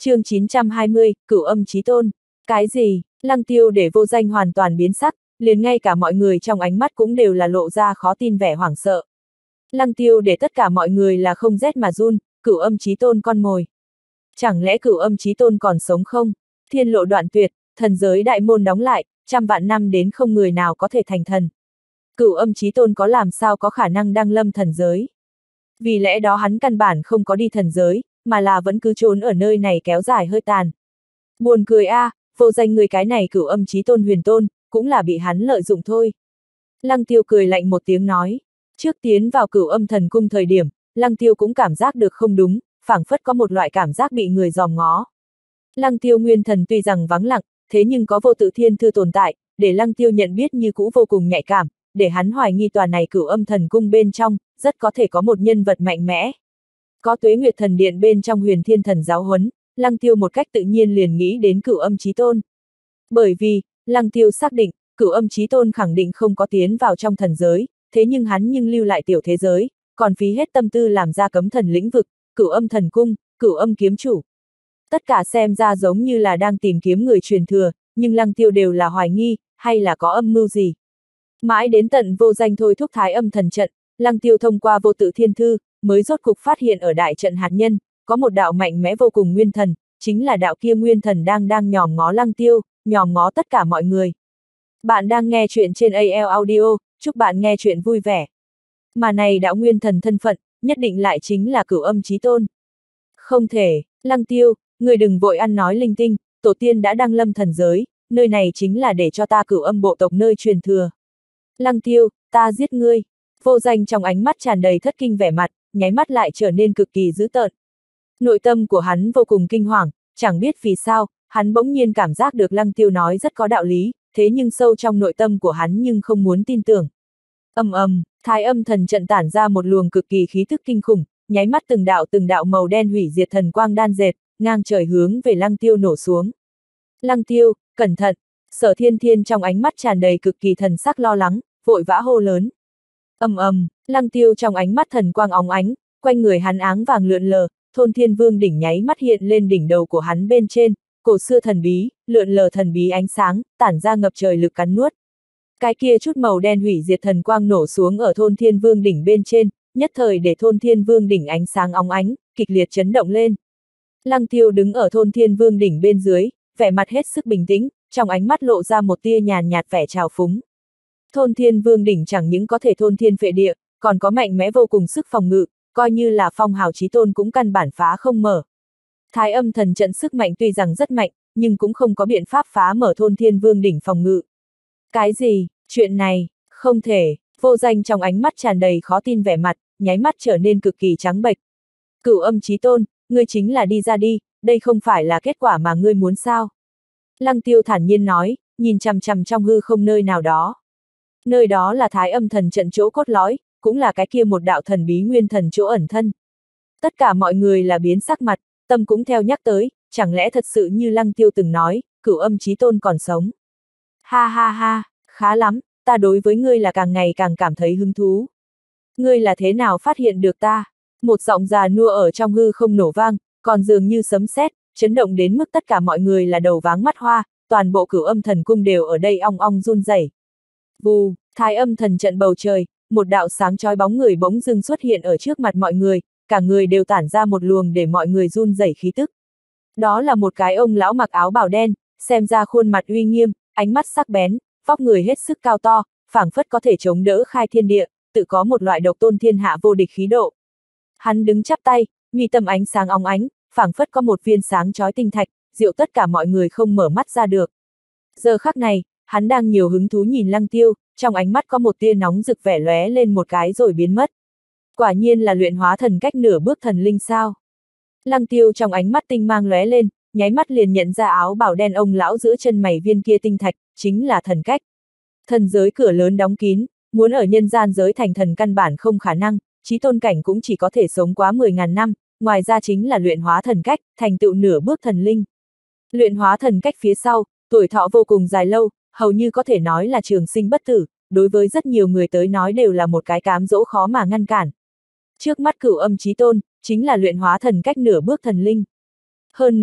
Chương 920, Cửu Âm Chí Tôn. Cái gì? Lăng Tiêu để Vô Danh hoàn toàn biến sắc, liền ngay cả mọi người trong ánh mắt cũng đều là lộ ra khó tin vẻ hoảng sợ. Lăng Tiêu để tất cả mọi người là không rét mà run, Cửu Âm Chí Tôn con mồi. Chẳng lẽ Cửu Âm Chí Tôn còn sống không? Thiên lộ đoạn tuyệt, thần giới đại môn đóng lại, trăm vạn năm đến không người nào có thể thành thần. Cửu Âm Chí Tôn có làm sao có khả năng đăng lâm thần giới? Vì lẽ đó hắn căn bản không có đi thần giới, mà là vẫn cứ trốn ở nơi này kéo dài hơi tàn. Buồn cười a, Vô Danh người cái này Cửu Âm Chí Tôn huyền tôn, cũng là bị hắn lợi dụng thôi. Lăng Tiêu cười lạnh một tiếng nói. Trước tiến vào Cửu Âm Thần Cung thời điểm, Lăng Tiêu cũng cảm giác được không đúng, phảng phất có một loại cảm giác bị người dòm ngó. Lăng Tiêu nguyên thần tuy rằng vắng lặng, thế nhưng có vô tự thiên thư tồn tại, để Lăng Tiêu nhận biết như cũ vô cùng nhạy cảm, để hắn hoài nghi tòa này Cửu Âm Thần Cung bên trong, rất có thể có một nhân vật mạnh mẽ. Có Tuế Nguyệt Thần Điện bên trong Huyền Thiên Thần giáo huấn, Lăng Tiêu một cách tự nhiên liền nghĩ đến Cửu Âm Chí Tôn. Bởi vì, Lăng Tiêu xác định, Cửu Âm Chí Tôn khẳng định không có tiến vào trong thần giới, thế nhưng hắn lưu lại tiểu thế giới, còn phí hết tâm tư làm ra cấm thần lĩnh vực, Cửu Âm Thần Cung, Cửu Âm Kiếm Chủ. Tất cả xem ra giống như là đang tìm kiếm người truyền thừa, nhưng Lăng Tiêu đều là hoài nghi, hay là có âm mưu gì. Mãi đến tận Vô Danh thôi thúc Thái Âm Thần Trận, Lăng Tiêu thông qua vô tự thiên thư, mới rốt cục phát hiện ở đại trận hạt nhân, có một đạo mạnh mẽ vô cùng nguyên thần, chính là đạo kia nguyên thần đang nhòm ngó Lăng Tiêu, nhòm ngó tất cả mọi người. Bạn đang nghe chuyện trên AL Audio, chúc bạn nghe chuyện vui vẻ. Mà này đạo nguyên thần thân phận, nhất định lại chính là Cửu Âm Chí Tôn. Không thể, Lăng Tiêu, người đừng vội ăn nói linh tinh, tổ tiên đã đăng lâm thần giới, nơi này chính là để cho ta Cửu Âm bộ tộc nơi truyền thừa. Lăng Tiêu, ta giết ngươi. Vô Danh trong ánh mắt tràn đầy thất kinh vẻ mặt, nháy mắt lại trở nên cực kỳ dữ tợn. Nội tâm của hắn vô cùng kinh hoàng, chẳng biết vì sao, hắn bỗng nhiên cảm giác được Lăng Tiêu nói rất có đạo lý, thế nhưng sâu trong nội tâm của hắn nhưng không muốn tin tưởng. Thái Âm Thần Trận tản ra một luồng cực kỳ khí tức kinh khủng, nháy mắt từng đạo màu đen hủy diệt thần quang đan dệt, ngang trời hướng về Lăng Tiêu nổ xuống. Lăng Tiêu, cẩn thận! Sở Thiên Thiên trong ánh mắt tràn đầy cực kỳ thần sắc lo lắng, vội vã hô lớn. Lăng Tiêu trong ánh mắt thần quang óng ánh, quanh người hắn áng vàng lượn lờ, Thôn Thiên Vương đỉnh nháy mắt hiện lên đỉnh đầu của hắn bên trên, cổ xưa thần bí, lượn lờ thần bí ánh sáng, tản ra ngập trời lực cắn nuốt. Cái kia chút màu đen hủy diệt thần quang nổ xuống ở Thôn Thiên Vương đỉnh bên trên, nhất thời để Thôn Thiên Vương đỉnh ánh sáng óng ánh, kịch liệt chấn động lên. Lăng Tiêu đứng ở Thôn Thiên Vương đỉnh bên dưới, vẻ mặt hết sức bình tĩnh, trong ánh mắt lộ ra một tia nhàn nhạt vẻ trào phúng. Thôn Thiên Vương đỉnh chẳng những có thể thôn thiên phệ địa, còn có mạnh mẽ vô cùng sức phòng ngự, coi như là phong hào chí tôn cũng căn bản phá không mở. Thái Âm Thần Trận sức mạnh tuy rằng rất mạnh, nhưng cũng không có biện pháp phá mở Thôn Thiên Vương đỉnh phòng ngự. Cái gì? Chuyện này, không thể. Vô Danh trong ánh mắt tràn đầy khó tin vẻ mặt, nháy mắt trở nên cực kỳ trắng bệch. Cửu Âm Chí Tôn, ngươi chính là đi ra đi, đây không phải là kết quả mà ngươi muốn sao? Lăng Tiêu thản nhiên nói, nhìn chằm chằm trong hư không nơi nào đó. Nơi đó là Thái Âm Thần Trận chỗ cốt lõi, cũng là cái kia một đạo thần bí nguyên thần chỗ ẩn thân. Tất cả mọi người là biến sắc mặt, tâm cũng theo nhắc tới, chẳng lẽ thật sự như Lăng Tiêu từng nói, Cửu Âm Chí Tôn còn sống. Ha ha ha, khá lắm, ta đối với ngươi là càng ngày càng cảm thấy hứng thú. Ngươi là thế nào phát hiện được ta? Một giọng già nua ở trong hư không nổ vang, còn dường như sấm sét, chấn động đến mức tất cả mọi người là đầu váng mắt hoa, toàn bộ Cửu Âm Thần Cung đều ở đây ong ong run rẩy. Vù, Thái Âm Thần Trận bầu trời, một đạo sáng chói bóng người bỗng dưng xuất hiện ở trước mặt mọi người, cả người đều tản ra một luồng để mọi người run rẩy khí tức. Đó là một cái ông lão mặc áo bào đen, xem ra khuôn mặt uy nghiêm, ánh mắt sắc bén, vóc người hết sức cao to, phảng phất có thể chống đỡ khai thiên địa, tự có một loại độc tôn thiên hạ vô địch khí độ. Hắn đứng chắp tay, mi tâm ánh sáng óng ánh, phảng phất có một viên sáng chói tinh thạch, dịu tất cả mọi người không mở mắt ra được. Giờ khắc này, hắn đang nhiều hứng thú nhìn Lăng Tiêu, trong ánh mắt có một tia nóng rực vẻ lóe lên một cái rồi biến mất. Quả nhiên là luyện hóa thần cách nửa bước thần linh sao. Lăng Tiêu trong ánh mắt tinh mang lóe lên, nháy mắt liền nhận ra áo bào đen ông lão giữa chân mày viên kia tinh thạch, chính là thần cách. Thần giới cửa lớn đóng kín, muốn ở nhân gian giới thành thần căn bản không khả năng, chí tôn cảnh cũng chỉ có thể sống quá 10.000 năm, ngoài ra chính là luyện hóa thần cách, thành tựu nửa bước thần linh. Luyện hóa thần cách phía sau, tuổi thọ vô cùng dài lâu, hầu như có thể nói là trường sinh bất tử, đối với rất nhiều người tới nói đều là một cái cám dỗ khó mà ngăn cản. Trước mắt Cửu Âm Chí Tôn, chính là luyện hóa thần cách nửa bước thần linh. Hơn nữa,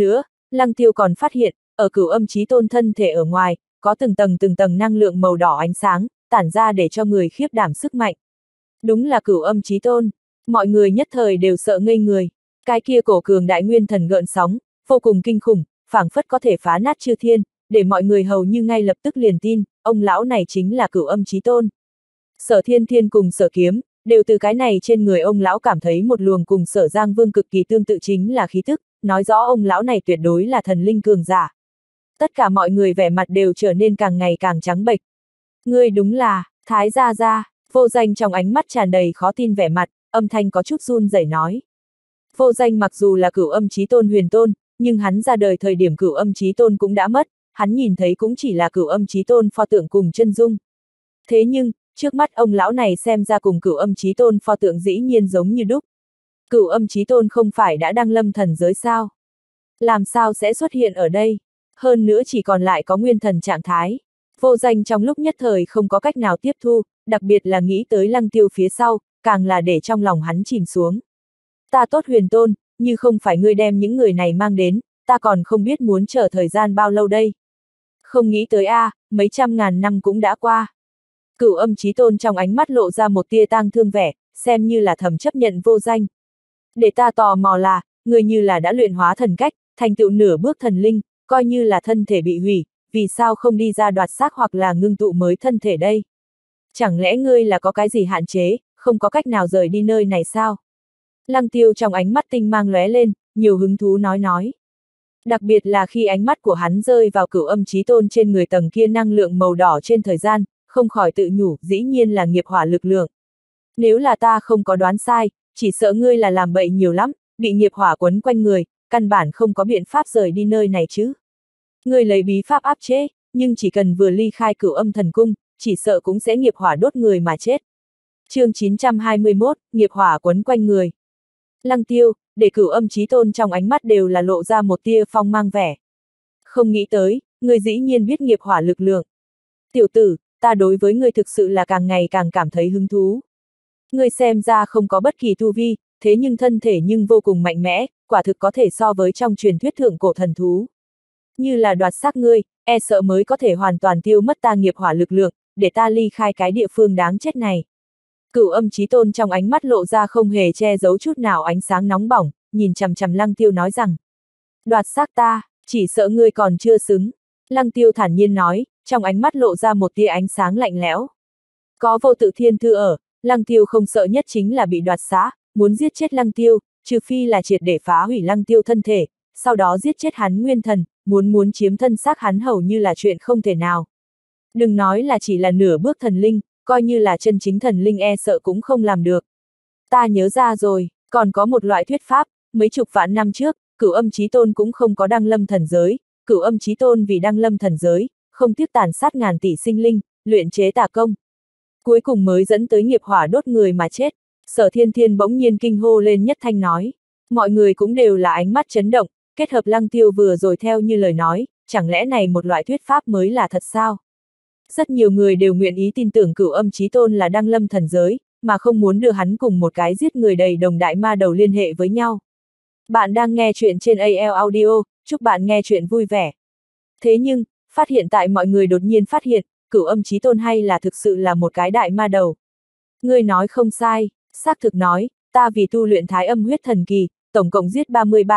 Lăng Tiêu còn phát hiện, ở Cửu Âm Chí Tôn thân thể ở ngoài, có từng tầng năng lượng màu đỏ ánh sáng, tản ra để cho người khiếp đảm sức mạnh. Đúng là Cửu Âm Chí Tôn, mọi người nhất thời đều sợ ngây người. Cái kia cổ cường đại nguyên thần gợn sóng, vô cùng kinh khủng, phảng phất có thể phá nát chư thiên, để mọi người hầu như ngay lập tức liền tin, ông lão này chính là Cửu Âm Chí Tôn. Sở Thiên Thiên cùng Sở Kiếm, đều từ cái này trên người ông lão cảm thấy một luồng cùng Sở Giang Vương cực kỳ tương tự chính là khí tức, nói rõ ông lão này tuyệt đối là thần linh cường giả. Tất cả mọi người vẻ mặt đều trở nên càng ngày càng trắng bệch. Ngươi đúng là, Thái Gia Gia, Vô Danh trong ánh mắt tràn đầy khó tin vẻ mặt, âm thanh có chút run rẩy nói. Vô Danh mặc dù là Cửu Âm Chí Tôn huyền tôn, nhưng hắn ra đời thời điểm Cửu Âm Chí Tôn cũng đã mất, hắn nhìn thấy cũng chỉ là Cửu Âm Chí Tôn pho tượng cùng chân dung. Thế nhưng, trước mắt ông lão này xem ra cùng Cửu Âm Chí Tôn pho tượng dĩ nhiên giống như đúc. Cửu Âm Chí Tôn không phải đã đăng lâm thần giới sao? Làm sao sẽ xuất hiện ở đây? Hơn nữa chỉ còn lại có nguyên thần trạng thái. Vô Danh trong lúc nhất thời không có cách nào tiếp thu, đặc biệt là nghĩ tới Lăng Tiêu phía sau, càng là để trong lòng hắn chìm xuống. Ta tốt huyền tôn, như không phải ngươi đem những người này mang đến, ta còn không biết muốn chờ thời gian bao lâu đây. Không nghĩ tới mấy trăm ngàn năm cũng đã qua. Cửu Âm Chí Tôn trong ánh mắt lộ ra một tia tang thương vẻ, xem như là thầm chấp nhận Vô Danh. Để ta tò mò là, người như là đã luyện hóa thần cách, thành tựu nửa bước thần linh, coi như là thân thể bị hủy, vì sao không đi ra đoạt xác hoặc là ngưng tụ mới thân thể đây? Chẳng lẽ ngươi là có cái gì hạn chế, không có cách nào rời đi nơi này sao? Lăng Tiêu trong ánh mắt tinh mang lóe lên, nhiều hứng thú nói. Đặc biệt là khi ánh mắt của hắn rơi vào Cửu Âm Chí Tôn trên người tầng kia năng lượng màu đỏ trên thời gian, không khỏi tự nhủ, dĩ nhiên là nghiệp hỏa lực lượng. Nếu là ta không có đoán sai, chỉ sợ ngươi là làm bậy nhiều lắm, bị nghiệp hỏa quấn quanh người, căn bản không có biện pháp rời đi nơi này chứ. Ngươi lấy bí pháp áp chế, nhưng chỉ cần vừa ly khai Cửu Âm Thần Cung, chỉ sợ cũng sẽ nghiệp hỏa đốt người mà chết. Chương 921, nghiệp hỏa quấn quanh người. Lăng Tiêu, để Cửu Âm Chí Tôn trong ánh mắt đều là lộ ra một tia phong mang vẻ. Không nghĩ tới, ngươi dĩ nhiên biết nghiệp hỏa lực lượng. Tiểu tử, ta đối với ngươi thực sự là càng ngày càng cảm thấy hứng thú. Ngươi xem ra không có bất kỳ tu vi, thế nhưng thân thể nhưng vô cùng mạnh mẽ, quả thực có thể so với trong truyền thuyết thượng cổ thần thú. Như là đoạt xác ngươi, e sợ mới có thể hoàn toàn tiêu mất ta nghiệp hỏa lực lượng, để ta ly khai cái địa phương đáng chết này. Cửu Âm Chí Tôn trong ánh mắt lộ ra không hề che giấu chút nào ánh sáng nóng bỏng, nhìn chằm chằm Lăng Tiêu nói rằng. Đoạt xác ta, chỉ sợ ngươi còn chưa xứng. Lăng Tiêu thản nhiên nói, trong ánh mắt lộ ra một tia ánh sáng lạnh lẽo. Có Vô Tự Thiên Thư ở, Lăng Tiêu không sợ nhất chính là bị đoạt xác, muốn giết chết Lăng Tiêu, trừ phi là triệt để phá hủy Lăng Tiêu thân thể, sau đó giết chết hắn nguyên thần, muốn chiếm thân xác hắn hầu như là chuyện không thể nào. Đừng nói là chỉ là nửa bước thần linh, coi như là chân chính thần linh e sợ cũng không làm được. Ta nhớ ra rồi, còn có một loại thuyết pháp, mấy chục vạn năm trước, Cửu Âm Chí Tôn cũng không có đăng lâm thần giới, Cửu Âm Chí Tôn vì đăng lâm thần giới, không tiếc tàn sát ngàn tỷ sinh linh, luyện chế tà công. Cuối cùng mới dẫn tới nghiệp hỏa đốt người mà chết. Sở Thiên Thiên bỗng nhiên kinh hô lên nhất thanh nói. Mọi người cũng đều là ánh mắt chấn động, kết hợp Lăng Tiêu vừa rồi theo như lời nói, chẳng lẽ này một loại thuyết pháp mới là thật sao? Rất nhiều người đều nguyện ý tin tưởng Cửu Âm Chí Tôn là đăng lâm thần giới, mà không muốn đưa hắn cùng một cái giết người đầy đồng đại ma đầu liên hệ với nhau. Bạn đang nghe chuyện trên AL Audio, chúc bạn nghe chuyện vui vẻ. Thế nhưng, phát hiện tại mọi người đột nhiên phát hiện, Cửu Âm Chí Tôn hay là thực sự là một cái đại ma đầu. Ngươi nói không sai, xác thực nói, ta vì tu luyện Thái Âm huyết thần kỳ, tổng cộng giết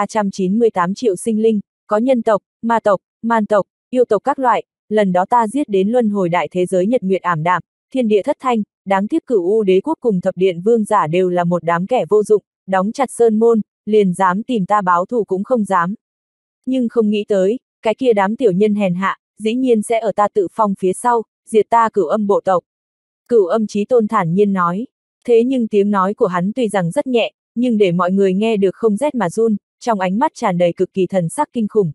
398 triệu sinh linh, có nhân tộc, ma tộc, man tộc, yêu tộc các loại, lần đó ta giết đến luân hồi đại thế giới nhật nguyệt ảm đạm, thiên địa thất thanh, đáng tiếc Cửu U Đế quốc cùng thập điện vương giả đều là một đám kẻ vô dụng, đóng chặt sơn môn, liền dám tìm ta báo thù cũng không dám. Nhưng không nghĩ tới, cái kia đám tiểu nhân hèn hạ, dĩ nhiên sẽ ở ta tự phong phía sau, diệt ta Cửu Âm bộ tộc. Cửu Âm Chí Tôn thản nhiên nói. Thế nhưng tiếng nói của hắn tuy rằng rất nhẹ, nhưng để mọi người nghe được không rét mà run, trong ánh mắt tràn đầy cực kỳ thần sắc kinh khủng.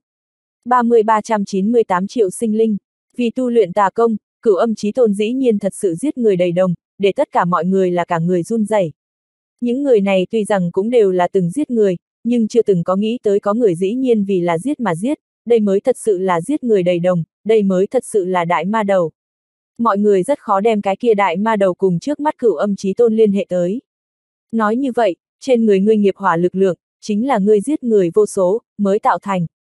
398 triệu sinh linh, vì tu luyện tà công, Cửu Âm Chí Tôn dĩ nhiên thật sự giết người đầy đồng, để tất cả mọi người là cả người run rẩy. Những người này tuy rằng cũng đều là từng giết người, nhưng chưa từng có nghĩ tới có người dĩ nhiên vì là giết mà giết, đây mới thật sự là giết người đầy đồng, đây mới thật sự là đại ma đầu. Mọi người rất khó đem cái kia đại ma đầu cùng trước mắt Cửu Âm Chí Tôn liên hệ tới. Nói như vậy, trên người ngươi nghiệp hỏa lực lượng, chính là ngươi giết người vô số, mới tạo thành.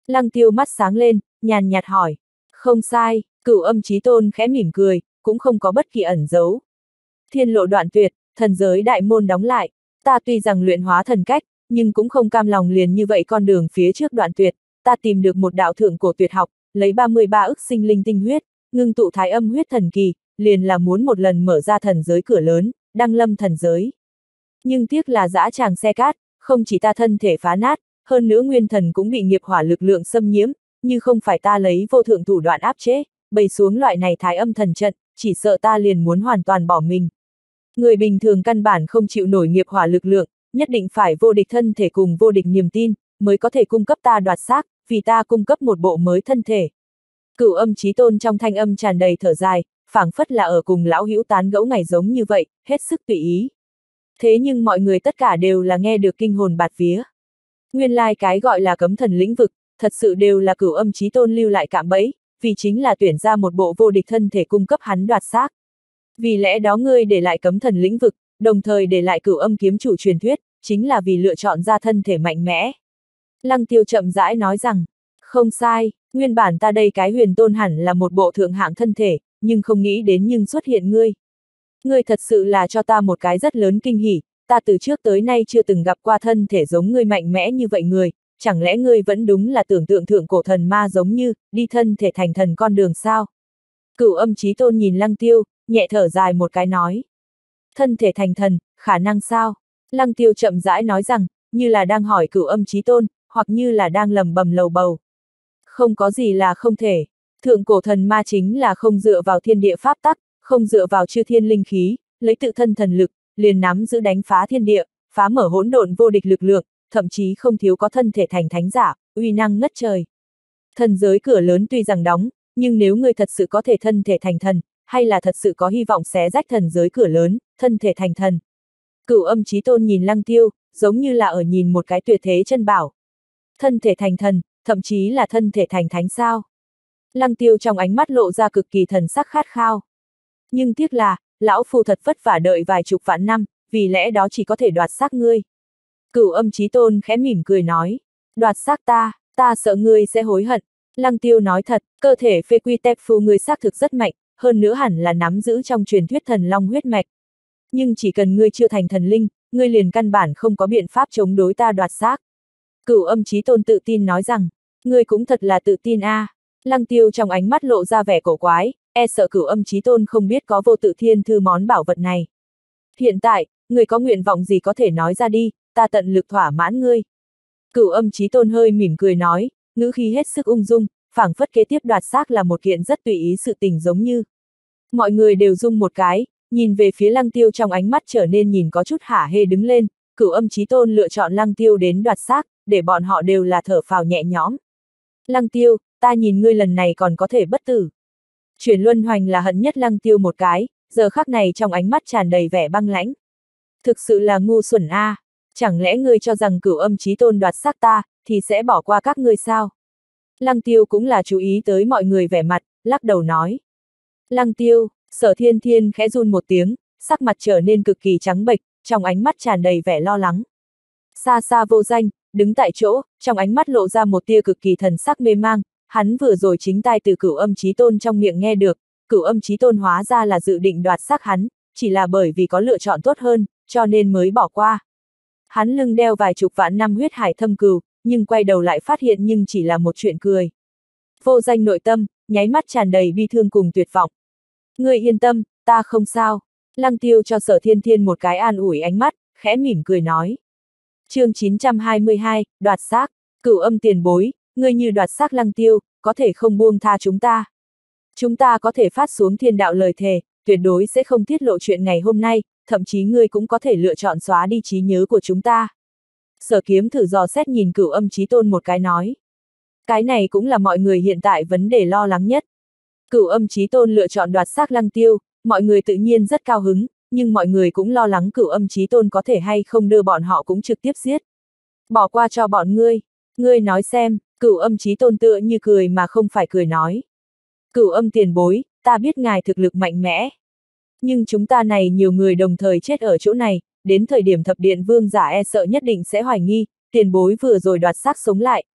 Lăng Tiêu mắt sáng lên, nhàn nhạt hỏi. Không sai, Cửu Âm Chí Tôn khẽ mỉm cười, cũng không có bất kỳ ẩn giấu. Thiên lộ đoạn tuyệt, thần giới đại môn đóng lại, ta tuy rằng luyện hóa thần cách, nhưng cũng không cam lòng liền như vậy con đường phía trước đoạn tuyệt, ta tìm được một đạo thượng cổ tuyệt học, lấy 33 ức sinh linh tinh huyết, ngưng tụ thái âm huyết thần kỳ, liền là muốn một lần mở ra thần giới cửa lớn, đăng lâm thần giới. Nhưng tiếc là dã tràng xe cát, không chỉ ta thân thể phá nát, hơn nữa nguyên thần cũng bị nghiệp hỏa lực lượng xâm nhiễm, như không phải ta lấy vô thượng thủ đoạn áp chế, bày xuống loại này thái âm thần trận, chỉ sợ ta liền muốn hoàn toàn bỏ mình. Người bình thường căn bản không chịu nổi nghiệp hỏa lực lượng, nhất định phải vô địch thân thể cùng vô địch niềm tin, mới có thể cung cấp ta đoạt xác, vì ta cung cấp một bộ mới thân thể. Cửu Âm Chí Tôn trong thanh âm tràn đầy thở dài, phảng phất là ở cùng lão hữu tán gẫu ngày giống như vậy, hết sức tùy ý. Thế nhưng mọi người tất cả đều là nghe được kinh hồn bạt vía. Nguyên lai cái gọi là cấm thần lĩnh vực, thật sự đều là Cửu Âm Chí Tôn lưu lại cạm bẫy, vì chính là tuyển ra một bộ vô địch thân thể cung cấp hắn đoạt xác. Vì lẽ đó ngươi để lại cấm thần lĩnh vực, đồng thời để lại Cửu Âm kiếm chủ truyền thuyết, chính là vì lựa chọn ra thân thể mạnh mẽ. Lăng Tiêu chậm rãi nói rằng, không sai, nguyên bản ta đây cái huyền tôn hẳn là một bộ thượng hạng thân thể, nhưng không nghĩ đến nhưng xuất hiện ngươi. Ngươi thật sự là cho ta một cái rất lớn kinh hỉ, ta từ trước tới nay chưa từng gặp qua thân thể giống ngươi mạnh mẽ như vậy người, chẳng lẽ ngươi vẫn đúng là tưởng tượng thượng cổ thần ma giống như, đi thân thể thành thần con đường sao? Cửu Âm Chí Tôn nhìn Lăng Tiêu, nhẹ thở dài một cái nói. Thân thể thành thần, khả năng sao? Lăng Tiêu chậm rãi nói rằng, như là đang hỏi Cửu Âm Chí Tôn, hoặc như là đang lầm bầm lầu bầu. Không có gì là không thể. Thượng cổ thần ma chính là không dựa vào thiên địa pháp tắc, không dựa vào chư thiên linh khí, lấy tự thân thần lực, liền nắm giữ đánh phá thiên địa, phá mở hỗn độn vô địch lực lượng, thậm chí không thiếu có thân thể thành thánh giả, uy năng ngất trời. Thần giới cửa lớn tuy rằng đóng, nhưng nếu ngươi thật sự có thể thân thể thành thần, hay là thật sự có hy vọng xé rách thần giới cửa lớn, thân thể thành thần. Cửu Âm Chí Tôn nhìn Lăng Tiêu, giống như là ở nhìn một cái tuyệt thế chân bảo. Thân thể thành thần, thậm chí là thân thể thành thánh sao. Lăng Tiêu trong ánh mắt lộ ra cực kỳ thần sắc khát khao. Nhưng tiếc là, lão phu thật vất vả đợi vài chục vạn năm, vì lẽ đó chỉ có thể đoạt xác ngươi. Cửu Âm Chí Tôn khẽ mỉm cười nói, đoạt xác ta sợ ngươi sẽ hối hận. Lăng Tiêu nói thật, cơ thể phê quy tép phu ngươi xác thực rất mạnh, hơn nữa hẳn là nắm giữ trong truyền thuyết thần long huyết mạch. Nhưng chỉ cần ngươi chưa thành thần linh, ngươi liền căn bản không có biện pháp chống đối ta đoạt xác. Cửu Âm Chí Tôn tự tin nói rằng, ngươi cũng thật là tự tin a. Lăng Tiêu trong ánh mắt lộ ra vẻ cổ quái, e sợ Cửu Âm Chí Tôn không biết có vô tự thiên thư món bảo vật này. Hiện tại, ngươi có nguyện vọng gì có thể nói ra đi, ta tận lực thỏa mãn ngươi. Cửu Âm Chí Tôn hơi mỉm cười nói, ngữ khí hết sức ung dung, phảng phất kế tiếp đoạt xác là một kiện rất tùy ý sự tình giống như. Mọi người đều rung một cái, nhìn về phía Lăng Tiêu trong ánh mắt trở nên nhìn có chút hả hê đứng lên, Cửu Âm Chí Tôn lựa chọn Lăng Tiêu đến đoạt xác, để bọn họ đều là thở phào nhẹ nhõm. Lăng Tiêu, ta nhìn ngươi lần này còn có thể bất tử. Chuyển Luân Hoành là hận nhất Lăng Tiêu một cái, giờ khắc này trong ánh mắt tràn đầy vẻ băng lãnh. Thực sự là ngu xuẩn a, chẳng lẽ ngươi cho rằng Cửu Âm Chí Tôn đoạt xác ta, thì sẽ bỏ qua các ngươi sao? Lăng Tiêu cũng là chú ý tới mọi người vẻ mặt, lắc đầu nói. Lăng Tiêu, Sở Thiên Thiên khẽ run một tiếng, sắc mặt trở nên cực kỳ trắng bệch, trong ánh mắt tràn đầy vẻ lo lắng. Xa xa Vô Danh, đứng tại chỗ, trong ánh mắt lộ ra một tia cực kỳ thần sắc mê mang, hắn vừa rồi chính tai từ Cửu Âm Chí Tôn trong miệng nghe được, Cửu Âm Chí Tôn hóa ra là dự định đoạt xác hắn, chỉ là bởi vì có lựa chọn tốt hơn, cho nên mới bỏ qua. Hắn lưng đeo vài chục vạn năm huyết hải thâm cừu, nhưng quay đầu lại phát hiện nhưng chỉ là một chuyện cười. Vô Danh nội tâm, nháy mắt tràn đầy bi thương cùng tuyệt vọng. Ngươi yên tâm, ta không sao. Lăng Tiêu cho Sở Thiên Thiên một cái an ủi ánh mắt, khẽ mỉm cười nói. Chương 922, đoạt xác. Cửu Âm tiền bối, ngươi như đoạt xác Lăng Tiêu, có thể không buông tha chúng ta. Chúng ta có thể phát xuống thiên đạo lời thề, tuyệt đối sẽ không tiết lộ chuyện ngày hôm nay, thậm chí ngươi cũng có thể lựa chọn xóa đi trí nhớ của chúng ta. Sở Kiếm thử dò xét nhìn Cửu Âm Chí Tôn một cái nói. Cái này cũng là mọi người hiện tại vấn đề lo lắng nhất. Cửu Âm Chí Tôn lựa chọn đoạt xác Lăng Tiêu, mọi người tự nhiên rất cao hứng, nhưng mọi người cũng lo lắng Cửu Âm Chí Tôn có thể hay không đưa bọn họ cũng trực tiếp giết. Bỏ qua cho bọn ngươi nói xem, Cửu Âm Chí Tôn tựa như cười mà không phải cười nói. Cửu Âm tiền bối, ta biết ngài thực lực mạnh mẽ. Nhưng chúng ta này nhiều người đồng thời chết ở chỗ này, đến thời điểm thập điện vương giả e sợ nhất định sẽ hoài nghi, tiền bối vừa rồi đoạt xác sống lại,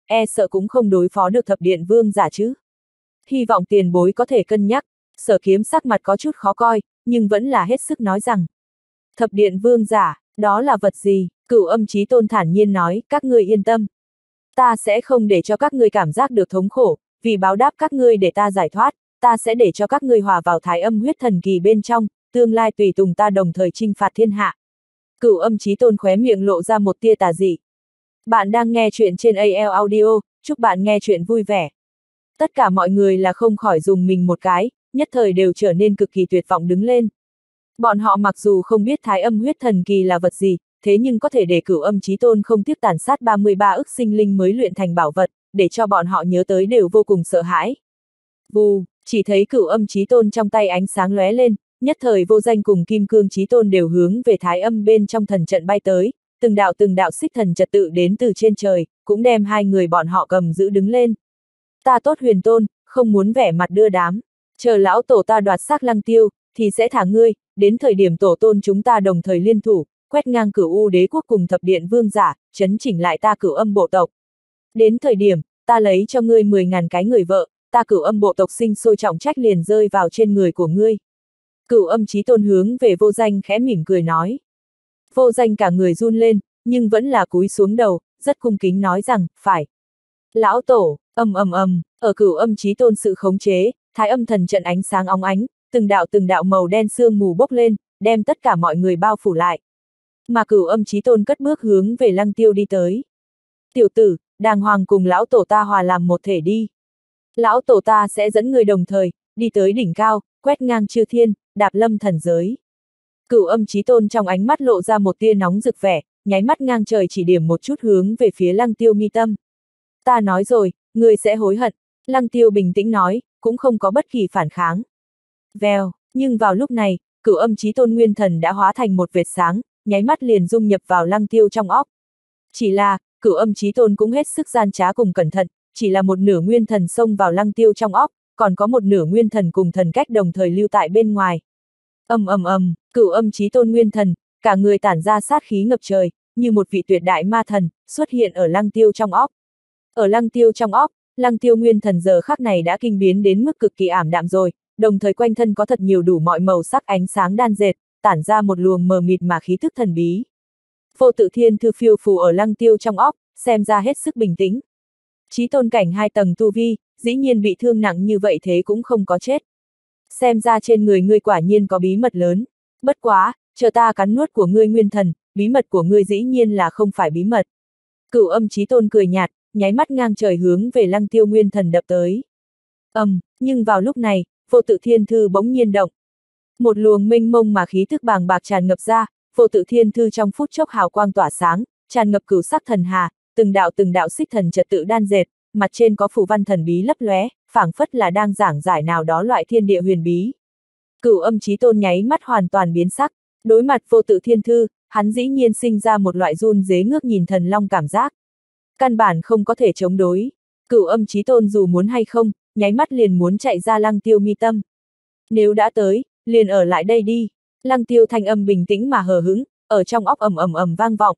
e sợ cũng không đối phó được thập điện vương giả chứ. Hy vọng tiền bối có thể cân nhắc. Sở Kiếm sắc mặt có chút khó coi, nhưng vẫn là hết sức nói rằng. Thập điện vương giả, đó là vật gì? Cửu Âm Chí Tôn thản nhiên nói, các ngươi yên tâm. Ta sẽ không để cho các ngươi cảm giác được thống khổ, vì báo đáp các ngươi để ta giải thoát, ta sẽ để cho các ngươi hòa vào Thái Âm huyết thần kỳ bên trong, tương lai tùy tùng ta đồng thời chinh phạt thiên hạ. Cửu Âm Chí Tôn khóe miệng lộ ra một tia tà dị. Bạn đang nghe chuyện trên AL Audio, chúc bạn nghe chuyện vui vẻ. Tất cả mọi người là không khỏi dùng mình một cái, nhất thời đều trở nên cực kỳ tuyệt vọng đứng lên. Bọn họ mặc dù không biết Thái Âm huyết thần kỳ là vật gì, thế nhưng có thể để Cửu Âm Chí Tôn không tiếc tàn sát 33 ức sinh linh mới luyện thành bảo vật, để cho bọn họ nhớ tới đều vô cùng sợ hãi. Vù, chỉ thấy Cửu Âm Chí Tôn trong tay ánh sáng lóe lên, nhất thời Vô Danh cùng Kim Cương Chí Tôn đều hướng về Thái Âm bên trong thần trận bay tới, từng đạo xích thần trật tự đến từ trên trời, cũng đem hai người bọn họ cầm giữ đứng lên. Ta tốt Huyền Tôn, không muốn vẻ mặt đưa đám, chờ lão tổ ta đoạt xác Lăng Tiêu, thì sẽ thả ngươi, đến thời điểm tổ tôn chúng ta đồng thời liên thủ, quét ngang Cửu U Đế quốc cùng thập điện vương giả, chấn chỉnh lại ta Cửu Âm bộ tộc. Đến thời điểm, ta lấy cho ngươi 10.000 cái người vợ, ta Cửu Âm bộ tộc sinh sôi trọng trách liền rơi vào trên người của ngươi. Cửu Âm Chí Tôn hướng về Vô Danh khẽ mỉm cười nói. Vô Danh cả người run lên, nhưng vẫn là cúi xuống đầu, rất cung kính nói rằng, phải. Lão tổ, ở Cửu Âm Chí Tôn sự khống chế, Thái Âm thần trận ánh sáng óng ánh, từng đạo màu đen sương mù bốc lên, đem tất cả mọi người bao phủ lại. Mà Cửu Âm Chí Tôn cất bước hướng về Lăng Tiêu đi tới. Tiểu tử, đàng hoàng cùng lão tổ ta hòa làm một thể đi. Lão tổ ta sẽ dẫn người đồng thời, đi tới đỉnh cao, quét ngang chư thiên, đạp lâm thần giới. Cửu Âm Chí Tôn trong ánh mắt lộ ra một tia nóng rực vẻ, nháy mắt ngang trời chỉ điểm một chút hướng về phía Lăng Tiêu mi tâm. Ta nói rồi, ngươi sẽ hối hận. Lăng Tiêu bình tĩnh nói, cũng không có bất kỳ phản kháng. Vèo, nhưng vào lúc này, Cửu Âm Chí Tôn nguyên thần đã hóa thành một vệt sáng, nháy mắt liền dung nhập vào Lăng Tiêu trong óc. Chỉ là, Cửu Âm Chí Tôn cũng hết sức gian trá cùng cẩn thận, chỉ là một nửa nguyên thần xông vào Lăng Tiêu trong óc, còn có một nửa nguyên thần cùng thần cách đồng thời lưu tại bên ngoài. Cửu Âm Chí Tôn nguyên thần, cả người tản ra sát khí ngập trời, như một vị tuyệt đại ma thần, xuất hiện ở Lăng Tiêu trong óc. Ở Lăng Tiêu trong óc, Lăng Tiêu nguyên thần giờ khắc này đã kinh biến đến mức cực kỳ ảm đạm rồi, đồng thời quanh thân có thật nhiều đủ mọi màu sắc ánh sáng đan dệt, tản ra một luồng mờ mịt mà khí thức thần bí. Vô Tự Thiên Thư phiêu phù ở Lăng Tiêu trong óc, xem ra hết sức bình tĩnh. Chí tôn cảnh 2 tầng tu vi, dĩ nhiên bị thương nặng như vậy thế cũng không có chết. Xem ra trên người ngươi quả nhiên có bí mật lớn. Bất quá, chờ ta cắn nuốt của ngươi nguyên thần, bí mật của ngươi dĩ nhiên là không phải bí mật. Cửu Âm Chí Tôn cười nhạt, nháy mắt ngang trời hướng về Lăng Tiêu nguyên thần đập tới. Nhưng vào lúc này, Vô Tự Thiên Thư bỗng nhiên động. Một luồng mênh mông mà khí thức bàng bạc tràn ngập ra, Vô Tự Thiên Thư trong phút chốc hào quang tỏa sáng, tràn ngập cửu sắc thần hà, từng đạo xích thần trật tự đan dệt, mặt trên có phù văn thần bí lấp lóe, phảng phất là đang giảng giải nào đó loại thiên địa huyền bí. Cửu Âm Chí Tôn nháy mắt hoàn toàn biến sắc, đối mặt Vô Tự Thiên Thư, hắn dĩ nhiên sinh ra một loại run rế ngước nhìn thần long cảm giác. Căn bản không có thể chống đối. Cửu Âm Chí Tôn dù muốn hay không, nháy mắt liền muốn chạy ra Lăng Tiêu mi tâm. Nếu đã tới, liền ở lại đây đi. Lăng Tiêu thanh âm bình tĩnh mà hờ hững, ở trong óc vang vọng.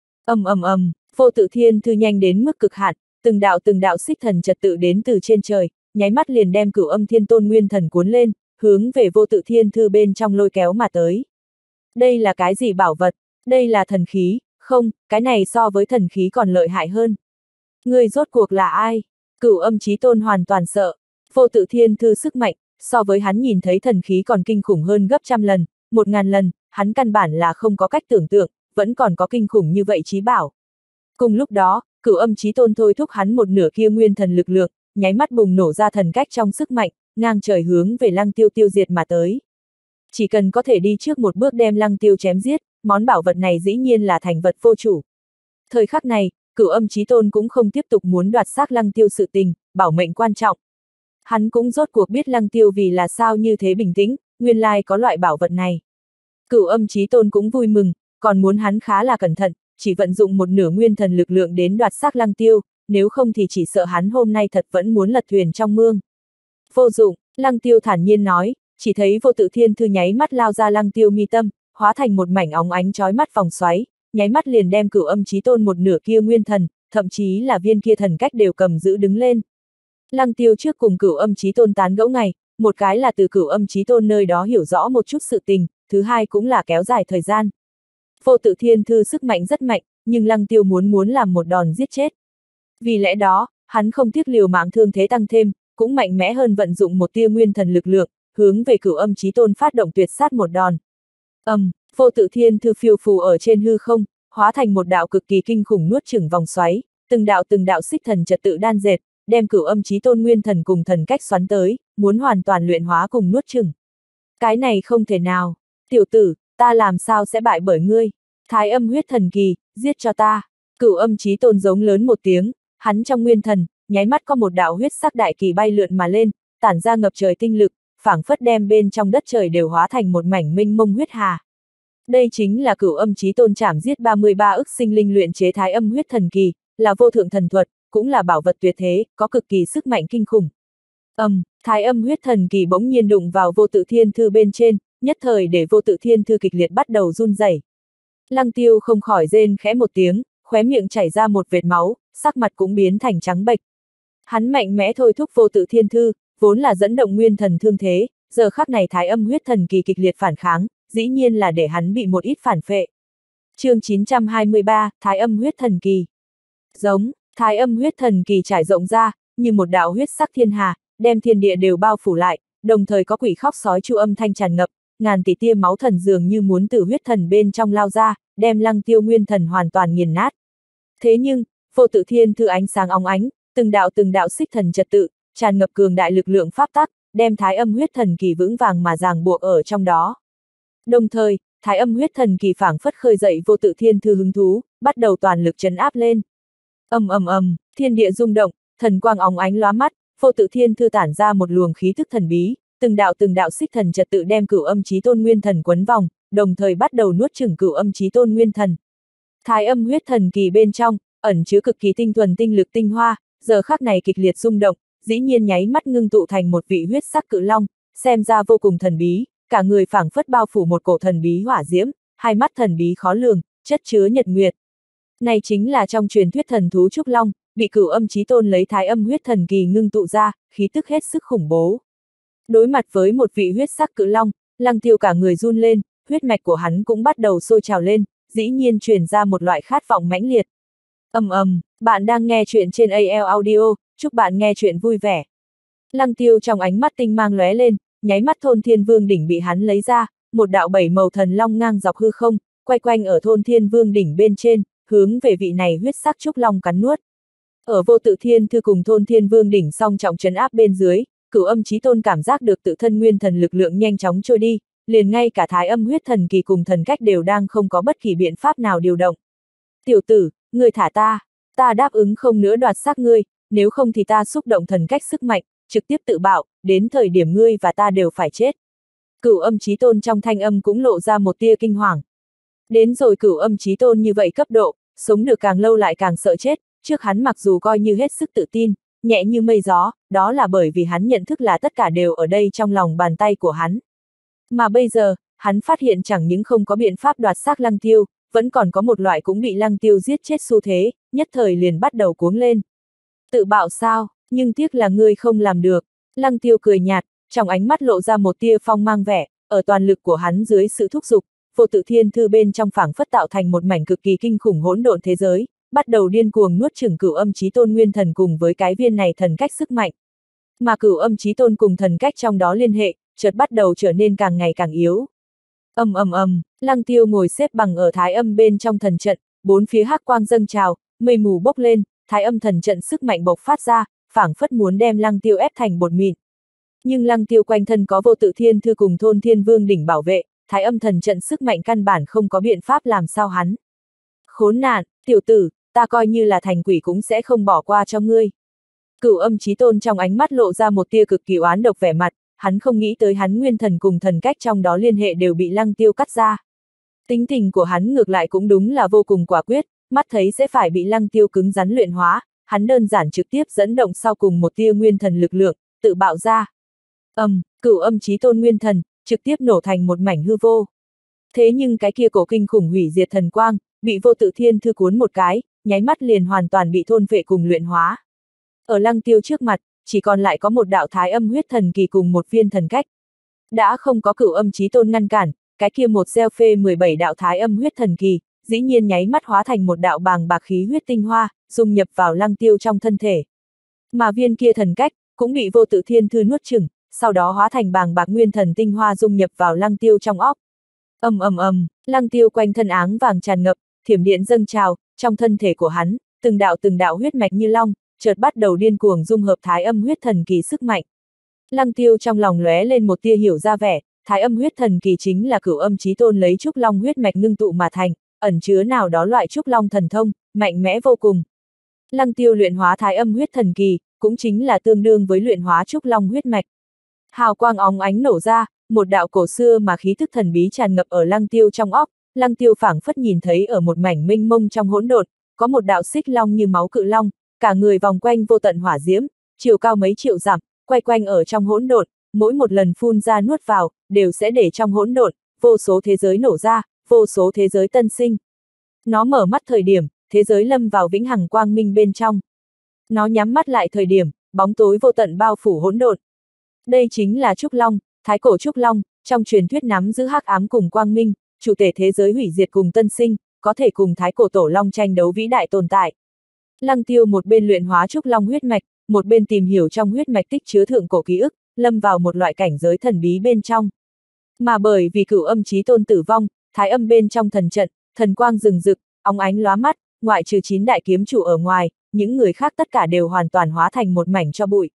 Vô Tự Thiên Thư nhanh đến mức cực hạn, từng đạo xích thần trật tự đến từ trên trời, nháy mắt liền đem Cửu Âm Thiên Tôn nguyên thần cuốn lên, hướng về Vô Tự Thiên Thư bên trong lôi kéo mà tới. Đây là cái gì bảo vật? Đây là thần khí, không, cái này so với thần khí còn lợi hại hơn. Ngươi rốt cuộc là ai? Cửu Âm Chí Tôn hoàn toàn sợ. Vô Tự Thiên Thư sức mạnh, so với hắn nhìn thấy thần khí còn kinh khủng hơn gấp 100 lần, 1000 lần, hắn căn bản là không có cách tưởng tượng, vẫn còn có kinh khủng như vậy chí bảo. Cùng lúc đó, Cửu Âm Chí Tôn thôi thúc hắn một nửa kia nguyên thần lực lượng, nháy mắt bùng nổ ra thần cách trong sức mạnh, ngang trời hướng về Lăng Tiêu tiêu diệt mà tới. Chỉ cần có thể đi trước một bước đem Lăng Tiêu chém giết, món bảo vật này dĩ nhiên là thành vật vô chủ. Thời khắc này, Cửu Âm Chí Tôn cũng không tiếp tục muốn đoạt xác Lăng Tiêu sự tình, bảo mệnh quan trọng. Hắn cũng rốt cuộc biết Lăng Tiêu vì là sao như thế bình tĩnh, nguyên lai có loại bảo vật này. Cửu Âm Chí Tôn cũng vui mừng, còn muốn hắn khá là cẩn thận, chỉ vận dụng một nửa nguyên thần lực lượng đến đoạt xác Lăng Tiêu, nếu không thì chỉ sợ hắn hôm nay thật vẫn muốn lật thuyền trong mương. Vô dụng, Lăng Tiêu thản nhiên nói, chỉ thấy Vô Tự Thiên Thư nháy mắt lao ra Lăng Tiêu mi tâm, hóa thành một mảnh óng ánh chói mắt vòng xoáy, nháy mắt liền đem Cửu Âm Chí Tôn một nửa kia nguyên thần, thậm chí là viên kia thần cách đều cầm giữ đứng lên. Lăng Tiêu trước cùng Cửu Âm Chí Tôn tán gẫu ngày, một cái là từ Cửu Âm Chí Tôn nơi đó hiểu rõ một chút sự tình, thứ hai cũng là kéo dài thời gian. Vô Tự Thiên Thư sức mạnh rất mạnh, nhưng Lăng Tiêu muốn làm một đòn giết chết. Vì lẽ đó, hắn không tiếc liều mạng thương thế tăng thêm, cũng mạnh mẽ hơn vận dụng một tia nguyên thần lực lượng, hướng về Cửu Âm Chí Tôn phát động tuyệt sát một đòn. Vô Tự Thiên Thư phiêu phù ở trên hư không, hóa thành một đạo cực kỳ kinh khủng nuốt chửng vòng xoáy, từng đạo xích thần trật tự đan dệt, đem Cửu Âm Chí Tôn nguyên thần cùng thần cách xoắn tới, muốn hoàn toàn luyện hóa cùng nuốt chửng. Cái này không thể nào, tiểu tử, ta làm sao sẽ bại bởi ngươi? Thái Âm huyết thần kỳ, giết cho ta! Cửu Âm Chí Tôn giống lớn một tiếng, hắn trong nguyên thần, nháy mắt có một đạo huyết sắc đại kỳ bay lượn mà lên, tản ra ngập trời tinh lực, phảng phất đem bên trong đất trời đều hóa thành một mảnh mênh mông huyết hà. Đây chính là Cửu Âm Chí Tôn chảm giết 33 ức sinh linh luyện chế Thái Âm huyết thần kỳ, là vô thượng thần thuật, cũng là bảo vật tuyệt thế, có cực kỳ sức mạnh kinh khủng. Thái Âm huyết thần kỳ bỗng nhiên đụng vào Vô Tự Thiên Thư bên trên, nhất thời để Vô Tự Thiên Thư kịch liệt bắt đầu run rẩy. Lăng Tiêu không khỏi rên khẽ một tiếng, khóe miệng chảy ra một vệt máu, sắc mặt cũng biến thành trắng bệch. Hắn mạnh mẽ thôi thúc Vô Tự Thiên Thư, vốn là dẫn động nguyên thần thương thế, giờ khắc này Thái Âm huyết thần kỳ kịch liệt phản kháng, dĩ nhiên là để hắn bị một ít phản phệ. Chương 923, Thái Âm huyết thần kỳ. Giống, Thái Âm huyết thần kỳ trải rộng ra, như một đạo huyết sắc thiên hà, đem thiên địa đều bao phủ lại, đồng thời có quỷ khóc sói chu âm thanh tràn ngập, ngàn tỷ tia máu thần dường như muốn từ huyết thần bên trong lao ra, đem Lăng Tiêu nguyên thần hoàn toàn nghiền nát. Thế nhưng, Vô Tự Thiên Thư ánh sáng óng ánh, từng đạo xích thần trật tự, tràn ngập cường đại lực lượng pháp tắc, đem Thái Âm huyết thần kỳ vững vàng mà ràng buộc ở trong đó. Đồng thời, Thái Âm huyết thần kỳ phảng phất khơi dậy Vô Tự Thiên Thư hứng thú, bắt đầu toàn lực trấn áp lên. Thiên địa rung động, thần quang óng ánh lóa mắt, Vô Tự Thiên Thư tản ra một luồng khí thức thần bí, từng đạo xích thần trật tự đem Cửu Âm Chí Tôn nguyên thần quấn vòng, đồng thời bắt đầu nuốt chửng Cửu Âm Chí Tôn nguyên thần. Thái Âm huyết thần kỳ bên trong ẩn chứa cực kỳ tinh thuần tinh lực tinh hoa, giờ khắc này kịch liệt rung động, dĩ nhiên nháy mắt ngưng tụ thành một vị huyết sắc cự long, xem ra vô cùng thần bí, cả người phảng phất bao phủ một cổ thần bí hỏa diễm, hai mắt thần bí khó lường, chất chứa nhật nguyệt. Này chính là trong truyền thuyết thần thú Trúc Long, bị Cửu Âm Chí Tôn lấy Thái Âm huyết thần kỳ ngưng tụ ra, khí tức hết sức khủng bố. Đối mặt với một vị huyết sắc cự long, Lăng Tiêu cả người run lên, huyết mạch của hắn cũng bắt đầu sôi trào lên, dĩ nhiên truyền ra một loại khát vọng mãnh liệt. Bạn đang nghe chuyện trên AL Audio, chúc bạn nghe chuyện vui vẻ. Lăng Tiêu trong ánh mắt tinh mang lóe lên, nháy mắt Thôn Thiên Vương đỉnh bị hắn lấy ra, một đạo 7 màu thần long ngang dọc hư không, quay quanh ở Thôn Thiên Vương đỉnh bên trên, hướng về vị này huyết sắc trúc long cắn nuốt. Ở Vô Tự Thiên Thư cùng Thôn Thiên Vương đỉnh song trọng trấn áp bên dưới, Cửu Âm Chí Tôn cảm giác được tự thân nguyên thần lực lượng nhanh chóng trôi đi, liền ngay cả Thái Âm huyết thần kỳ cùng thần cách đều đang không có bất kỳ biện pháp nào điều động. Tiểu tử, ngươi thả ta đáp ứng không nữa đoạt xác ngươi, nếu không thì ta xúc động thần cách sức mạnh, trực tiếp tự bạo, đến thời điểm ngươi và ta đều phải chết. Cửu Âm Chí Tôn trong thanh âm cũng lộ ra một tia kinh hoàng. Đến rồi Cửu Âm Chí Tôn như vậy cấp độ, sống được càng lâu lại càng sợ chết, trước hắn mặc dù coi như hết sức tự tin, nhẹ như mây gió, đó là bởi vì hắn nhận thức là tất cả đều ở đây trong lòng bàn tay của hắn. Mà bây giờ, hắn phát hiện chẳng những không có biện pháp đoạt xác Lăng Tiêu, vẫn còn có một loại cũng bị Lăng Tiêu giết chết xu thế, nhất thời liền bắt đầu cuống lên. Tự bạo sao, nhưng tiếc là ngươi không làm được. Lăng Tiêu cười nhạt, trong ánh mắt lộ ra một tia phong mang vẻ, ở toàn lực của hắn dưới sự thúc giục, Vô Tự Thiên Thư bên trong phảng phất tạo thành một mảnh cực kỳ kinh khủng hỗn độn thế giới, bắt đầu điên cuồng nuốt chửng Cửu Âm Chí Tôn nguyên thần cùng với cái viên này thần cách sức mạnh. Mà Cửu Âm Chí Tôn cùng thần cách trong đó liên hệ, chợt bắt đầu trở nên càng ngày càng yếu. Lăng Tiêu ngồi xếp bằng ở Thái Âm bên trong thần trận, bốn phía hắc quang dâng trào, mây mù bốc lên, Thái Âm thần trận sức mạnh bộc phát ra, phảng phất muốn đem Lăng Tiêu ép thành bột mịn. Nhưng Lăng Tiêu quanh thân có Vô Tự Thiên Thư cùng Thôn Thiên Vương đỉnh bảo vệ, Thái Âm thần trận sức mạnh căn bản không có biện pháp làm sao hắn. Khốn nạn, tiểu tử, ta coi như là thành quỷ cũng sẽ không bỏ qua cho ngươi. Cửu Âm Chí Tôn trong ánh mắt lộ ra một tia cực kỳ oán độc vẻ mặt, hắn không nghĩ tới hắn nguyên thần cùng thần cách trong đó liên hệ đều bị Lăng Tiêu cắt ra. Tính tình của hắn ngược lại cũng đúng là vô cùng quả quyết, mắt thấy sẽ phải bị Lăng Tiêu cứng rắn luyện hóa, hắn đơn giản trực tiếp dẫn động sau cùng một tia nguyên thần lực lượng, tự bạo ra. Cửu Âm Chí Tôn nguyên thần, trực tiếp nổ thành một mảnh hư vô. Thế nhưng cái kia cổ kinh khủng hủy diệt thần quang, bị Vô Tự Thiên Thư cuốn một cái, nháy mắt liền hoàn toàn bị thôn phệ cùng luyện hóa. Ở Lăng Tiêu trước mặt, chỉ còn lại có một đạo thái âm huyết thần kỳ cùng một viên thần cách. Đã không có Cửu Âm Chí Tôn ngăn cản, cái kia một gieo phê 17 đạo thái âm huyết thần kỳ, dĩ nhiên nháy mắt hóa thành một đạo bàng bạc khí huyết tinh hoa, dung nhập vào Lăng Tiêu trong thân thể. Mà viên kia thần cách, cũng bị Vô Tự Thiên Thư nuốt chửng, sau đó hóa thành bàng bạc nguyên thần tinh hoa dung nhập vào Lăng Tiêu trong óc. Lăng Tiêu quanh thân áng vàng tràn ngập, thiểm điện dâng trào, trong thân thể của hắn, từng đạo huyết mạch như long, chợt bắt đầu điên cuồng dung hợp thái âm huyết thần kỳ sức mạnh. Lăng Tiêu trong lòng lóe lên một tia hiểu ra vẻ, thái âm huyết thần kỳ chính là Cửu Âm Chí Tôn lấy trúc long huyết mạch ngưng tụ mà thành, ẩn chứa nào đó loại trúc long thần thông, mạnh mẽ vô cùng. Lăng Tiêu luyện hóa thái âm huyết thần kỳ, cũng chính là tương đương với luyện hóa trúc long huyết mạch. Hào quang óng ánh nổ ra, một đạo cổ xưa mà khí thức thần bí tràn ngập ở Lăng Tiêu trong óc, Lăng Tiêu phảng phất nhìn thấy ở một mảnh mênh mông trong hỗn độn, có một đạo xích long như máu cự long, cả người vòng quanh vô tận hỏa diễm, chiều cao mấy triệu dặm, quay quanh ở trong hỗn độn, mỗi một lần phun ra nuốt vào, đều sẽ để trong hỗn độn, vô số thế giới nổ ra, vô số thế giới tân sinh. Nó mở mắt thời điểm, thế giới lâm vào vĩnh hằng quang minh bên trong. Nó nhắm mắt lại thời điểm, bóng tối vô tận bao phủ hỗn độn. Đây chính là Trúc Long, thái cổ Trúc Long, trong truyền thuyết nắm giữ hắc ám cùng quang minh, chủ thể thế giới hủy diệt cùng tân sinh, có thể cùng thái cổ tổ long tranh đấu vĩ đại tồn tại. Lăng Tiêu một bên luyện hóa Trúc Long huyết mạch, một bên tìm hiểu trong huyết mạch tích chứa thượng cổ ký ức, lâm vào một loại cảnh giới thần bí bên trong. Mà bởi vì Cửu Âm Chí Tôn tử vong, thái âm bên trong thần trận, thần quang rừng rực, óng ánh lóa mắt, ngoại trừ 9 đại kiếm chủ ở ngoài, những người khác tất cả đều hoàn toàn hóa thành một mảnh tro bụi.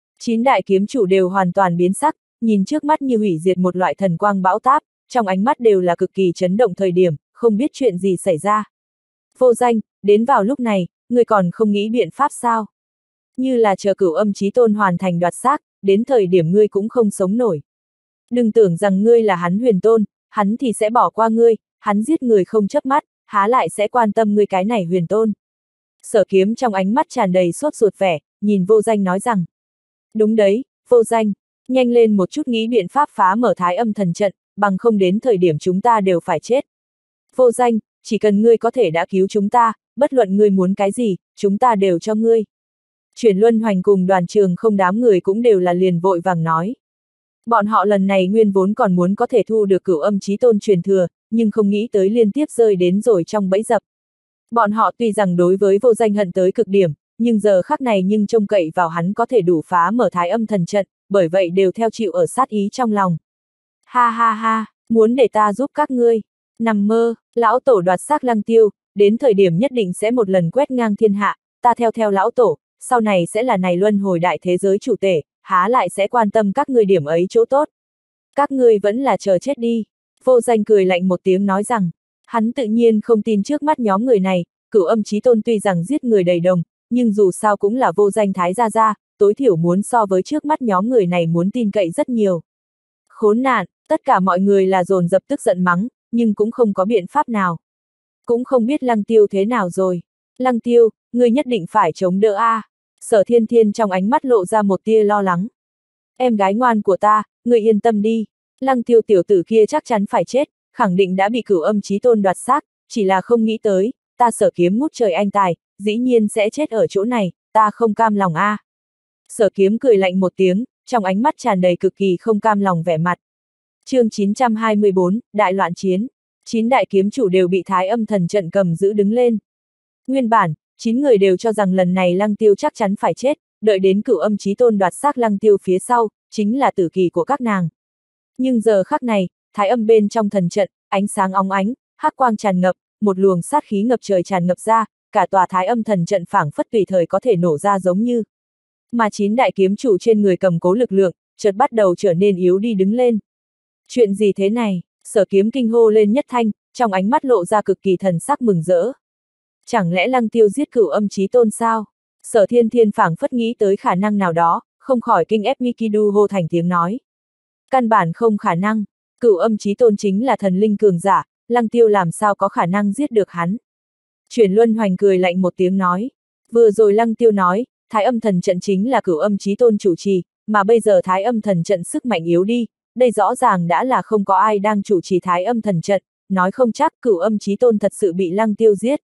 9 đại kiếm chủ đều hoàn toàn biến sắc, nhìn trước mắt như hủy diệt một loại thần quang bão táp, trong ánh mắt đều là cực kỳ chấn động thời điểm, không biết chuyện gì xảy ra. Vô Danh, đến vào lúc này, ngươi còn không nghĩ biện pháp sao? Như là chờ Cửu Âm Chí Tôn hoàn thành đoạt xác, đến thời điểm ngươi cũng không sống nổi. Đừng tưởng rằng ngươi là hắn Huyền Tôn, hắn thì sẽ bỏ qua ngươi, hắn giết người không chớp mắt, há lại sẽ quan tâm ngươi cái này Huyền Tôn. Sở Kiếm trong ánh mắt tràn đầy sốt ruột vẻ, nhìn Vô Danh nói rằng. Đúng đấy, Vô Danh, nhanh lên một chút nghĩ biện pháp phá mở thái âm thần trận, bằng không đến thời điểm chúng ta đều phải chết. Vô Danh, chỉ cần ngươi có thể đã cứu chúng ta, bất luận ngươi muốn cái gì, chúng ta đều cho ngươi. Chuyển Luân Hoành cùng Đoàn Trường Không đám người cũng đều là liền vội vàng nói. Bọn họ lần này nguyên vốn còn muốn có thể thu được Cửu Âm Chí Tôn truyền thừa, nhưng không nghĩ tới liên tiếp rơi đến rồi trong bẫy dập. Bọn họ tuy rằng đối với Vô Danh hận tới cực điểm, nhưng giờ khắc này nhưng trông cậy vào hắn có thể đủ phá mở thái âm thần trận, bởi vậy đều theo chịu ở sát ý trong lòng. Ha ha ha, muốn để ta giúp các ngươi. Nằm mơ, lão tổ đoạt xác Lăng Tiêu, đến thời điểm nhất định sẽ một lần quét ngang thiên hạ, ta theo lão tổ, sau này sẽ là này luân hồi đại thế giới chủ tể, há lại sẽ quan tâm các ngươi điểm ấy chỗ tốt. Các ngươi vẫn là chờ chết đi. Vô Danh cười lạnh một tiếng nói rằng, hắn tự nhiên không tin trước mắt nhóm người này, Cửu Âm Chí Tôn tuy rằng giết người đầy đồng, nhưng dù sao cũng là Vô Danh thái gia gia, tối thiểu muốn so với trước mắt nhóm người này muốn tin cậy rất nhiều. Khốn nạn, tất cả mọi người là dồn dập tức giận mắng, nhưng cũng không có biện pháp nào. Cũng không biết Lăng Tiêu thế nào rồi. Lăng Tiêu, ngươi nhất định phải chống đỡ a. Sở Thiên Thiên trong ánh mắt lộ ra một tia lo lắng. Em gái ngoan của ta, ngươi yên tâm đi. Lăng Tiêu tiểu tử kia chắc chắn phải chết, khẳng định đã bị Cửu Âm Chí Tôn đoạt xác, chỉ là không nghĩ tới, ta Sở Kiếm ngút trời anh tài, dĩ nhiên sẽ chết ở chỗ này, ta không cam lòng a. Sở Kiếm cười lạnh một tiếng, trong ánh mắt tràn đầy cực kỳ không cam lòng vẻ mặt. Chương 924, Đại loạn chiến. 9 đại kiếm chủ đều bị thái âm thần trận cầm giữ đứng lên. Nguyên bản, 9 người đều cho rằng lần này Lăng Tiêu chắc chắn phải chết, đợi đến Cửu Âm Chí Tôn đoạt xác Lăng Tiêu phía sau, chính là tử kỳ của các nàng. Nhưng giờ khắc này, thái âm bên trong thần trận, ánh sáng óng ánh, hắc quang tràn ngập, một luồng sát khí ngập trời tràn ngập ra, cả tòa thái âm thần trận phảng phất tùy thời có thể nổ ra giống như. Mà 9 đại kiếm chủ trên người cầm cố lực lượng, chợt bắt đầu trở nên yếu đi đứng lên. Chuyện gì thế này? Sở Kiếm kinh hô lên nhất thanh, trong ánh mắt lộ ra cực kỳ thần sắc mừng rỡ. Chẳng lẽ Lăng Tiêu giết Cửu Âm Chí Tôn sao? Sở Thiên Thiên phảng phất nghĩ tới khả năng nào đó, không khỏi kinh ép Mikidu hô thành tiếng nói. Căn bản không khả năng, Cửu Âm Chí Tôn chính là thần linh cường giả, Lăng Tiêu làm sao có khả năng giết được hắn? Chuyển Luân Hoành cười lạnh một tiếng nói. Vừa rồi Lăng Tiêu nói, thái âm thần trận chính là Cửu Âm Chí Tôn chủ trì, mà bây giờ thái âm thần trận sức mạnh yếu đi, đây rõ ràng đã là không có ai đang chủ trì thái âm thần trận, nói không chắc Cửu Âm Chí Tôn thật sự bị Lăng Tiêu giết.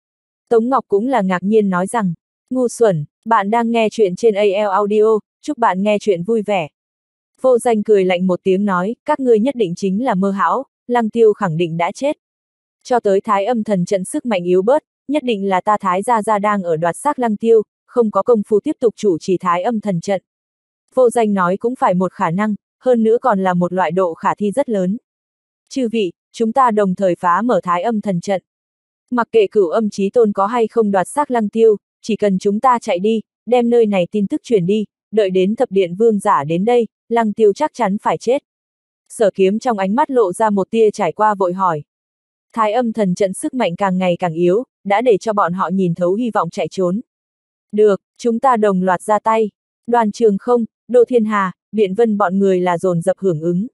Tống Ngọc cũng là ngạc nhiên nói rằng, ngu xuẩn, bạn đang nghe chuyện trên AL Audio, chúc bạn nghe chuyện vui vẻ. Vô Danh cười lạnh một tiếng nói, các ngươi nhất định chính là mơ hão, Lăng Tiêu khẳng định đã chết. Cho tới Thái Âm thần trận sức mạnh yếu bớt, nhất định là ta Thái gia đang ở đoạt xác Lăng Tiêu, không có công phu tiếp tục chủ trì Thái Âm thần trận. Vô Danh nói cũng phải một khả năng, hơn nữa còn là một loại độ khả thi rất lớn. Chư vị, chúng ta đồng thời phá mở Thái Âm thần trận. Mặc kệ Cửu Âm Chí Tôn có hay không đoạt xác Lăng Tiêu, chỉ cần chúng ta chạy đi, đem nơi này tin tức truyền đi, đợi đến Thập Điện Vương giả đến đây, Lăng Tiêu chắc chắn phải chết. Sở Kiếm trong ánh mắt lộ ra một tia trải qua vội hỏi. Thái Âm thần trận sức mạnh càng ngày càng yếu, đã để cho bọn họ nhìn thấu hy vọng chạy trốn. Được, chúng ta đồng loạt ra tay. Đoàn Trường Không, Đỗ Thiên Hà, Biện Vân bọn người là dồn dập hưởng ứng.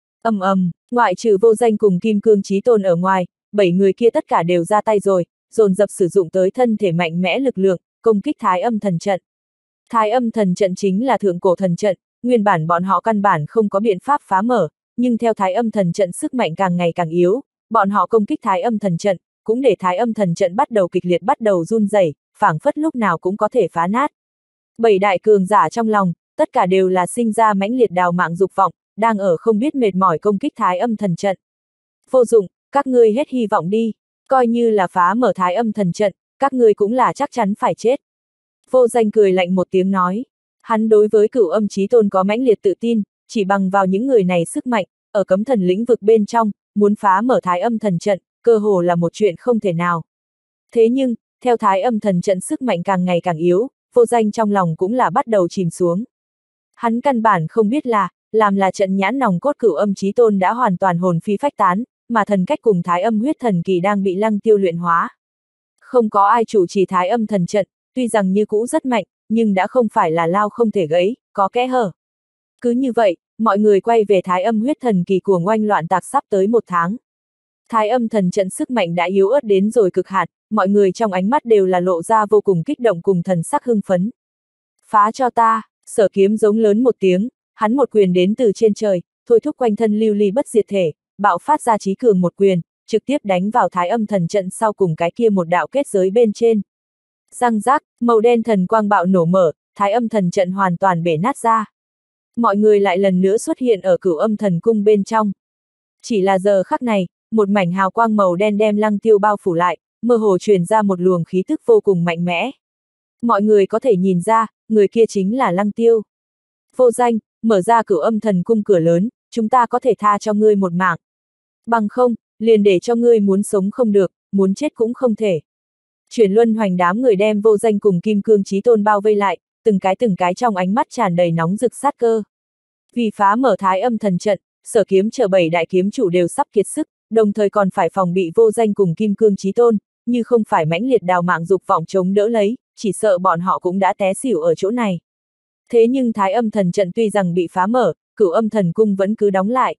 Ngoại trừ Vô Danh cùng Kim Cương Chí Tôn ở ngoài, 7 người kia tất cả đều ra tay rồi, dồn dập sử dụng tới thân thể mạnh mẽ lực lượng, công kích Thái Âm thần trận. Thái Âm thần trận chính là thượng cổ thần trận, nguyên bản bọn họ căn bản không có biện pháp phá mở, nhưng theo Thái Âm thần trận sức mạnh càng ngày càng yếu, bọn họ công kích Thái Âm thần trận, cũng để Thái Âm thần trận bắt đầu kịch liệt bắt đầu run rẩy, phảng phất lúc nào cũng có thể phá nát. 7 đại cường giả trong lòng, tất cả đều là sinh ra mãnh liệt đào mạng dục vọng, đang ở không biết mệt mỏi công kích Thái Âm thần trận. Vô dụng, các ngươi hết hy vọng đi, coi như là phá mở Thái Âm thần trận, các ngươi cũng là chắc chắn phải chết. Vô Danh cười lạnh một tiếng nói, hắn đối với Cửu Âm Chí Tôn có mãnh liệt tự tin, chỉ bằng vào những người này sức mạnh, ở cấm thần lĩnh vực bên trong, muốn phá mở Thái Âm thần trận, cơ hồ là một chuyện không thể nào. Thế nhưng, theo Thái Âm thần trận sức mạnh càng ngày càng yếu, Vô Danh trong lòng cũng là bắt đầu chìm xuống. Hắn căn bản không biết là, làm là trận nhãn nòng cốt Cửu Âm Chí Tôn đã hoàn toàn hồn phi phách tán, mà thần cách cùng Thái Âm huyết thần kỳ đang bị Lăng Tiêu luyện hóa. Không có ai chủ trì Thái Âm thần trận, tuy rằng như cũ rất mạnh, nhưng đã không phải là lao không thể gãy, có kẽ hở. Cứ như vậy, mọi người quay về Thái Âm huyết thần kỳ của oanh loạn tạc sắp tới 1 tháng. Thái Âm thần trận sức mạnh đã yếu ớt đến rồi cực hạn, mọi người trong ánh mắt đều là lộ ra vô cùng kích động cùng thần sắc hưng phấn. Phá cho ta, Sở Kiếm giống lớn một tiếng, hắn một quyền đến từ trên trời, thôi thúc quanh thân lưu ly bất diệt thể, bạo phát ra chí cường một quyền, trực tiếp đánh vào Thái Âm thần trận sau cùng cái kia một đạo kết giới bên trên. Răng rác, màu đen thần quang bạo nổ mở, Thái Âm thần trận hoàn toàn bể nát ra. Mọi người lại lần nữa xuất hiện ở Cửu Âm thần cung bên trong. Chỉ là giờ khắc này, một mảnh hào quang màu đen đem Lăng Tiêu bao phủ lại, mơ hồ truyền ra một luồng khí tức vô cùng mạnh mẽ. Mọi người có thể nhìn ra, người kia chính là Lăng Tiêu. Vô Danh, mở ra Cửu Âm thần cung cửa lớn, chúng ta có thể tha cho ngươi một mạng. Bằng không, liền để cho ngươi muốn sống không được, muốn chết cũng không thể. Chuyển Luân Hoành đám người đem Vô Danh cùng Kim Cương Chí Tôn bao vây lại, từng cái trong ánh mắt tràn đầy nóng rực sát cơ. Vì phá mở Thái Âm thần trận, Sở Kiếm chờ 7 đại kiếm chủ đều sắp kiệt sức, đồng thời còn phải phòng bị Vô Danh cùng Kim Cương Chí Tôn, như không phải mãnh liệt đào mạng dục vọng chống đỡ lấy, chỉ sợ bọn họ cũng đã té xỉu ở chỗ này. Thế nhưng Thái Âm thần trận tuy rằng bị phá mở, Cửu Âm thần cung vẫn cứ đóng lại.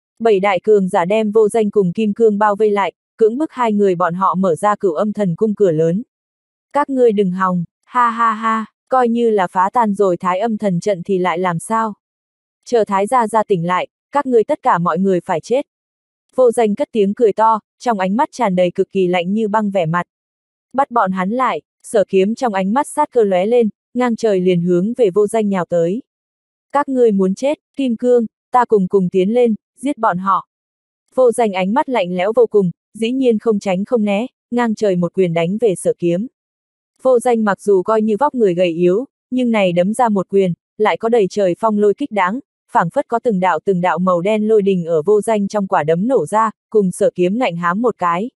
7 đại cường giả đem Vô Danh cùng Kim Cương bao vây lại, cưỡng bức 2 người bọn họ mở ra Cửu Âm thần cung cửa lớn. Các ngươi đừng hòng, ha ha ha, coi như là phá tan rồi Thái Âm thần trận thì lại làm sao? Chờ Thái gia tỉnh lại, các ngươi tất cả mọi người phải chết. Vô Danh cất tiếng cười to, trong ánh mắt tràn đầy cực kỳ lạnh như băng vẻ mặt. Bắt bọn hắn lại, Sở Kiếm trong ánh mắt sát cơ lóe lên, ngang trời liền hướng về Vô Danh nhào tới. Các ngươi muốn chết, Kim Cương, ta cùng tiến lên, giết bọn họ. Vô Danh ánh mắt lạnh lẽo vô cùng, dĩ nhiên không tránh không né, ngang trời một quyền đánh về Sở Kiếm. Vô Danh mặc dù coi như vóc người gầy yếu, nhưng này đấm ra một quyền, lại có đầy trời phong lôi kích đáng, phảng phất có từng đạo màu đen lôi đình ở Vô Danh trong quả đấm nổ ra, cùng Sở Kiếm ngạnh hám một cái.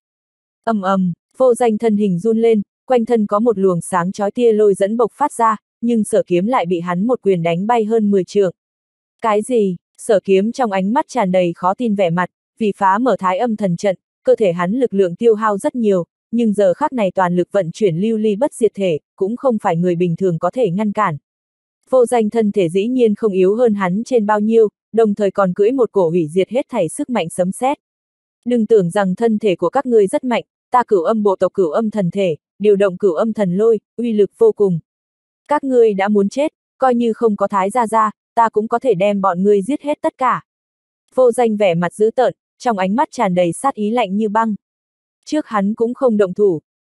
Vô Danh thân hình run lên, quanh thân có một luồng sáng chói tia lôi dẫn bộc phát ra, nhưng Sở Kiếm lại bị hắn một quyền đánh bay hơn 10 trượng. Cái gì? Sở Kiếm trong ánh mắt tràn đầy khó tin vẻ mặt, vì phá mở Thái Âm thần trận, cơ thể hắn lực lượng tiêu hao rất nhiều, nhưng giờ khắc này toàn lực vận chuyển lưu ly bất diệt thể, cũng không phải người bình thường có thể ngăn cản. Vô Danh thân thể dĩ nhiên không yếu hơn hắn trên bao nhiêu, đồng thời còn cưỡi một cổ hủy diệt hết thảy sức mạnh sấm sét. Đừng tưởng rằng thân thể của các ngươi rất mạnh, ta Cửu Âm bộ tộc Cửu Âm thần thể, điều động Cửu Âm thần lôi, uy lực vô cùng. Các ngươi đã muốn chết, coi như không có Thái gia, ta cũng có thể đem bọn ngươi giết hết tất cả. Vô Danh vẻ mặt dữ tợn, trong ánh mắt tràn đầy sát ý lạnh như băng. Trước hắn cũng không động thủ,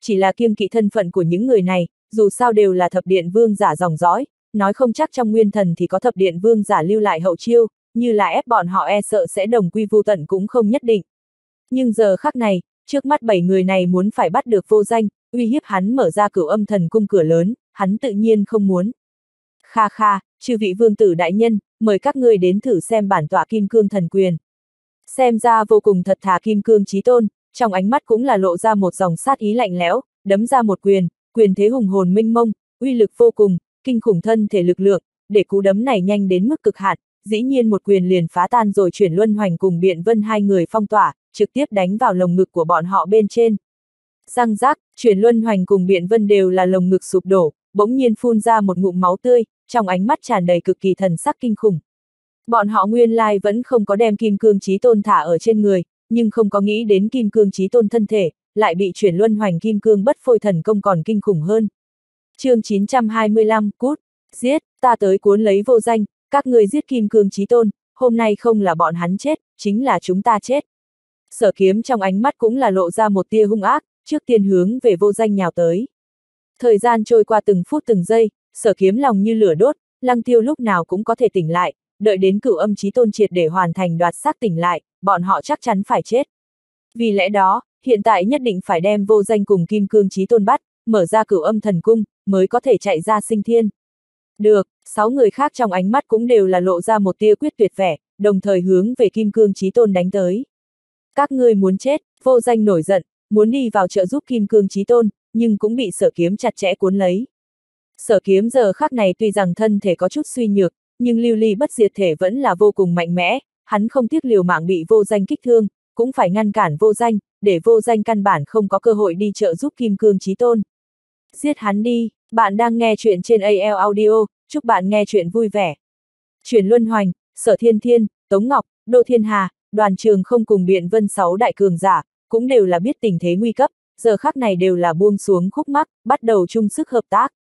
chỉ là kiêng kỵ thân phận của những người này, dù sao đều là thập điện vương giả dòng dõi, nói không chắc trong nguyên thần thì có thập điện vương giả lưu lại hậu chiêu, như là ép bọn họ e sợ sẽ đồng quy vu tận cũng không nhất định. Nhưng giờ khắc này, trước mắt 7 người này muốn phải bắt được Vô Danh, uy hiếp hắn mở ra Cửu Âm Thần Cung cửa lớn, hắn tự nhiên không muốn. Kha kha, chư vị vương tử đại nhân, mời các ngươi đến thử xem bản tọa Kim Cương Thần Quyền. Xem ra vô cùng thật thà Kim Cương Chí Tôn, trong ánh mắt cũng là lộ ra một dòng sát ý lạnh lẽo, đấm ra một quyền, quyền thế hùng hồn minh mông, uy lực vô cùng, kinh khủng thân thể lực lượng, để cú đấm này nhanh đến mức cực hạn, dĩ nhiên một quyền liền phá tan rồi Chuyển Luân Hoành cùng Biện Vân hai người phong tỏa, trực tiếp đánh vào lồng ngực của bọn họ bên trên. Răng rác, Chuyển Luân Hoành cùng Biện Vân đều là lồng ngực sụp đổ, bỗng nhiên phun ra một ngụm máu tươi, trong ánh mắt tràn đầy cực kỳ thần sắc kinh khủng. Bọn họ nguyên lai vẫn không có đem Kim Cương Chí Tôn thả ở trên người, nhưng không có nghĩ đến Kim Cương Chí Tôn thân thể, lại bị Chuyển Luân Hoành Kim Cương Bất Phôi Thần Công còn kinh khủng hơn. Chương 925, cút, giết, ta tới cuốn lấy Vô Danh, các người giết Kim Cương Chí Tôn, hôm nay không là bọn hắn chết, chính là chúng ta chết. Sở Kiếm trong ánh mắt cũng là lộ ra một tia hung ác, trước tiên hướng về Vô Danh nhào tới. Thời gian trôi qua từng phút từng giây, Sở Kiếm lòng như lửa đốt, Lăng Tiêu lúc nào cũng có thể tỉnh lại, đợi đến Cửu Âm Chí Tôn triệt để hoàn thành đoạt xác tỉnh lại, bọn họ chắc chắn phải chết. Vì lẽ đó, hiện tại nhất định phải đem Vô Danh cùng Kim Cương Chí Tôn bắt, mở ra Cửu Âm Thần Cung, mới có thể chạy ra sinh thiên. Được, 6 người khác trong ánh mắt cũng đều là lộ ra một tia quyết tuyệt vẻ, đồng thời hướng về Kim Cương Chí Tôn đánh tới. Các ngươi muốn chết, Vô Danh nổi giận, muốn đi vào trợ giúp Kim Cương Chí Tôn, nhưng cũng bị Sở Kiếm chặt chẽ cuốn lấy. Sở Kiếm giờ khắc này tuy rằng thân thể có chút suy nhược, nhưng lưu ly bất diệt thể vẫn là vô cùng mạnh mẽ, hắn không tiếc liều mạng bị Vô Danh kích thương, cũng phải ngăn cản Vô Danh, để Vô Danh căn bản không có cơ hội đi trợ giúp Kim Cương Chí Tôn. Giết hắn đi, bạn đang nghe chuyện trên AL Audio, chúc bạn nghe chuyện vui vẻ. Chuyển Luân Hoành, Sở Thiên Thiên, Tống Ngọc, Đỗ Thiên Hà, Đoàn Trường Không cùng Biện Vân 6 đại cường giả, cũng đều là biết tình thế nguy cấp, giờ khắc này đều là buông xuống khúc mắc, bắt đầu chung sức hợp tác.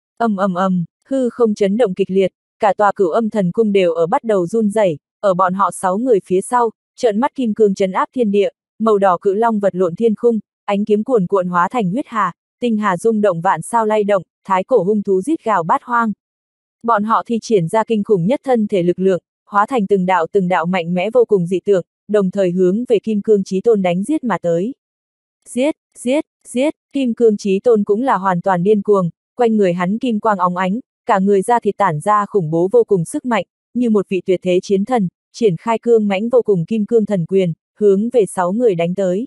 Hư không chấn động kịch liệt, cả tòa Cửu Âm Thần Cung đều ở bắt đầu run rẩy, ở bọn họ 6 người phía sau, trợn mắt kim cương trấn áp thiên địa, màu đỏ cự long vật lộn thiên khung, ánh kiếm cuồn cuộn hóa thành huyết hà, tinh hà rung động vạn sao lay động, thái cổ hung thú rít gào bát hoang. Bọn họ thi triển ra kinh khủng nhất thân thể lực lượng, hóa thành từng đạo mạnh mẽ vô cùng dị tượng, đồng thời hướng về Kim Cương Chí Tôn đánh giết mà tới. Giết, giết, giết, Kim Cương Chí Tôn cũng là hoàn toàn điên cuồng, quanh người hắn kim quang óng ánh, cả người da thịt tản ra khủng bố vô cùng sức mạnh, như một vị tuyệt thế chiến thần, triển khai cương mãnh vô cùng Kim Cương Thần Quyền, hướng về 6 người đánh tới.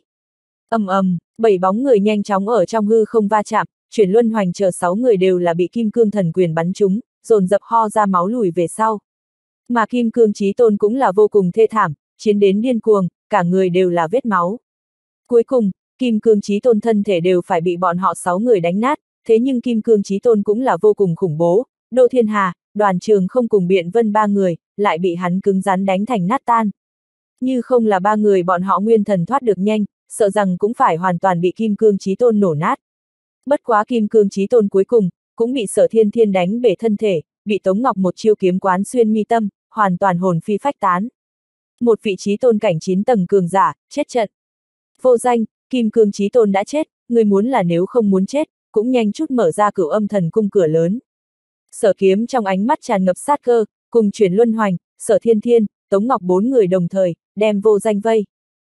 7 bóng người nhanh chóng ở trong hư không va chạm, Chuyển Luân Hoành chờ 6 người đều là bị Kim Cương Thần Quyền bắn trúng, dồn dập ho ra máu lùi về sau. Mà Kim Cương Chí Tôn cũng là vô cùng thê thảm, chiến đến điên cuồng, cả người đều là vết máu. Cuối cùng, Kim Cương Chí Tôn thân thể đều phải bị bọn họ 6 người đánh nát, thế nhưng Kim Cương Chí Tôn cũng là vô cùng khủng bố, Đỗ Thiên Hà, Đoàn Trường Không cùng Biện Vân 3 người, lại bị hắn cứng rắn đánh thành nát tan. Như không là 3 người bọn họ nguyên thần thoát được nhanh, sợ rằng cũng phải hoàn toàn bị Kim Cương Chí Tôn nổ nát. Bất quá Kim Cương Chí Tôn cuối cùng, cũng bị Sở Thiên Thiên đánh bể thân thể, bị Tống Ngọc một chiêu kiếm quán xuyên mi tâm, hoàn toàn hồn phi phách tán. Một vị Chí Tôn cảnh 9 tầng cường giả, chết trận. Vô Danh, Kim Cương Chí Tôn đã chết, người muốn là nếu không muốn chết, cũng nhanh chút mở ra Cửu Âm Thần Cung cửa lớn. Sở Kiếm trong ánh mắt tràn ngập sát cơ, cùng Chuyển Luân Hoành, Sở Thiên Thiên, Tống Ngọc 4 người đồng thời, đem Vô Danh vây.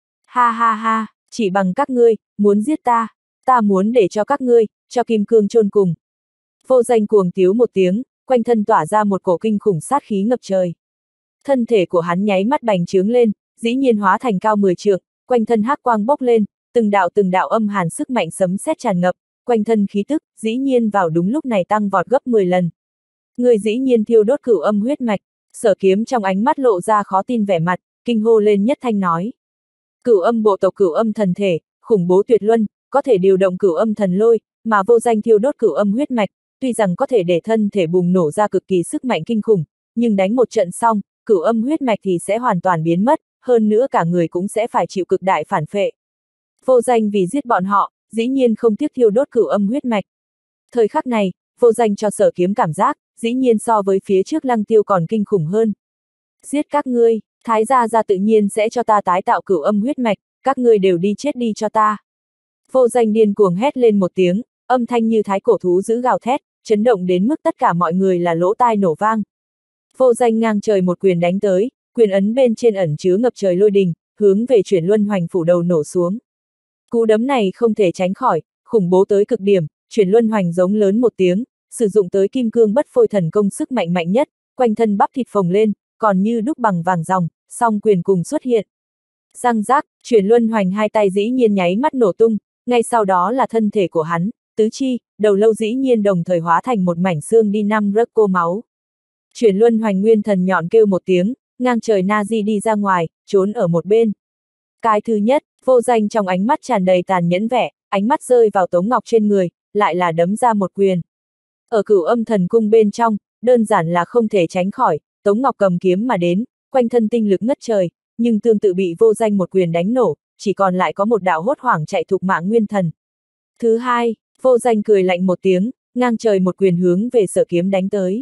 Ha ha ha, chỉ bằng các ngươi, muốn giết ta, ta muốn để cho các ngươi, cho Kim Cương chôn cùng. Vô Danh cuồng tiếu một tiếng, quanh thân tỏa ra một cổ kinh khủng sát khí ngập trời. Thân thể của hắn nháy mắt bành trướng lên, dĩ nhiên hóa thành cao 10 trượng, quanh thân hắc quang bốc lên, từng đạo âm hàn sức mạnh sấm sét tràn ngập, quanh thân khí tức, dĩ nhiên vào đúng lúc này tăng vọt gấp 10 lần. Người dĩ nhiên thiêu đốt cửu âm huyết mạch, Sở Kiếm trong ánh mắt lộ ra khó tin vẻ mặt, kinh hô lên nhất thanh nói. Cửu âm bộ tộc cửu âm thần thể, khủng bố tuyệt luân, có thể điều động cửu âm thần lôi, mà Vô Danh thiêu đốt cửu âm huyết mạch, tuy rằng có thể để thân thể bùng nổ ra cực kỳ sức mạnh kinh khủng, nhưng đánh một trận xong, cửu âm huyết mạch thì sẽ hoàn toàn biến mất, hơn nữa cả người cũng sẽ phải chịu cực đại phản phệ. Vô Danh vì giết bọn họ, dĩ nhiên không tiếc thiêu đốt cửu âm huyết mạch. Thời khắc này, Vô Danh cho Sở Kiếm cảm giác, dĩ nhiên so với phía trước Lăng Tiêu còn kinh khủng hơn. Giết các ngươi, Thái gia gia tự nhiên sẽ cho ta tái tạo cửu âm huyết mạch, các ngươi đều đi chết đi cho ta. Vô Danh điên cuồng hét lên một tiếng, âm thanh như thái cổ thú dữ gào thét, chấn động đến mức tất cả mọi người là lỗ tai nổ vang. Vô Danh ngang trời một quyền đánh tới, quyền ấn bên trên ẩn chứa ngập trời lôi đình, hướng về Chuyển Luân Hoành phủ đầu nổ xuống. Cú đấm này không thể tránh khỏi, khủng bố tới cực điểm, Chuyển Luân Hoành giống lớn một tiếng, sử dụng tới kim cương bất phôi thần công sức mạnh mạnh nhất, quanh thân bắp thịt phồng lên, còn như đúc bằng vàng ròng, song quyền cùng xuất hiện. Răng rác, Chuyển Luân Hoành hai tay dĩ nhiên nháy mắt nổ tung, ngay sau đó là thân thể của hắn, tứ chi, đầu lâu dĩ nhiên đồng thời hóa thành một mảnh xương đi năm rớt cô máu. Chuyển Luân Hoành nguyên thần nhọn kêu một tiếng, ngang trời Nazi đi ra ngoài, trốn ở một bên. Cái thứ nhất, Vô Danh trong ánh mắt tràn đầy tàn nhẫn vẻ, ánh mắt rơi vào Tống Ngọc trên người, lại là đấm ra một quyền. Ở Cửu Âm Thần Cung bên trong, đơn giản là không thể tránh khỏi, Tống Ngọc cầm kiếm mà đến, quanh thân tinh lực ngất trời, nhưng tương tự bị Vô Danh một quyền đánh nổ, chỉ còn lại có một đạo hốt hoảng chạy thục mạng nguyên thần. Thứ hai, Vô Danh cười lạnh một tiếng, ngang trời một quyền hướng về Sở Kiếm đánh tới.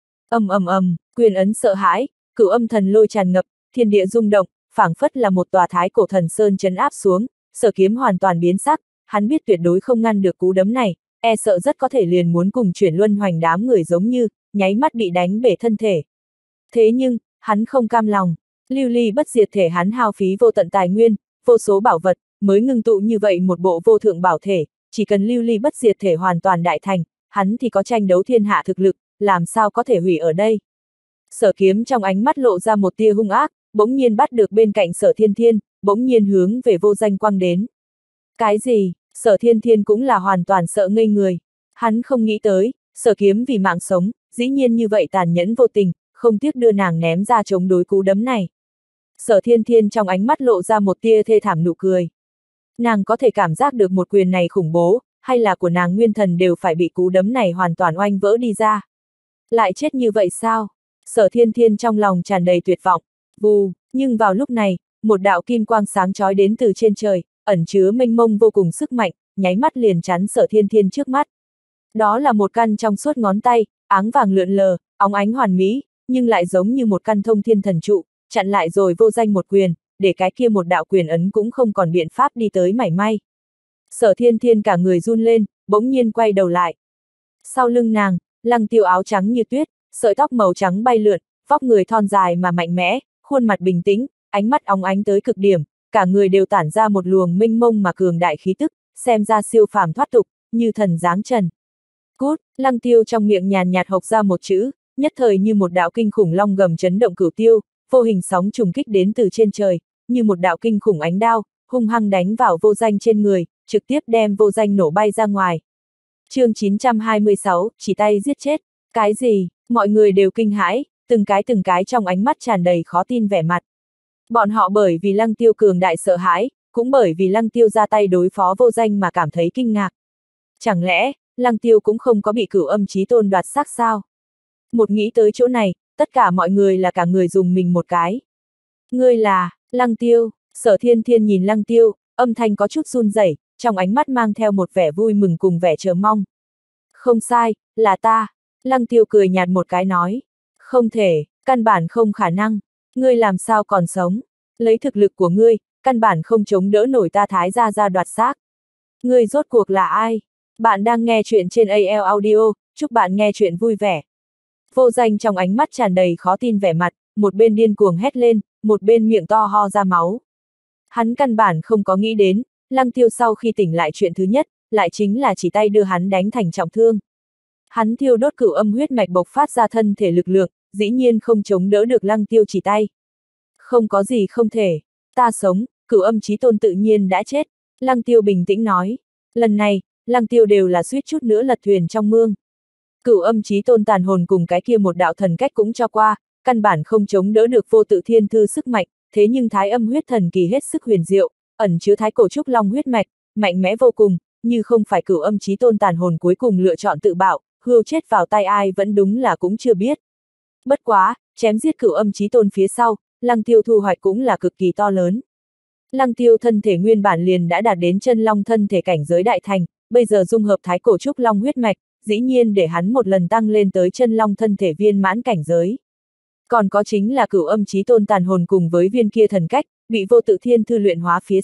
Quyền ấn sợ hãi, Cửu Âm thần lôi tràn ngập, thiên địa rung động, phảng phất là một tòa thái cổ thần sơn trấn áp xuống, Sở Kiếm hoàn toàn biến sắc, hắn biết tuyệt đối không ngăn được cú đấm này, e sợ rất có thể liền muốn cùng Chuyển Luân Hoành đám người giống như, nháy mắt bị đánh bể thân thể. Thế nhưng, hắn không cam lòng, lưu ly bất diệt thể hắn hao phí vô tận tài nguyên, vô số bảo vật, mới ngưng tụ như vậy một bộ vô thượng bảo thể, chỉ cần lưu ly bất diệt thể hoàn toàn đại thành, hắn thì có tranh đấu thiên hạ thực lực, làm sao có thể hủy ở đây. Sở Kiếm trong ánh mắt lộ ra một tia hung ác, bỗng nhiên bắt được bên cạnh Sở Thiên Thiên, bỗng nhiên hướng về Vô Danh quăng đến. Cái gì? Sở Thiên Thiên cũng là hoàn toàn sợ ngây người. Hắn không nghĩ tới, Sở Kiếm vì mạng sống, dĩ nhiên như vậy tàn nhẫn vô tình, không tiếc đưa nàng ném ra chống đối cú đấm này. Sở Thiên Thiên trong ánh mắt lộ ra một tia thê thảm nụ cười. Nàng có thể cảm giác được một quyền này khủng bố, hay là của nàng nguyên thần đều phải bị cú đấm này hoàn toàn oanh vỡ đi ra. Lại chết như vậy sao? Sở Thiên Thiên trong lòng tràn đầy tuyệt vọng. Vù, nhưng vào lúc này, một đạo kim quang sáng chói đến từ trên trời, ẩn chứa mênh mông vô cùng sức mạnh, nháy mắt liền chắn Sở Thiên Thiên trước mắt. Đó là một căn trong suốt ngón tay, áng vàng lượn lờ, óng ánh hoàn mỹ, nhưng lại giống như một căn thông thiên thần trụ, chặn lại rồi Vô Danh một quyền, để cái kia một đạo quyền ấn cũng không còn biện pháp đi tới mảy may. Sở Thiên Thiên cả người run lên, bỗng nhiên quay đầu lại. Sau lưng nàng, Lăng Tiêu áo trắng như tuyết, sợi tóc màu trắng bay lượn, vóc người thon dài mà mạnh mẽ, khuôn mặt bình tĩnh, ánh mắt óng ánh tới cực điểm, cả người đều tản ra một luồng mênh mông mà cường đại khí tức, xem ra siêu phàm thoát tục, như thần giáng trần. Cút, Lăng Tiêu trong miệng nhàn nhạt hộc ra một chữ, nhất thời như một đạo kinh khủng long gầm chấn động cửu tiêu, vô hình sóng trùng kích đến từ trên trời, như một đạo kinh khủng ánh đao, hung hăng đánh vào Vô Danh trên người, trực tiếp đem Vô Danh nổ bay ra ngoài. Chương 926, chỉ tay giết chết. Cái gì? Mọi người đều kinh hãi, từng cái trong ánh mắt tràn đầy khó tin vẻ mặt. Bọn họ bởi vì Lăng Tiêu cường đại sợ hãi, cũng bởi vì Lăng Tiêu ra tay đối phó Vô Danh mà cảm thấy kinh ngạc. Chẳng lẽ, Lăng Tiêu cũng không có bị Cửu Âm Chí Tôn đoạt xác sao? Một nghĩ tới chỗ này, tất cả mọi người là cả người dùng mình một cái. Ngươi là, Lăng Tiêu, Sở Thiên Thiên nhìn Lăng Tiêu, âm thanh có chút run rẩy, trong ánh mắt mang theo một vẻ vui mừng cùng vẻ chờ mong. Không sai, là ta. Lăng Tiêu cười nhạt một cái nói. Không thể, căn bản không khả năng. Ngươi làm sao còn sống? Lấy thực lực của ngươi, căn bản không chống đỡ nổi ta Thái gia đoạt xác. Ngươi rốt cuộc là ai? Bạn đang nghe chuyện trên AL Audio, chúc bạn nghe chuyện vui vẻ. Vô Danh trong ánh mắt tràn đầy khó tin vẻ mặt, một bên điên cuồng hét lên, một bên miệng to ho ra máu. Hắn căn bản không có nghĩ đến, Lăng Tiêu sau khi tỉnh lại chuyện thứ nhất, lại chính là chỉ tay đưa hắn đánh thành trọng thương. Hắn thiêu đốt Cửu Âm huyết mạch bộc phát ra thân thể lực lượng, dĩ nhiên không chống đỡ được Lăng Tiêu chỉ tay. Không có gì không thể, ta sống, Cửu Âm Chí Tôn tự nhiên đã chết, Lăng Tiêu bình tĩnh nói. Lần này, Lăng Tiêu đều là suýt chút nữa lật thuyền trong mương. Cửu Âm Chí Tôn tàn hồn cùng cái kia một đạo thần cách cũng cho qua, căn bản không chống đỡ được vô tự thiên thư sức mạnh, thế nhưng Thái Âm huyết thần kỳ hết sức huyền diệu, ẩn chứa Thái cổ trúc long huyết mạch, mạnh mẽ vô cùng, như không phải Cửu Âm Chí Tôn tàn hồn cuối cùng lựa chọn tự bạo, hươu chết vào tay ai vẫn đúng là cũng chưa biết. Bất quá, chém giết Cửu Âm Chí Tôn phía sau, Lăng Tiêu thu hoạch cũng là cực kỳ to lớn. Lăng Tiêu thân thể nguyên bản liền đã đạt đến chân long thân thể cảnh giới đại thành, bây giờ dung hợp Thái cổ trúc long huyết mạch, dĩ nhiên để hắn một lần tăng lên tới chân long thân thể viên mãn cảnh giới. Còn có chính là Cửu Âm Chí Tôn tàn hồn cùng với viên kia thần cách, bị vô tự thiên thư luyện hóa phía sau,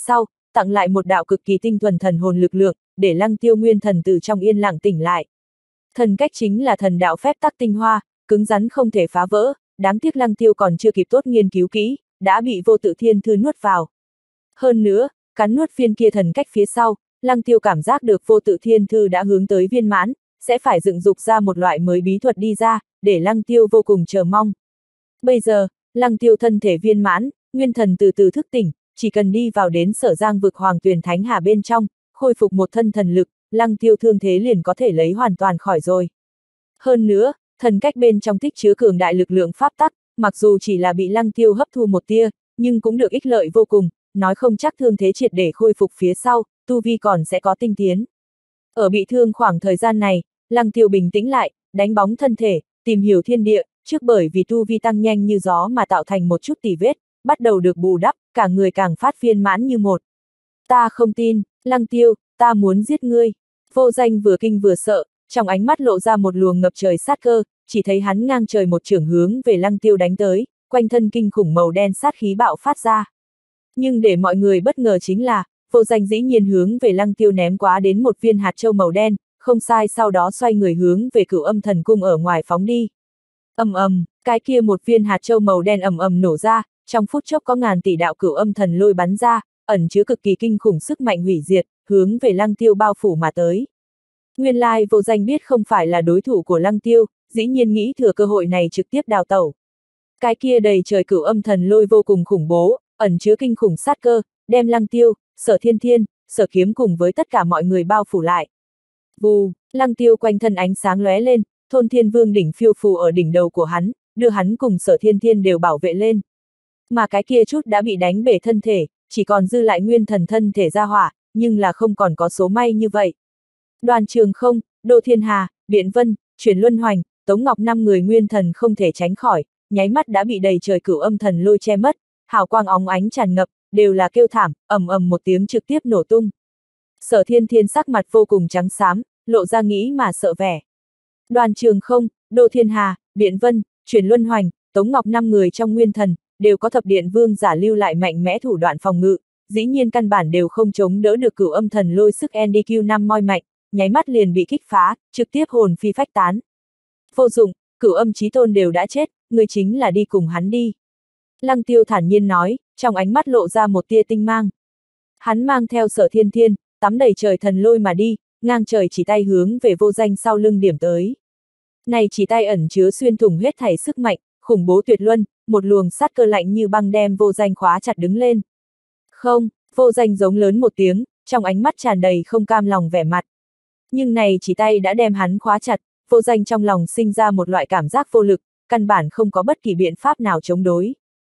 tặng lại một đạo cực kỳ tinh thuần thần hồn lực lượng, để Lăng Tiêu nguyên thần từ trong yên lặng tỉnh lại. Thần cách chính là thần đạo phép tắc tinh hoa, cứng rắn không thể phá vỡ, đáng tiếc Lăng Tiêu còn chưa kịp tốt nghiên cứu kỹ, đã bị Vô Tự Thiên Thư nuốt vào. Hơn nữa, cắn nuốt viên kia thần cách phía sau, Lăng Tiêu cảm giác được Vô Tự Thiên Thư đã hướng tới viên mãn, sẽ phải dựng dục ra một loại mới bí thuật đi ra, để Lăng Tiêu vô cùng chờ mong. Bây giờ, Lăng Tiêu thân thể viên mãn, nguyên thần từ từ thức tỉnh, chỉ cần đi vào đến Sở Giang vực Hoàng Tuyền Thánh Hà bên trong, khôi phục một thân thần lực, Lăng Tiêu thương thế liền có thể lấy hoàn toàn khỏi rồi. Hơn nữa, thần cách bên trong tích chứa cường đại lực lượng pháp tắc, mặc dù chỉ là bị Lăng Tiêu hấp thu một tia, nhưng cũng được ích lợi vô cùng, nói không chắc thương thế triệt để khôi phục phía sau, tu vi còn sẽ có tinh tiến. Ở bị thương khoảng thời gian này, Lăng Tiêu bình tĩnh lại, đánh bóng thân thể, tìm hiểu thiên địa, trước bởi vì tu vi tăng nhanh như gió mà tạo thành một chút tỉ vết, bắt đầu được bù đắp, cả người càng phát viên mãn như một. Ta không tin, Lăng Tiêu, ta muốn giết ngươi. Vô Danh vừa kinh vừa sợ, trong ánh mắt lộ ra một luồng ngập trời sát cơ, chỉ thấy hắn ngang trời một chưởng hướng về Lăng Tiêu đánh tới, quanh thân kinh khủng màu đen sát khí bạo phát ra. Nhưng để mọi người bất ngờ chính là, Vô Danh dĩ nhiên hướng về Lăng Tiêu ném quá đến một viên hạt châu màu đen, không sai sau đó xoay người hướng về Cửu Âm Thần Cung ở ngoài phóng đi. Ầm ầm, cái kia một viên hạt châu màu đen ầm ầm nổ ra, trong phút chốc có ngàn tỷ đạo cửu âm thần lôi bắn ra, ẩn chứa cực kỳ kinh khủng sức mạnh hủy diệt, hướng về Lăng Tiêu bao phủ mà tới. Nguyên lai Vô Danh biết không phải là đối thủ của Lăng Tiêu, dĩ nhiên nghĩ thừa cơ hội này trực tiếp đào tẩu. Cái kia đầy trời cửu âm thần lôi vô cùng khủng bố, ẩn chứa kinh khủng sát cơ, đem Lăng Tiêu, Sở Thiên Thiên, Sở Kiếm cùng với tất cả mọi người bao phủ lại. Vù, Lăng Tiêu quanh thân ánh sáng lóe lên, Thôn Thiên Vương đỉnh phiêu phù ở đỉnh đầu của hắn, đưa hắn cùng Sở Thiên Thiên đều bảo vệ lên. Mà cái kia chút đã bị đánh bể thân thể, chỉ còn dư lại nguyên thần thân thể ra hỏa, nhưng là không còn có số may như vậy. Đoàn Trường Không, Đỗ Thiên Hà, Biện Vân, Truyền Luân Hoành, Tống Ngọc năm người nguyên thần không thể tránh khỏi, nháy mắt đã bị đầy trời cửu âm thần lôi che mất, hào quang óng ánh tràn ngập, đều là kêu thảm, ầm ầm một tiếng trực tiếp nổ tung. Sở Thiên Thiên sắc mặt vô cùng trắng xám, lộ ra nghĩ mà sợ vẻ. Đoàn Trường Không, Đỗ Thiên Hà, Biện Vân, Truyền Luân Hoành, Tống Ngọc năm người trong nguyên thần, đều có thập điện vương giả lưu lại mạnh mẽ thủ đoạn phòng ngự, dĩ nhiên căn bản đều không chống đỡ được cửu âm thần lôi sức NDQ5 moi mạnh, nháy mắt liền bị kích phá, trực tiếp hồn phi phách tán. Vô dụng, cửu âm chí tôn đều đã chết, người chính là đi cùng hắn đi. Lăng Tiêu thản nhiên nói, trong ánh mắt lộ ra một tia tinh mang. Hắn mang theo Sở Thiên Thiên, tắm đầy trời thần lôi mà đi, ngang trời chỉ tay hướng về Vô Danh sau lưng điểm tới. Này chỉ tay ẩn chứa xuyên thủng hết thảy sức mạnh, khủng bố tuyệt luân, một luồng sát cơ lạnh như băng đem Vô Danh khóa chặt đứng lên. Không, Vô Danh giống lớn một tiếng, trong ánh mắt tràn đầy không cam lòng vẻ mặt. Nhưng này chỉ tay đã đem hắn khóa chặt, Vô Danh trong lòng sinh ra một loại cảm giác vô lực, căn bản không có bất kỳ biện pháp nào chống đối.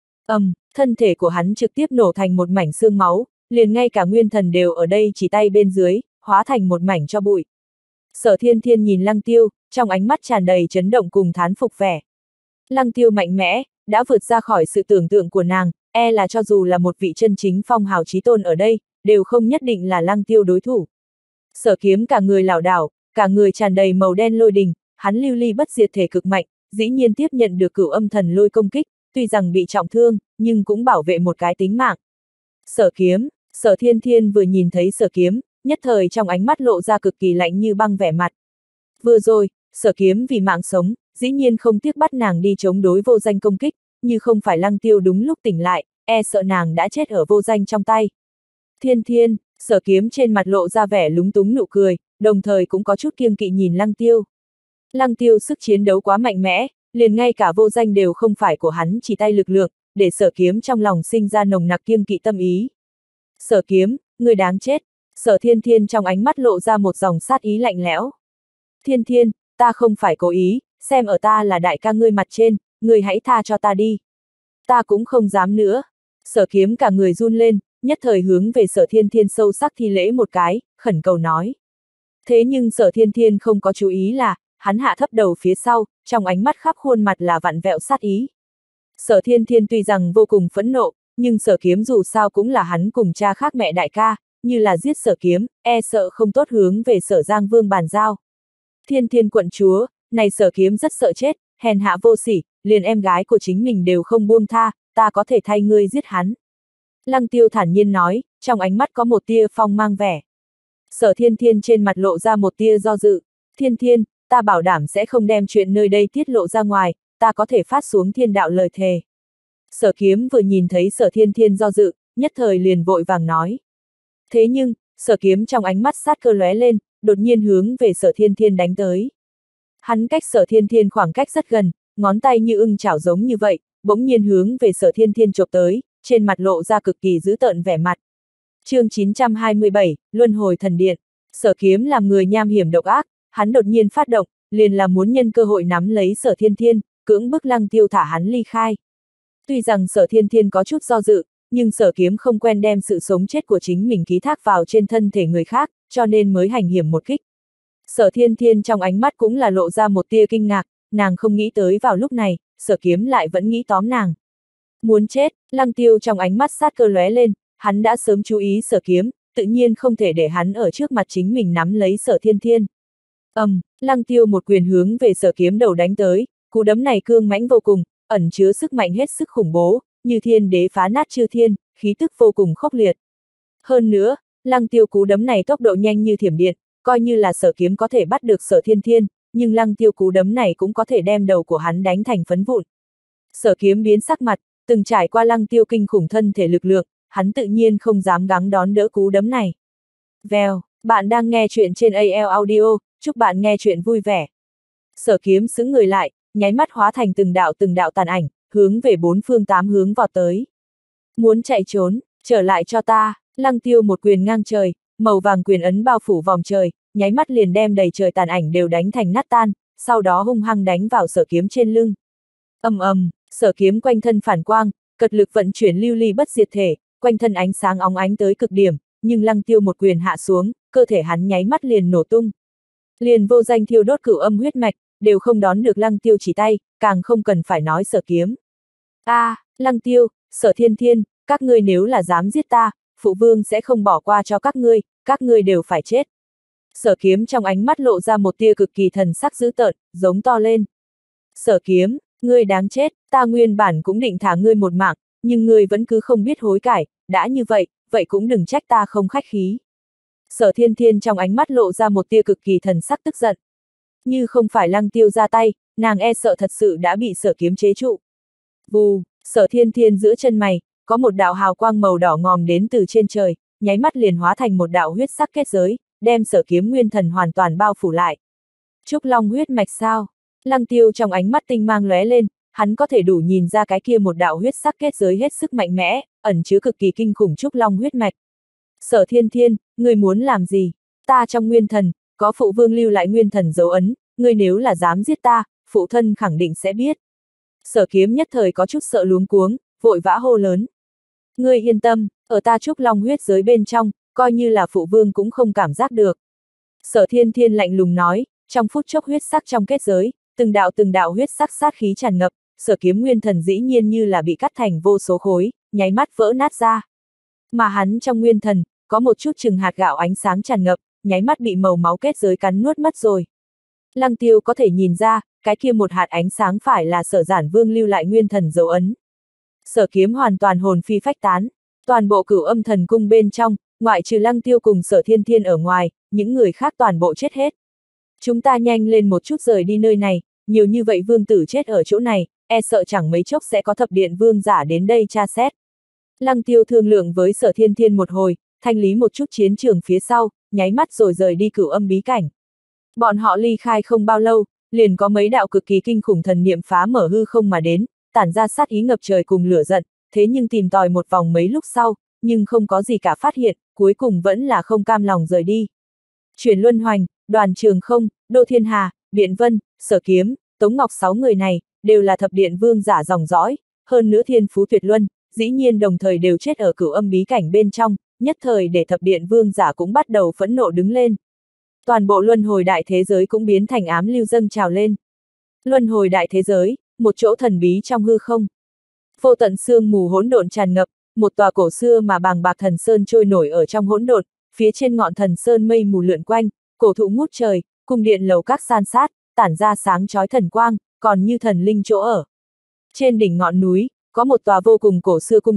Thân thể của hắn trực tiếp nổ thành một mảnh xương máu, liền ngay cả nguyên thần đều ở đây chỉ tay bên dưới, hóa thành một mảnh cho bụi. Sở Thiên Thiên nhìn Lăng Tiêu, trong ánh mắt tràn đầy chấn động cùng thán phục vẻ. Lăng Tiêu mạnh mẽ, đã vượt ra khỏi sự tưởng tượng của nàng, là cho dù là một vị chân chính phong hào chí tôn ở đây, đều không nhất định là Lăng Tiêu đối thủ. Sở Kiếm cả người lảo đảo, cả người tràn đầy màu đen lôi đình, hắn lưu ly bất diệt thể cực mạnh, dĩ nhiên tiếp nhận được cửu âm thần lôi công kích, tuy rằng bị trọng thương, nhưng cũng bảo vệ một cái tính mạng. Sở Kiếm, Sở Thiên Thiên vừa nhìn thấy Sở Kiếm, nhất thời trong ánh mắt lộ ra cực kỳ lạnh như băng vẻ mặt. Vừa rồi, Sở Kiếm vì mạng sống, dĩ nhiên không tiếc bắt nàng đi chống đối Vô Danh công kích, như không phải Lăng Tiêu đúng lúc tỉnh lại, sợ nàng đã chết ở Vô Danh trong tay. Thiên Thiên, Sở Kiếm trên mặt lộ ra vẻ lúng túng nụ cười, đồng thời cũng có chút kiêng kỵ nhìn Lăng Tiêu. Lăng Tiêu sức chiến đấu quá mạnh mẽ, liền ngay cả Vô Danh đều không phải của hắn chỉ tay lực lượng, để Sở Kiếm trong lòng sinh ra nồng nặc kiêng kỵ tâm ý. Sở Kiếm, người đáng chết. Sở Thiên Thiên trong ánh mắt lộ ra một dòng sát ý lạnh lẽo. Thiên Thiên, ta không phải cố ý, xem ở ta là đại ca ngươi mặt trên, ngươi hãy tha cho ta đi. Ta cũng không dám nữa. Sở Kiếm cả người run lên, nhất thời hướng về Sở Thiên Thiên sâu sắc thi lễ một cái, khẩn cầu nói. Thế nhưng Sở Thiên Thiên không có chú ý là, hắn hạ thấp đầu phía sau, trong ánh mắt khắp khuôn mặt là vặn vẹo sát ý. Sở Thiên Thiên tuy rằng vô cùng phẫn nộ, nhưng Sở Kiếm dù sao cũng là hắn cùng cha khác mẹ đại ca, như là giết Sở Kiếm, sợ không tốt hướng về Sở Giang Vương bàn giao. Thiên Thiên quận chúa, này Sở Kiếm rất sợ chết, hèn hạ vô sỉ, liền em gái của chính mình đều không buông tha, ta có thể thay ngươi giết hắn. Lăng Tiêu thản nhiên nói, trong ánh mắt có một tia phong mang vẻ. Sở Thiên Thiên trên mặt lộ ra một tia do dự. Thiên Thiên, ta bảo đảm sẽ không đem chuyện nơi đây tiết lộ ra ngoài, ta có thể phát xuống thiên đạo lời thề. Sở Kiếm vừa nhìn thấy Sở Thiên Thiên do dự, nhất thời liền vội vàng nói. Thế nhưng, Sở Kiếm trong ánh mắt sát cơ lóe lên, đột nhiên hướng về Sở Thiên Thiên đánh tới. Hắn cách Sở Thiên Thiên khoảng cách rất gần, ngón tay như ưng chảo giống như vậy, bỗng nhiên hướng về Sở Thiên Thiên chộp tới, trên mặt lộ ra cực kỳ dữ tợn vẻ mặt. Chương 927, Luân hồi thần điện. Sở Kiếm làm người nham hiểm độc ác, hắn đột nhiên phát động, liền là muốn nhân cơ hội nắm lấy Sở Thiên Thiên, cưỡng bức Lăng Tiêu thả hắn ly khai. Tuy rằng Sở Thiên Thiên có chút do dự, nhưng Sở Kiếm không quen đem sự sống chết của chính mình ký thác vào trên thân thể người khác, cho nên mới hành hiểm một kích. Sở Thiên Thiên trong ánh mắt cũng là lộ ra một tia kinh ngạc, nàng không nghĩ tới vào lúc này, Sở Kiếm lại vẫn nghĩ tóm nàng. Muốn chết, Lăng Tiêu trong ánh mắt sát cơ lóe lên, hắn đã sớm chú ý Sở Kiếm, tự nhiên không thể để hắn ở trước mặt chính mình nắm lấy Sở Thiên Thiên. Lăng Tiêu một quyền hướng về Sở Kiếm đầu đánh tới, cú đấm này cương mãnh vô cùng, ẩn chứa sức mạnh hết sức khủng bố, như thiên đế phá nát chư thiên, khí tức vô cùng khốc liệt. Hơn nữa, Lăng Tiêu cú đấm này tốc độ nhanh như thiểm điện, coi như là Sở Kiếm có thể bắt được Sở Thiên Thiên, nhưng Lăng Tiêu cú đấm này cũng có thể đem đầu của hắn đánh thành phấn vụn. Sở Kiếm biến sắc mặt, từng trải qua Lăng Tiêu kinh khủng thân thể lực lượng, hắn tự nhiên không dám gắng đón đỡ cú đấm này. Vèo, bạn đang nghe chuyện trên AL Audio, chúc bạn nghe chuyện vui vẻ. Sở Kiếm xứng người lại, nháy mắt hóa thành từng đạo tàn ảnh, hướng về bốn phương tám hướng vọt tới. Muốn chạy trốn, trở lại cho ta, Lăng Tiêu một quyền ngang trời, màu vàng quyền ấn bao phủ vòng trời, nháy mắt liền đem đầy trời tàn ảnh đều đánh thành nát tan, sau đó hung hăng đánh vào Sở Kiếm trên lưng. Sở Kiếm quanh thân phản quang, cật lực vận chuyển lưu ly bất diệt thể, quanh thân ánh sáng óng ánh tới cực điểm, nhưng Lăng Tiêu một quyền hạ xuống, cơ thể hắn nháy mắt liền nổ tung. Liền vô danh thiêu đốt cửu âm huyết mạch, đều không đón được Lăng Tiêu chỉ tay, càng không cần phải nói Sở Kiếm. Lăng Tiêu, Sở Thiên Thiên, các ngươi nếu là dám giết ta, Phụ Vương sẽ không bỏ qua cho các ngươi đều phải chết. Sở Kiếm trong ánh mắt lộ ra một tia cực kỳ thần sắc dữ tợn, giống to lên. Sở Kiếm, ngươi đáng chết, ta nguyên bản cũng định thả ngươi một mạng, nhưng ngươi vẫn cứ không biết hối cải, đã như vậy, vậy cũng đừng trách ta không khách khí. Sở Thiên Thiên trong ánh mắt lộ ra một tia cực kỳ thần sắc tức giận. Như không phải Lăng Tiêu ra tay, nàng e sợ thật sự đã bị Sở Kiếm chế trụ. Vù, Sở Thiên Thiên giữa chân mày, có một đạo hào quang màu đỏ ngòm đến từ trên trời, nháy mắt liền hóa thành một đạo huyết sắc kết giới, đem Sở Kiếm nguyên thần hoàn toàn bao phủ lại. Trúc Long huyết mạch sao? Lăng Tiêu trong ánh mắt tinh mang lóe lên, hắn có thể đủ nhìn ra cái kia một đạo huyết sắc kết giới hết sức mạnh mẽ, ẩn chứa cực kỳ kinh khủng Trúc Long huyết mạch. Sở Thiên Thiên, ngươi muốn làm gì? Ta trong nguyên thần, có Phụ Vương lưu lại nguyên thần dấu ấn, ngươi nếu là dám giết ta, phụ thân khẳng định sẽ biết. Sở Kiếm nhất thời có chút sợ luống cuống, vội vã hô lớn. Ngươi yên tâm, ở ta Trúc Long huyết giới bên trong, coi như là Phụ Vương cũng không cảm giác được. Sở Thiên Thiên lạnh lùng nói, trong phút chốc huyết sắc trong kết giới, từng đạo huyết sắc sát khí tràn ngập, Sở Kiếm nguyên thần dĩ nhiên như là bị cắt thành vô số khối, nháy mắt vỡ nát ra. Mà hắn trong nguyên thần, có một chút chừng hạt gạo ánh sáng tràn ngập, nháy mắt bị màu máu kết giới cắn nuốt mất rồi. Lăng Tiêu có thể nhìn ra, cái kia một hạt ánh sáng phải là Sở Giản Vương lưu lại nguyên thần dấu ấn. Sở Kiếm hoàn toàn hồn phi phách tán, toàn bộ cửu âm thần cung bên trong, ngoại trừ Lăng Tiêu cùng Sở Thiên Thiên ở ngoài, những người khác toàn bộ chết hết. Chúng ta nhanh lên một chút rời đi nơi này, nhiều như vậy vương tử chết ở chỗ này, e sợ chẳng mấy chốc sẽ có thập điện vương giả đến đây tra xét. Lăng Tiêu thương lượng với Sở Thiên Thiên một hồi, thanh lý một chút chiến trường phía sau, nháy mắt rồi rời đi cửu âm bí cảnh. Bọn họ ly khai không bao lâu, liền có mấy đạo cực kỳ kinh khủng thần niệm phá mở hư không mà đến, tản ra sát ý ngập trời cùng lửa giận, thế nhưng tìm tòi một vòng mấy lúc sau, nhưng không có gì cả phát hiện, cuối cùng vẫn là không cam lòng rời đi. Chuyển Luân Hoành, Đoàn Trường Không, Đô Thiên Hà, Biện Vân, Sở Kiếm, Tống Ngọc 6 người này, đều là thập điện vương giả dòng dõi, hơn nữa thiên phú tuyệt luân, dĩ nhiên đồng thời đều chết ở cửu âm bí cảnh bên trong, nhất thời để thập điện vương giả cũng bắt đầu phẫn nộ đứng lên. Toàn bộ luân hồi đại thế giới cũng biến thành ám lưu dâng trào lên. Luân hồi đại thế giới, một chỗ thần bí trong hư không. Vô tận sương mù hỗn độn tràn ngập, một tòa cổ xưa mà bàng bạc thần sơn trôi nổi ở trong hỗn độn, phía trên ngọn thần sơn mây mù lượn quanh, cổ thụ ngút trời, cung điện lầu các san sát, tản ra sáng chói thần quang, còn như thần linh chỗ ở. Trên đỉnh ngọn núi, có một tòa vô cùng cổ xưa cung điện,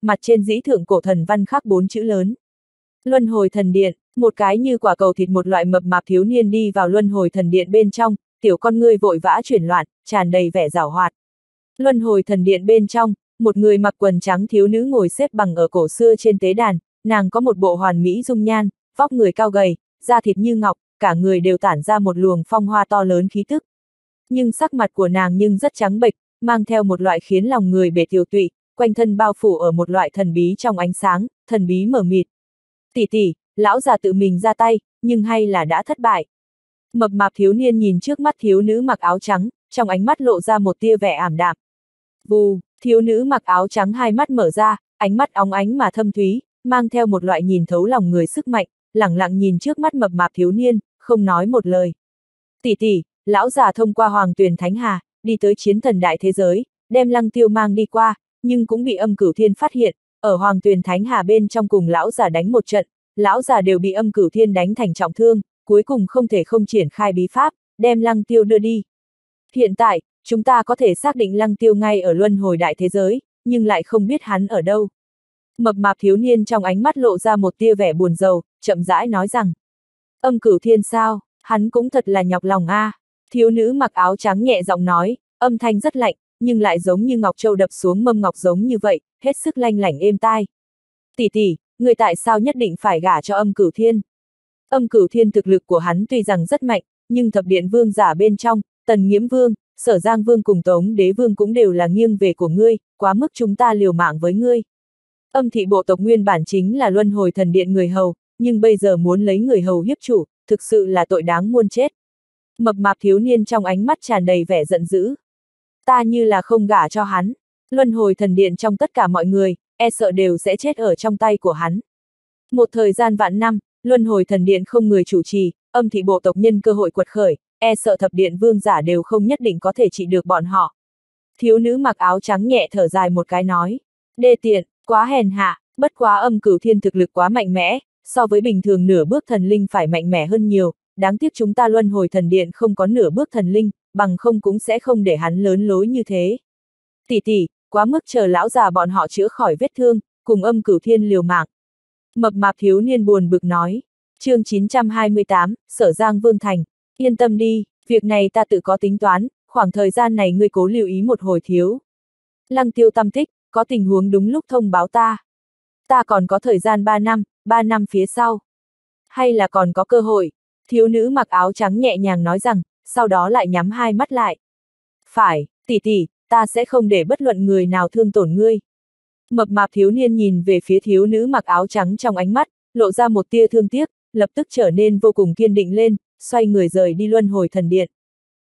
mặt trên dĩ thượng cổ thần văn khắc 4 chữ lớn. Luân hồi thần điện, một cái như quả cầu thịt một loại mập mạp thiếu niên đi vào luân hồi thần điện bên trong, tiểu con ngươi vội vã chuyển loạn, tràn đầy vẻ giảo hoạt. Luân hồi thần điện bên trong, một người mặc quần trắng thiếu nữ ngồi xếp bằng ở cổ xưa trên tế đàn, nàng có một bộ hoàn mỹ dung nhan, vóc người cao gầy, da thịt như ngọc, cả người đều tản ra một luồng phong hoa to lớn khí tức. Nhưng sắc mặt của nàng nhưng rất trắng bệch, mang theo một loại khiến lòng người bể tiểu tụy, quanh thân bao phủ ở một loại thần bí trong ánh sáng, thần bí mờ mịt. Tỷ tỷ, lão già tự mình ra tay, nhưng hay là đã thất bại. Mập mạp thiếu niên nhìn trước mắt thiếu nữ mặc áo trắng, trong ánh mắt lộ ra một tia vẻ ảm đạm. Vù, thiếu nữ mặc áo trắng hai mắt mở ra, ánh mắt óng ánh mà thâm thúy, mang theo một loại nhìn thấu lòng người sức mạnh, lẳng lặng nhìn trước mắt mập mạp thiếu niên, không nói một lời. Tỷ tỷ, lão già thông qua Hoàng Tuyền Thánh Hà, đi tới chiến thần đại thế giới, đem Lăng Tiêu mang đi qua, nhưng cũng bị Âm Cửu Thiên phát hiện, ở Hoàng Tuyền Thánh Hà bên trong cùng lão già đánh một trận, lão già đều bị Âm Cửu Thiên đánh thành trọng thương, cuối cùng không thể không triển khai bí pháp, đem Lăng Tiêu đưa đi. Hiện tại, chúng ta có thể xác định Lăng Tiêu ngay ở luân hồi đại thế giới, nhưng lại không biết hắn ở đâu. Mập mạp thiếu niên trong ánh mắt lộ ra một tia vẻ buồn rầu, chậm rãi nói rằng. Âm Cửu Thiên sao, hắn cũng thật là nhọc lòng a. Thiếu nữ mặc áo trắng nhẹ giọng nói, âm thanh rất lạnh, nhưng lại giống như ngọc châu đập xuống mâm ngọc giống như vậy, hết sức lanh lảnh êm tai. Tỷ tỷ, người tại sao nhất định phải gả cho Âm Cửu Thiên? Âm Cửu Thiên thực lực của hắn tuy rằng rất mạnh, nhưng thập điện vương giả bên trong, Tần Nghiễm Vương, Sở Giang Vương cùng Tống Đế Vương cũng đều là nghiêng về của ngươi, quá mức chúng ta liều mạng với ngươi. Âm thị bộ tộc nguyên bản chính là luân hồi thần điện người hầu, nhưng bây giờ muốn lấy người hầu hiếp chủ, thực sự là tội đáng muôn chết. Mập mạp thiếu niên trong ánh mắt tràn đầy vẻ giận dữ. Ta như là không gả cho hắn, luân hồi thần điện trong tất cả mọi người, e sợ đều sẽ chết ở trong tay của hắn. Một thời gian vạn năm, luân hồi thần điện không người chủ trì, âm thị bộ tộc nhân cơ hội quật khởi, e sợ thập điện vương giả đều không nhất định có thể trị được bọn họ. Thiếu nữ mặc áo trắng nhẹ thở dài một cái nói. Đê tiện, quá hèn hạ, bất quá Âm Cửu Thiên thực lực quá mạnh mẽ, so với bình thường nửa bước thần linh phải mạnh mẽ hơn nhiều, đáng tiếc chúng ta luân hồi thần điện không có nửa bước thần linh, bằng không cũng sẽ không để hắn lớn lối như thế. Tỷ tỷ, quá mức chờ lão già bọn họ chữa khỏi vết thương, cùng Âm Cửu Thiên liều mạng. Mập mạp thiếu niên buồn bực nói. Chương 928, Sở Giang Vương Thành. Yên tâm đi, việc này ta tự có tính toán, khoảng thời gian này ngươi cố lưu ý một hồi thiếu. Lăng Tiêu tâm tích, có tình huống đúng lúc thông báo ta. Ta còn có thời gian 3 năm phía sau. Hay là còn có cơ hội? Thiếu nữ mặc áo trắng nhẹ nhàng nói rằng, sau đó lại nhắm hai mắt lại. Phải, tỷ tỷ, ta sẽ không để bất luận người nào thương tổn ngươi. Mập mạp thiếu niên nhìn về phía thiếu nữ mặc áo trắng trong ánh mắt, lộ ra một tia thương tiếc, lập tức trở nên vô cùng kiên định lên, xoay người rời đi luân hồi thần điện.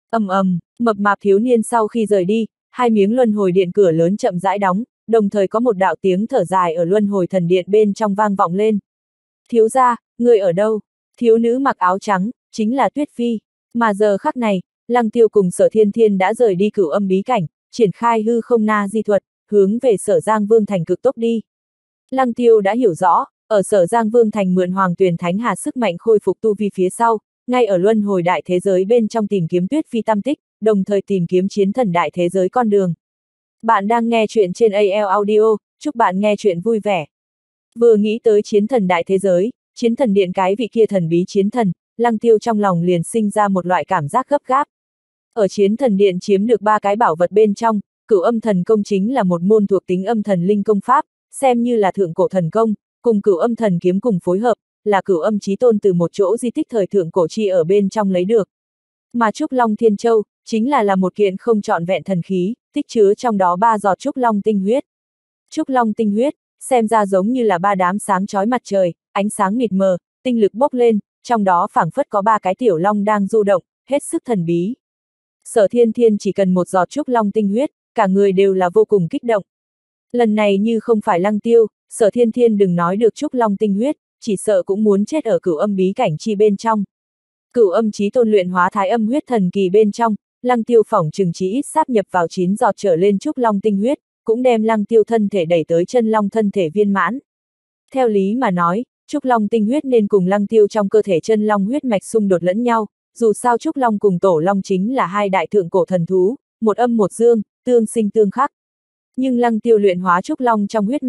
Mập mạp thiếu niên sau khi rời đi, hai miếng luân hồi điện cửa lớn chậm rãi đóng, đồng thời có một đạo tiếng thở dài ở luân hồi thần điện bên trong vang vọng lên. Thiếu gia, người ở đâu? Thiếu nữ mặc áo trắng, chính là Tuyết Phi. Mà giờ khắc này, Lăng Tiêu cùng Sở Thiên Thiên đã rời đi Cửu Âm bí cảnh, triển khai hư không na di thuật, hướng về Sở Giang Vương Thành cực tốc đi. Lăng Tiêu đã hiểu rõ, ở Sở Giang Vương Thành mượn Hoàng Tuyền Thánh Hà sức mạnh khôi phục tu vi phía sau, ngay ở luân hồi đại thế giới bên trong tìm kiếm Tuyết Phi tâm tích, đồng thời tìm kiếm chiến thần đại thế giới con đường. Bạn đang nghe chuyện trên AL Audio, chúc bạn nghe chuyện vui vẻ. Vừa nghĩ tới chiến thần đại thế giới, chiến thần điện cái vị kia thần bí chiến thần, Lăng Tiêu trong lòng liền sinh ra một loại cảm giác gấp gáp. Ở chiến thần điện chiếm được 3 cái bảo vật bên trong, Cửu Âm thần công chính là một môn thuộc tính âm thần linh công pháp, xem như là thượng cổ thần công, cùng Cửu Âm thần kiếm cùng phối hợp, là Cửu Âm chí tôn từ một chỗ di tích thời thượng cổ chi ở bên trong lấy được. Mà Trúc Long Thiên Châu, chính là một kiện không trọn vẹn thần khí, tích chứa trong đó 3 giọt Trúc Long tinh huyết. Trúc Long tinh huyết, xem ra giống như là 3 đám sáng chói mặt trời, ánh sáng mịt mờ, tinh lực bốc lên, trong đó phảng phất có 3 cái tiểu long đang du động, hết sức thần bí. Sở Thiên Thiên chỉ cần một giọt Trúc Long tinh huyết, cả người đều là vô cùng kích động. Lần này như không phải Lăng Tiêu, Sở Thiên Thiên đừng nói được Trúc Long tinh huyết, chỉ sợ cũng muốn chết ở Cửu Âm bí cảnh chi bên trong. Cửu Âm chí tôn luyện hóa thái âm huyết thần kỳ bên trong, Lăng Tiêu phỏng chừng chí ít sáp nhập vào 9 giọt trở lên Trúc Long tinh huyết, cũng đem Lăng Tiêu thân thể đẩy tới chân long thân thể viên mãn. Theo lý mà nói, Trúc Long tinh huyết nên cùng Lăng Tiêu trong cơ thể chân long huyết mạch xung đột lẫn nhau, dù sao Trúc Long cùng Tổ Long chính là 2 đại thượng cổ thần thú, một âm một dương, tương sinh tương khắc. Nhưng Lăng Tiêu luyện hóa Trúc Long trong huyết mạch,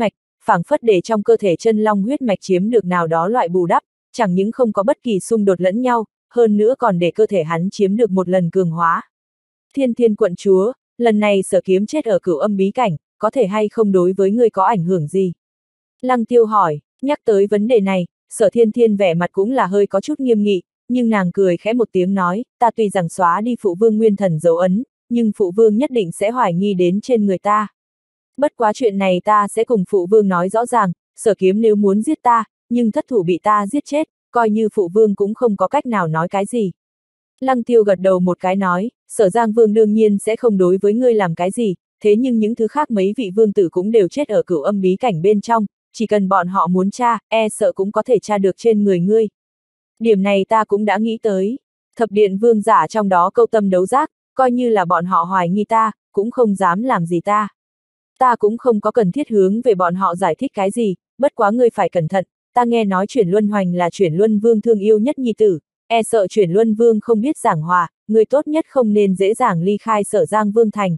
phảng phất để trong cơ thể chân long huyết mạch chiếm được nào đó loại bù đắp, chẳng những không có bất kỳ xung đột lẫn nhau, hơn nữa còn để cơ thể hắn chiếm được một lần cường hóa. Thiên Thiên quận chúa, lần này Sở Kiếm chết ở Cửu Âm bí cảnh, có thể hay không đối với ngươi có ảnh hưởng gì? Lăng Tiêu hỏi, nhắc tới vấn đề này, Sở Thiên Thiên vẻ mặt cũng là hơi có chút nghiêm nghị, nhưng nàng cười khẽ một tiếng nói, ta tuy rằng xóa đi phụ vương nguyên thần dấu ấn, nhưng phụ vương nhất định sẽ hoài nghi đến trên người ta. Bất quá chuyện này ta sẽ cùng phụ vương nói rõ ràng, Sở Kiếm nếu muốn giết ta, nhưng thất thủ bị ta giết chết, coi như phụ vương cũng không có cách nào nói cái gì. Lăng Tiêu gật đầu một cái nói, Sở Giang Vương đương nhiên sẽ không đối với ngươi làm cái gì, thế nhưng những thứ khác mấy vị vương tử cũng đều chết ở Cửu Âm bí cảnh bên trong, chỉ cần bọn họ muốn tra, e sợ cũng có thể tra được trên người ngươi. Điểm này ta cũng đã nghĩ tới. Thập điện vương giả trong đó câu tâm đấu giác, coi như là bọn họ hoài nghi ta, cũng không dám làm gì ta. Ta cũng không có cần thiết hướng về bọn họ giải thích cái gì, bất quá ngươi phải cẩn thận, ta nghe nói Chuyển Luân Hoành là Chuyển Luân Vương thương yêu nhất nhi tử, e sợ Chuyển Luân Vương không biết giảng hòa, ngươi tốt nhất không nên dễ dàng ly khai Sở Giang Vương thành.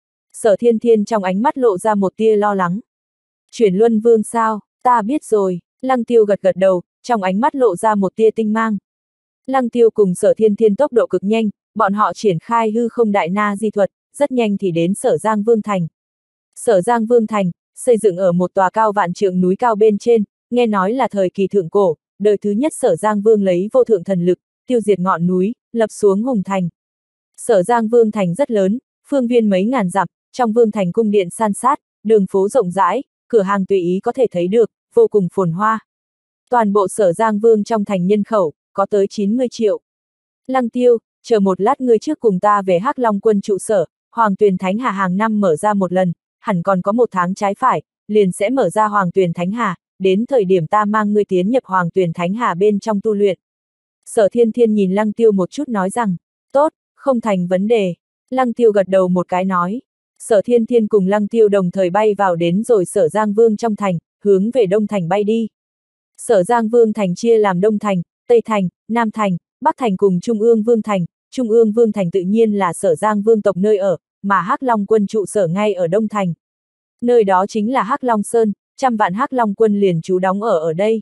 Sở Thiên Thiên trong ánh mắt lộ ra một tia lo lắng. Chuyển Luân Vương sao, ta biết rồi, Lăng Tiêu gật gật đầu, trong ánh mắt lộ ra một tia tinh mang. Lăng Tiêu cùng Sở Thiên Thiên tốc độ cực nhanh, bọn họ triển khai hư không đại na di thuật, rất nhanh thì đến Sở Giang Vương thành. Sở Giang Vương thành, xây dựng ở một tòa cao vạn trượng núi cao bên trên, nghe nói là thời kỳ thượng cổ, đời thứ nhất Sở Giang Vương lấy vô thượng thần lực, tiêu diệt ngọn núi, lập xuống hùng thành. Sở Giang Vương thành rất lớn, phương viên mấy ngàn dặm, trong vương thành cung điện san sát, đường phố rộng rãi, cửa hàng tùy ý có thể thấy được, vô cùng phồn hoa. Toàn bộ Sở Giang Vương trong thành nhân khẩu, có tới 90 triệu. Lăng Tiêu, chờ một lát ngươi trước cùng ta về Hắc Long quân trụ sở, Hoàng Tuyền Thánh Hà hàng năm mở ra một lần, hẳn còn có một tháng trái phải, liền sẽ mở ra Hoàng Tuyền Thánh Hà, đến thời điểm ta mang ngươi tiến nhập Hoàng Tuyền Thánh Hà bên trong tu luyện. Sở Thiên Thiên nhìn Lăng Tiêu một chút nói rằng, tốt, không thành vấn đề. Lăng Tiêu gật đầu một cái nói. Sở Thiên Thiên cùng Lăng Tiêu đồng thời bay vào đến rồi Sở Giang Vương trong thành, hướng về Đông Thành bay đi. Sở Giang Vương thành chia làm Đông Thành, Tây Thành, Nam Thành, Bắc Thành cùng Trung ương Vương thành. Trung ương Vương thành tự nhiên là Sở Giang Vương tộc nơi ở, mà Hắc Long quân trụ sở ngay ở Đông Thành. Nơi đó chính là Hắc Long Sơn, trăm vạn Hắc Long quân liền trú đóng ở đây.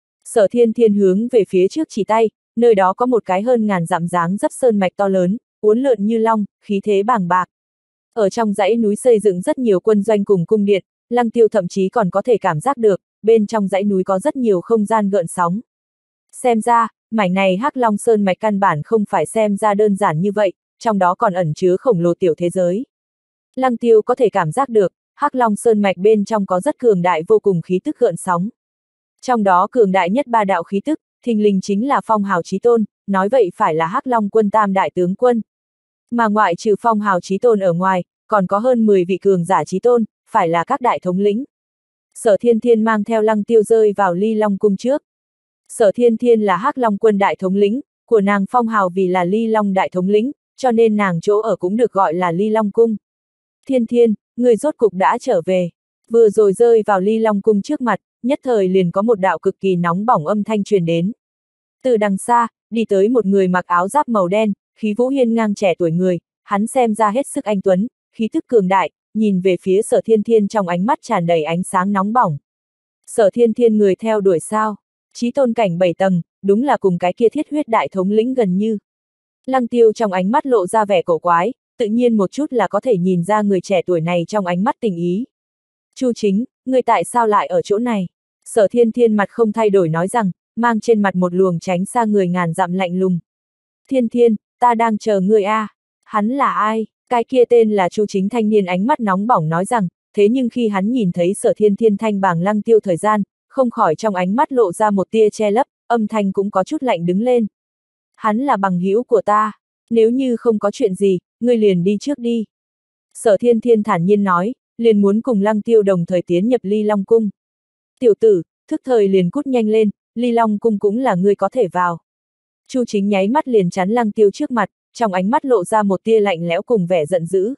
Sở Thiên Thiên hướng về phía trước chỉ tay, nơi đó có một cái hơn ngàn dặm dáng dấp sơn mạch to lớn, uốn lượn như long, khí thế bàng bạc. Ở trong dãy núi xây dựng rất nhiều quân doanh cùng cung điện, Lăng Tiêu thậm chí còn có thể cảm giác được, bên trong dãy núi có rất nhiều không gian gợn sóng. Xem ra, mảnh này Hắc Long Sơn mạch căn bản không phải xem ra đơn giản như vậy, trong đó còn ẩn chứa khổng lồ tiểu thế giới. Lăng Tiêu có thể cảm giác được, Hắc Long Sơn mạch bên trong có rất cường đại vô cùng khí tức gợn sóng. Trong đó cường đại nhất ba đạo khí tức, thình lình chính là Phong Hào Chí Tôn, nói vậy phải là Hắc Long quân tam đại tướng quân. Mà ngoại trừ Phong Hào Chí Tôn ở ngoài, còn có hơn 10 vị cường giả Chí Tôn, phải là các đại thống lĩnh. Sở Thiên Thiên mang theo Lăng Tiêu rơi vào Ly Long cung trước. Sở Thiên Thiên là Hắc Long quân đại thống lĩnh, của nàng Phong Hào vì là Ly Long đại thống lĩnh, cho nên nàng chỗ ở cũng được gọi là Ly Long cung. Thiên Thiên, người rốt cục đã trở về. Vừa rồi rơi vào Ly Long cung trước mặt, nhất thời liền có một đạo cực kỳ nóng bỏng âm thanh truyền đến. Từ đằng xa, đi tới một người mặc áo giáp màu đen, khí vũ hiên ngang trẻ tuổi người, hắn xem ra hết sức anh tuấn, khí tức cường đại, nhìn về phía Sở Thiên Thiên trong ánh mắt tràn đầy ánh sáng nóng bỏng. Sở Thiên Thiên người theo đuổi sao? Chí tôn cảnh 7 tầng, đúng là cùng cái kia thiết huyết đại thống lĩnh gần như. Lăng Tiêu trong ánh mắt lộ ra vẻ cổ quái, tự nhiên một chút là có thể nhìn ra người trẻ tuổi này trong ánh mắt tình ý. Chu Chính, người tại sao lại ở chỗ này? Sở Thiên Thiên mặt không thay đổi nói rằng, mang trên mặt một luồng tránh xa người ngàn dặm lạnh lùng. Thiên Thiên, ta đang chờ người a. Hắn là ai? Cái kia tên là Chu Chính thanh niên ánh mắt nóng bỏng nói rằng, thế nhưng khi hắn nhìn thấy Sở Thiên Thiên thanh bảng Lăng Tiêu thời gian, không khỏi trong ánh mắt lộ ra một tia che lấp, âm thanh cũng có chút lạnh đứng lên. Hắn là bằng hữu của ta, nếu như không có chuyện gì, ngươi liền đi trước đi. Sở Thiên Thiên thản nhiên nói, liền muốn cùng Lăng Tiêu đồng thời tiến nhập Ly Long cung. Tiểu tử, thức thời liền cút nhanh lên, Ly Long cung cũng là ngươi có thể vào. Chu Chính nháy mắt liền chắn Lăng Tiêu trước mặt, trong ánh mắt lộ ra một tia lạnh lẽo cùng vẻ giận dữ.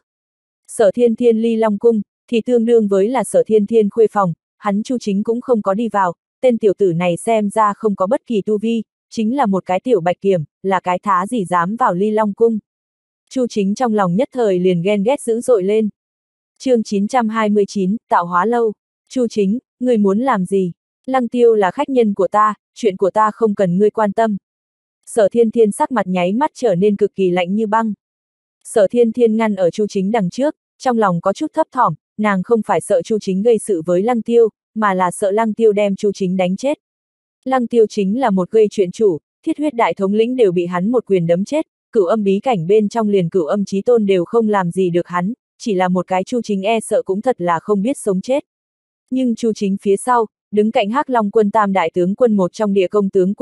Sở Thiên Thiên Ly Long cung, thì tương đương với là Sở Thiên Thiên khuê phòng, hắn Chu Chính cũng không có đi vào, tên tiểu tử này xem ra không có bất kỳ tu vi, chính là một cái tiểu bạch kiểm, là cái thá gì dám vào Ly Long cung. Chu Chính trong lòng nhất thời liền ghen ghét dữ dội lên. Chương 929, Tạo Hóa lâu. Chu Chính, Ngươi muốn làm gì? Lăng Tiêu là khách nhân của ta, chuyện của ta không cần ngươi quan tâm. Sở Thiên Thiên sắc mặt nháy mắt trở nên cực kỳ lạnh như băng. Sở Thiên Thiên ngăn ở Chu Chính đằng trước, trong lòng có chút thấp thỏm, nàng không phải sợ Chu Chính gây sự với Lăng Tiêu, mà là sợ Lăng Tiêu đem Chu Chính đánh chết. Lăng Tiêu chính là một gây chuyện chủ, thiết huyết đại thống lĩnh đều bị hắn một quyền đấm chết, cửu âm bí cảnh bên trong liền cửu âm chí tôn đều không làm gì được hắn, chỉ là một cái Chu Chính e sợ cũng thật là không biết sống chết. Nhưng Chu Chính phía sau, đứng cạnh Hắc Long quân tam đại tướng quân một trong địa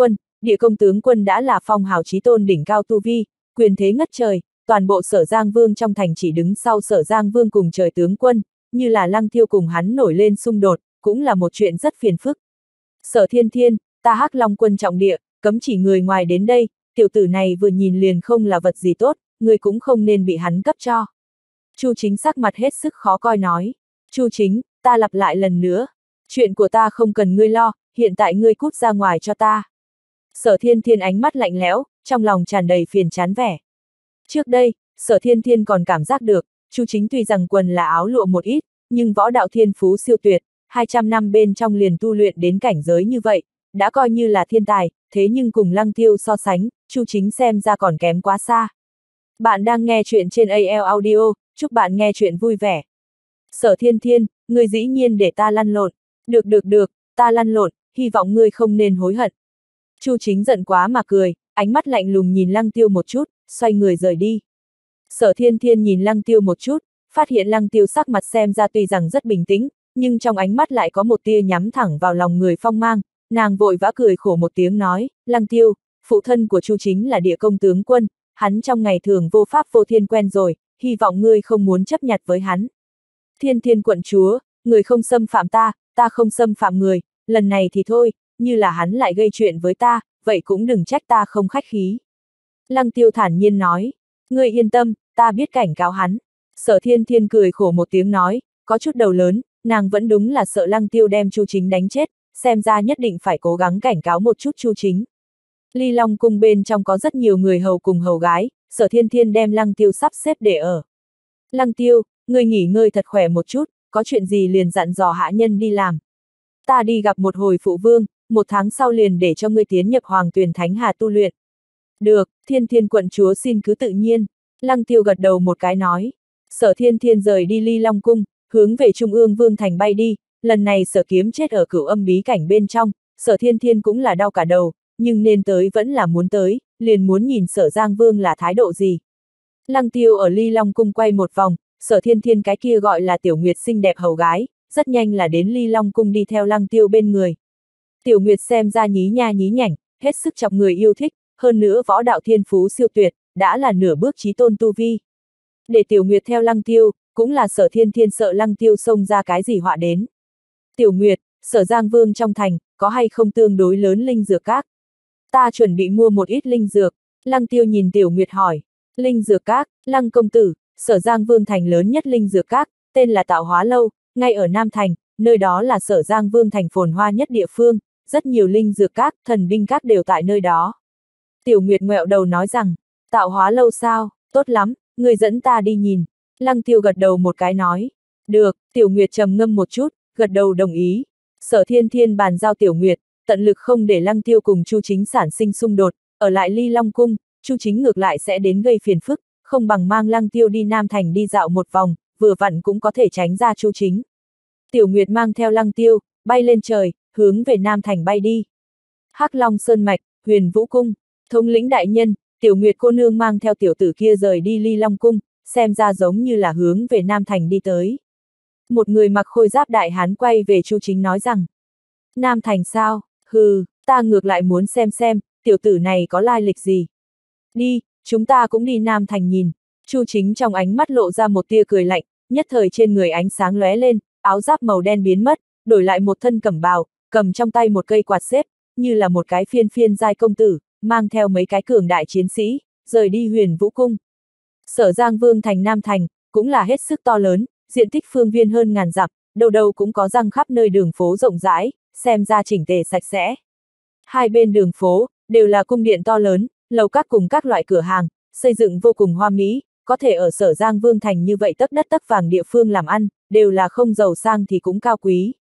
công tướng quân đã là phong hào chí tôn đỉnh cao tu vi, quyền thế ngất trời, toàn bộ Sở Giang Vương trong thành chỉ đứng sau Sở Giang Vương cùng trời tướng quân, như là Lăng Tiêu cùng hắn nổi lên xung đột, cũng là một chuyện rất phiền phức. Sở Thiên Thiên, ta Hắc Long quân trọng địa, cấm chỉ người ngoài đến đây, tiểu tử này vừa nhìn liền không là vật gì tốt, người cũng không nên bị hắn cấp cho. Chu Chính sắc mặt hết sức khó coi nói. Chu Chính, ta lặp lại lần nữa. Chuyện của ta không cần ngươi lo, hiện tại ngươi cút ra ngoài cho ta. Sở Thiên Thiên ánh mắt lạnh lẽo, trong lòng tràn đầy phiền chán vẻ. Trước đây, Sở Thiên Thiên còn cảm giác được, Chu Chính tuy rằng quần là áo lụa một ít, nhưng võ đạo thiên phú siêu tuyệt, 200 năm bên trong liền tu luyện đến cảnh giới như vậy, đã coi như là thiên tài, thế nhưng cùng Lăng Tiêu so sánh, Chu Chính xem ra còn kém quá xa. Bạn đang nghe chuyện trên AL Audio, chúc bạn nghe chuyện vui vẻ. Sở Thiên Thiên, ngươi dĩ nhiên để ta lăn lộn. Được, ta lăn lộn, hy vọng ngươi không nên hối hận. Chu Chính giận quá mà cười, ánh mắt lạnh lùng nhìn Lăng Tiêu một chút, xoay người rời đi. Sở Thiên Thiên nhìn Lăng Tiêu một chút, phát hiện Lăng Tiêu sắc mặt xem ra tuy rằng rất bình tĩnh, nhưng trong ánh mắt lại có một tia nhắm thẳng vào lòng người phong mang, nàng vội vã cười khổ một tiếng nói, Lăng Tiêu, phụ thân của Chu Chính là địa công tướng quân, hắn trong ngày thường vô pháp vô thiên quen rồi, hy vọng ngươi không muốn chấp nhặt với hắn. Thiên Thiên quận chúa, người không xâm phạm ta, ta không xâm phạm người, lần này thì thôi, như là hắn lại gây chuyện với ta, vậy cũng đừng trách ta không khách khí. Lăng Tiêu thản nhiên nói, ngươi yên tâm, ta biết cảnh cáo hắn. Sở Thiên Thiên cười khổ một tiếng nói, có chút đầu lớn, nàng vẫn đúng là sợ Lăng Tiêu đem Chu Chính đánh chết, xem ra nhất định phải cố gắng cảnh cáo một chút Chu Chính. Ly Long cung bên trong có rất nhiều người hầu cùng hầu gái, Sở Thiên Thiên đem Lăng Tiêu sắp xếp để ở. Lăng Tiêu, ngươi nghỉ ngơi thật khỏe một chút, có chuyện gì liền dặn dò hạ nhân đi làm. Ta đi gặp một hồi phụ vương, 1 tháng sau liền để cho ngươi tiến nhập Hoàng Tuyền Thánh Hà tu luyện. Được, Thiên Thiên quận chúa xin cứ tự nhiên. Lăng Tiêu gật đầu một cái nói. Sở Thiên Thiên rời đi Ly Long cung, hướng về Trung ương Vương thành bay đi, lần này Sở Kiếm chết ở cửu âm bí cảnh bên trong, Sở Thiên Thiên cũng là đau cả đầu, nhưng nên tới vẫn là muốn tới, liền muốn nhìn Sở Giang Vương là thái độ gì. Lăng Tiêu ở Ly Long cung quay một vòng, Sở Thiên Thiên cái kia gọi là Tiểu Nguyệt xinh đẹp hầu gái, rất nhanh là đến Ly Long cung đi theo Lăng Tiêu bên người. Tiểu Nguyệt xem ra nhí nha nhí nhảnh, hết sức chọc người yêu thích, hơn nữa võ đạo thiên phú siêu tuyệt, đã là nửa bước chí tôn tu vi. Để Tiểu Nguyệt theo Lăng Tiêu, cũng là Sở Thiên Thiên sợ Lăng Tiêu xông ra cái gì họa đến. Tiểu Nguyệt, Sở Giang Vương trong thành, có hay không tương đối lớn linh dược các? Ta chuẩn bị mua một ít linh dược. Lăng Tiêu nhìn Tiểu Nguyệt hỏi. Linh dược các, Lăng công tử, Sở Giang Vương thành lớn nhất linh dược các, tên là Tạo Hóa Lâu, ngay ở Nam Thành, nơi đó là Sở Giang Vương thành phồn hoa nhất địa phương, rất nhiều linh dược các, thần binh các đều tại nơi đó. Tiểu Nguyệt ngoẹo đầu nói rằng, Tạo Hóa Lâu sao, tốt lắm, người dẫn ta đi nhìn. Lăng Tiêu gật đầu một cái nói. Được, Tiểu Nguyệt trầm ngâm một chút, gật đầu đồng ý. Sở Thiên Thiên bàn giao Tiểu Nguyệt, tận lực không để Lăng Tiêu cùng Chu Chính sản sinh xung đột, ở lại Ly Long cung, Chu Chính ngược lại sẽ đến gây phiền phức, không bằng mang Lăng Tiêu đi Nam Thành đi dạo một vòng, vừa vặn cũng có thể tránh ra Chu Chính. Tiểu Nguyệt mang theo Lăng Tiêu, bay lên trời, hướng về Nam Thành bay đi. Hắc Long Sơn Mạch, Huyền Vũ Cung, thống lĩnh đại nhân, Tiểu Nguyệt cô nương mang theo tiểu tử kia rời đi Ly Long Cung, xem ra giống như là hướng về Nam Thành đi tới. Một người mặc khôi giáp đại hán quay về Chu Chính nói rằng, Nam Thành sao, hừ, ta ngược lại muốn xem, tiểu tử này có lai lịch gì. Đi, chúng ta cũng đi Nam Thành nhìn. Chu Chính trong ánh mắt lộ ra một tia cười lạnh, nhất thời trên người ánh sáng lóe lên, áo giáp màu đen biến mất, đổi lại một thân cẩm bào, cầm trong tay một cây quạt xếp, như là một cái phiên giai công tử, mang theo mấy cái cường đại chiến sĩ, rời đi Huyền Vũ Cung. Sở Giang Vương thành Nam Thành, cũng là hết sức to lớn, diện tích phương viên hơn ngàn dặm, đâu đâu cũng có răng khắp nơi đường phố rộng rãi, xem ra chỉnh tề sạch sẽ. Hai bên đường phố, đều là cung điện to lớn, lầu các cùng các loại cửa hàng, xây dựng vô cùng hoa mỹ, có thể ở Sở Giang Vương thành như vậy tấc đất tấc vàng địa phương làm ăn, đều là không giàu sang thì cũng cao quý.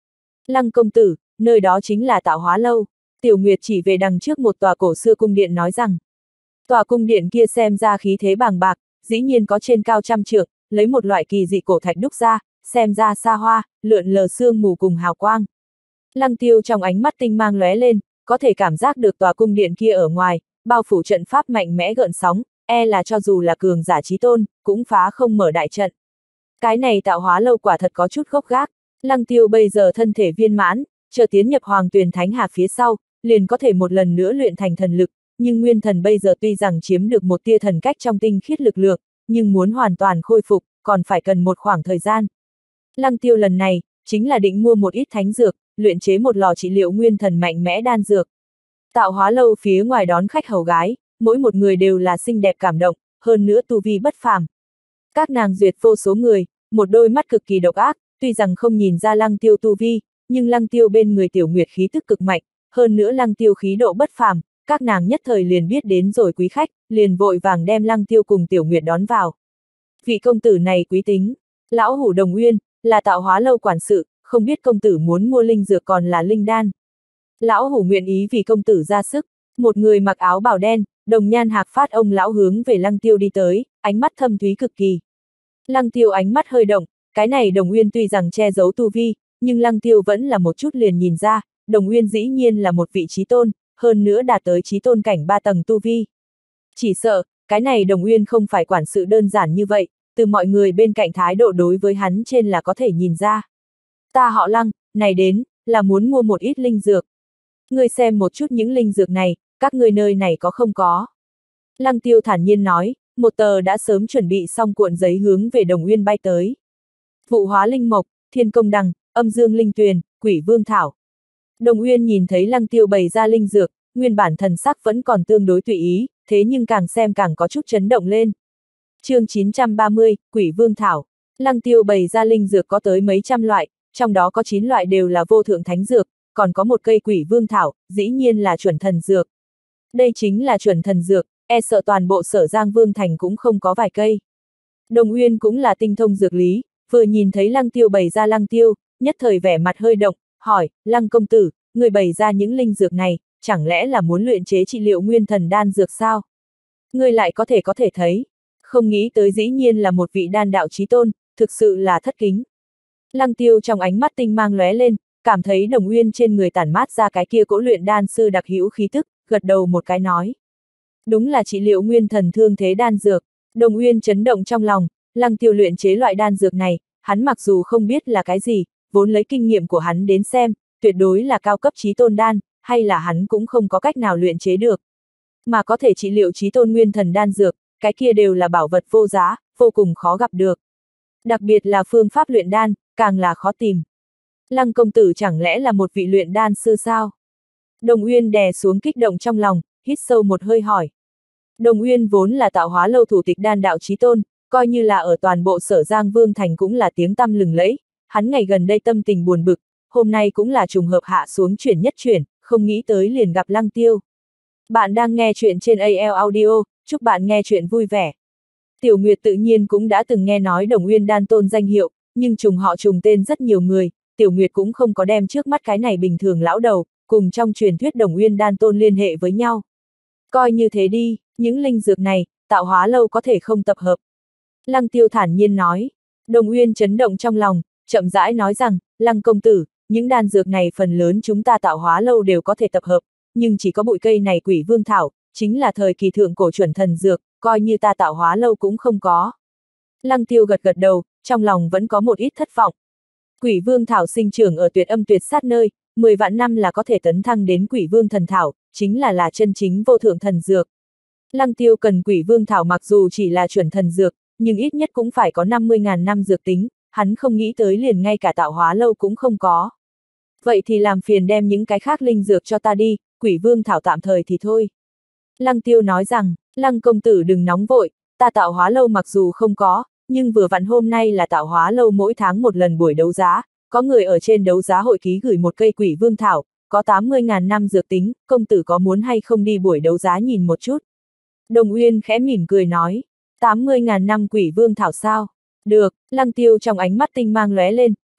Lăng công tử, nơi đó chính là Tạo Hóa Lâu. Tiểu Nguyệt chỉ về đằng trước một tòa cổ xưa cung điện nói rằng. Tòa cung điện kia xem ra khí thế bàng bạc, dĩ nhiên có trên cao trăm trượng, lấy một loại kỳ dị cổ thạch đúc ra, xem ra xa hoa, lượn lờ sương mù cùng hào quang. Lăng Tiêu trong ánh mắt tinh mang lóe lên, có thể cảm giác được tòa cung điện kia ở ngoài, bao phủ trận pháp mạnh mẽ gợn sóng, e là cho dù là cường giả chí tôn, cũng phá không mở đại trận. Cái này Tạo Hóa Lâu quả thật có chút gốc gác. Lăng Tiêu bây giờ thân thể viên mãn, chờ tiến nhập Hoàng Tuyền Thánh Hà phía sau, liền có thể một lần nữa luyện thành thần lực, nhưng nguyên thần bây giờ tuy rằng chiếm được một tia thần cách trong tinh khiết lực lượng, nhưng muốn hoàn toàn khôi phục, còn phải cần một khoảng thời gian. Lăng Tiêu lần này, chính là định mua một ít thánh dược, luyện chế một lò trị liệu nguyên thần mạnh mẽ đan dược. Tạo Hóa Lâu phía ngoài đón khách hầu gái, mỗi một người đều là xinh đẹp cảm động, hơn nữa tu vi bất phàm. Các nàng duyệt vô số người, một đôi mắt cực kỳ độc ác, tuy rằng không nhìn ra Lăng Tiêu tu vi, nhưng Lăng Tiêu bên người Tiểu Nguyệt khí tức cực mạnh, hơn nữa Lăng Tiêu khí độ bất phàm, các nàng nhất thời liền biết đến rồi quý khách, liền vội vàng đem Lăng Tiêu cùng Tiểu Nguyệt đón vào. Vị công tử này quý tính, lão hủ Đồng Uyên, là Tạo Hóa Lâu quản sự, không biết công tử muốn mua linh dược còn là linh đan. Lão hủ nguyện ý vì công tử ra sức. Một người mặc áo bào đen, đồng nhan hạc phát ông lão hướng về Lăng Tiêu đi tới, ánh mắt thâm thúy cực kỳ. Lăng Tiêu ánh mắt hơi động, cái này Đồng Uyên tuy rằng che giấu tu vi, nhưng Lăng Tiêu vẫn là một chút liền nhìn ra, Đồng Uyên dĩ nhiên là một vị chí tôn, hơn nữa đạt tới chí tôn cảnh 3 tầng tu vi. Chỉ sợ, cái này Đồng Uyên không phải quản sự đơn giản như vậy, từ mọi người bên cạnh thái độ đối với hắn trên là có thể nhìn ra. Ta họ Lăng, này đến, là muốn mua một ít linh dược. Ngươi xem một chút những linh dược này, các ngươi nơi này có không có. Lăng Tiêu thản nhiên nói, một tờ đã sớm chuẩn bị xong cuộn giấy hướng về Đồng Uyên bay tới. Vụ hóa linh mộc, thiên công đằng, âm dương linh tuyền, quỷ vương thảo. Đồng Uyên nhìn thấy Lăng Tiêu bày ra linh dược, nguyên bản thần sắc vẫn còn tương đối tùy ý, thế nhưng càng xem càng có chút chấn động lên. Chương 930, Quỷ Vương Thảo. Lăng Tiêu bày ra linh dược có tới mấy trăm loại, trong đó có 9 loại đều là vô thượng thánh dược, còn có một cây Quỷ Vương Thảo, dĩ nhiên là chuẩn thần dược. Đây chính là chuẩn thần dược, e sợ toàn bộ Sở Giang Vương Thành cũng không có vài cây. Đồng Uyên cũng là tinh thông dược lý, vừa nhìn thấy Lăng Tiêu bày ra Lăng Tiêu, nhất thời vẻ mặt hơi động, hỏi, Lăng công tử, người bày ra những linh dược này, chẳng lẽ là muốn luyện chế trị liệu nguyên thần đan dược sao? Người lại có thể thấy. Không nghĩ tới dĩ nhiên là một vị đan đạo chí tôn, thực sự là thất kính. Lăng Tiêu trong ánh mắt tinh mang lóe lên, cảm thấy Đồng Uyên trên người tản mát ra cái kia cỗ luyện đan sư đặc hữu khí tức, gật đầu một cái nói. Đúng là trị liệu nguyên thần thương thế đan dược. Đồng Uyên chấn động trong lòng, Lăng Tiêu luyện chế loại đan dược này, hắn mặc dù không biết là cái gì, vốn lấy kinh nghiệm của hắn đến xem, tuyệt đối là cao cấp chí tôn đan, hay là hắn cũng không có cách nào luyện chế được. Mà có thể trị liệu chí tôn nguyên thần đan dược, cái kia đều là bảo vật vô giá, vô cùng khó gặp được. Đặc biệt là phương pháp luyện đan, càng là khó tìm. Lăng công tử chẳng lẽ là một vị luyện đan sư sao? Đồng Uyên đè xuống kích động trong lòng, hít sâu một hơi hỏi. Đồng Uyên vốn là Tạo Hóa Lâu thủ tịch đan đạo chí tôn, coi như là ở toàn bộ Sở Giang Vương Thành cũng là tiếng tăm lừng lẫy, hắn ngày gần đây tâm tình buồn bực, hôm nay cũng là trùng hợp hạ xuống chuyển nhất chuyển, không nghĩ tới liền gặp Lăng Tiêu. Bạn đang nghe chuyện trên AL Audio, chúc bạn nghe chuyện vui vẻ. Tiểu Nguyệt tự nhiên cũng đã từng nghe nói Đồng Uyên đan tôn danh hiệu, nhưng trùng họ trùng tên rất nhiều người, Tiểu Nguyệt cũng không có đem trước mắt cái này bình thường lão đầu, cùng trong truyền thuyết Đồng Uyên đan tôn liên hệ với nhau. Coi như thế đi, những linh dược này, Tạo Hóa Lâu có thể không tập hợp. Lăng Tiêu thản nhiên nói. Đồng Uyên chấn động trong lòng, chậm rãi nói rằng, Lăng công tử, những đan dược này phần lớn chúng ta Tạo Hóa Lâu đều có thể tập hợp, nhưng chỉ có bụi cây này Quỷ Vương Thảo, chính là thời kỳ thượng cổ chuẩn thần dược, coi như ta Tạo Hóa Lâu cũng không có. Lăng Tiêu gật gật đầu, trong lòng vẫn có một ít thất vọng. Quỷ Vương Thảo sinh trưởng ở tuyệt âm tuyệt sát nơi, 10 vạn năm là có thể tấn thăng đến Quỷ Vương Thần Thảo, chính là chân chính vô thượng thần dược. Lăng Tiêu cần Quỷ Vương Thảo mặc dù chỉ là chuẩn thần dược, nhưng ít nhất cũng phải có 50.000 năm dược tính, hắn không nghĩ tới liền ngay cả Tạo Hóa Lâu cũng không có. Vậy thì làm phiền đem những cái khác linh dược cho ta đi, Quỷ Vương Thảo tạm thời thì thôi. Lăng Tiêu nói rằng, Lăng công tử đừng nóng vội, ta Tạo Hóa Lâu mặc dù không có, nhưng vừa vặn hôm nay là Tạo Hóa Lâu mỗi tháng một lần buổi đấu giá, có người ở trên đấu giá hội ký gửi một cây Quỷ Vương Thảo, có 80.000 năm dược tính, công tử có muốn hay không đi buổi đấu giá nhìn một chút. Đồng Uyên khẽ mỉm cười nói, 80.000 năm Quỷ Vương Thảo sao? Được, Lăng Tiêu trong ánh mắt tinh mang lóe lên,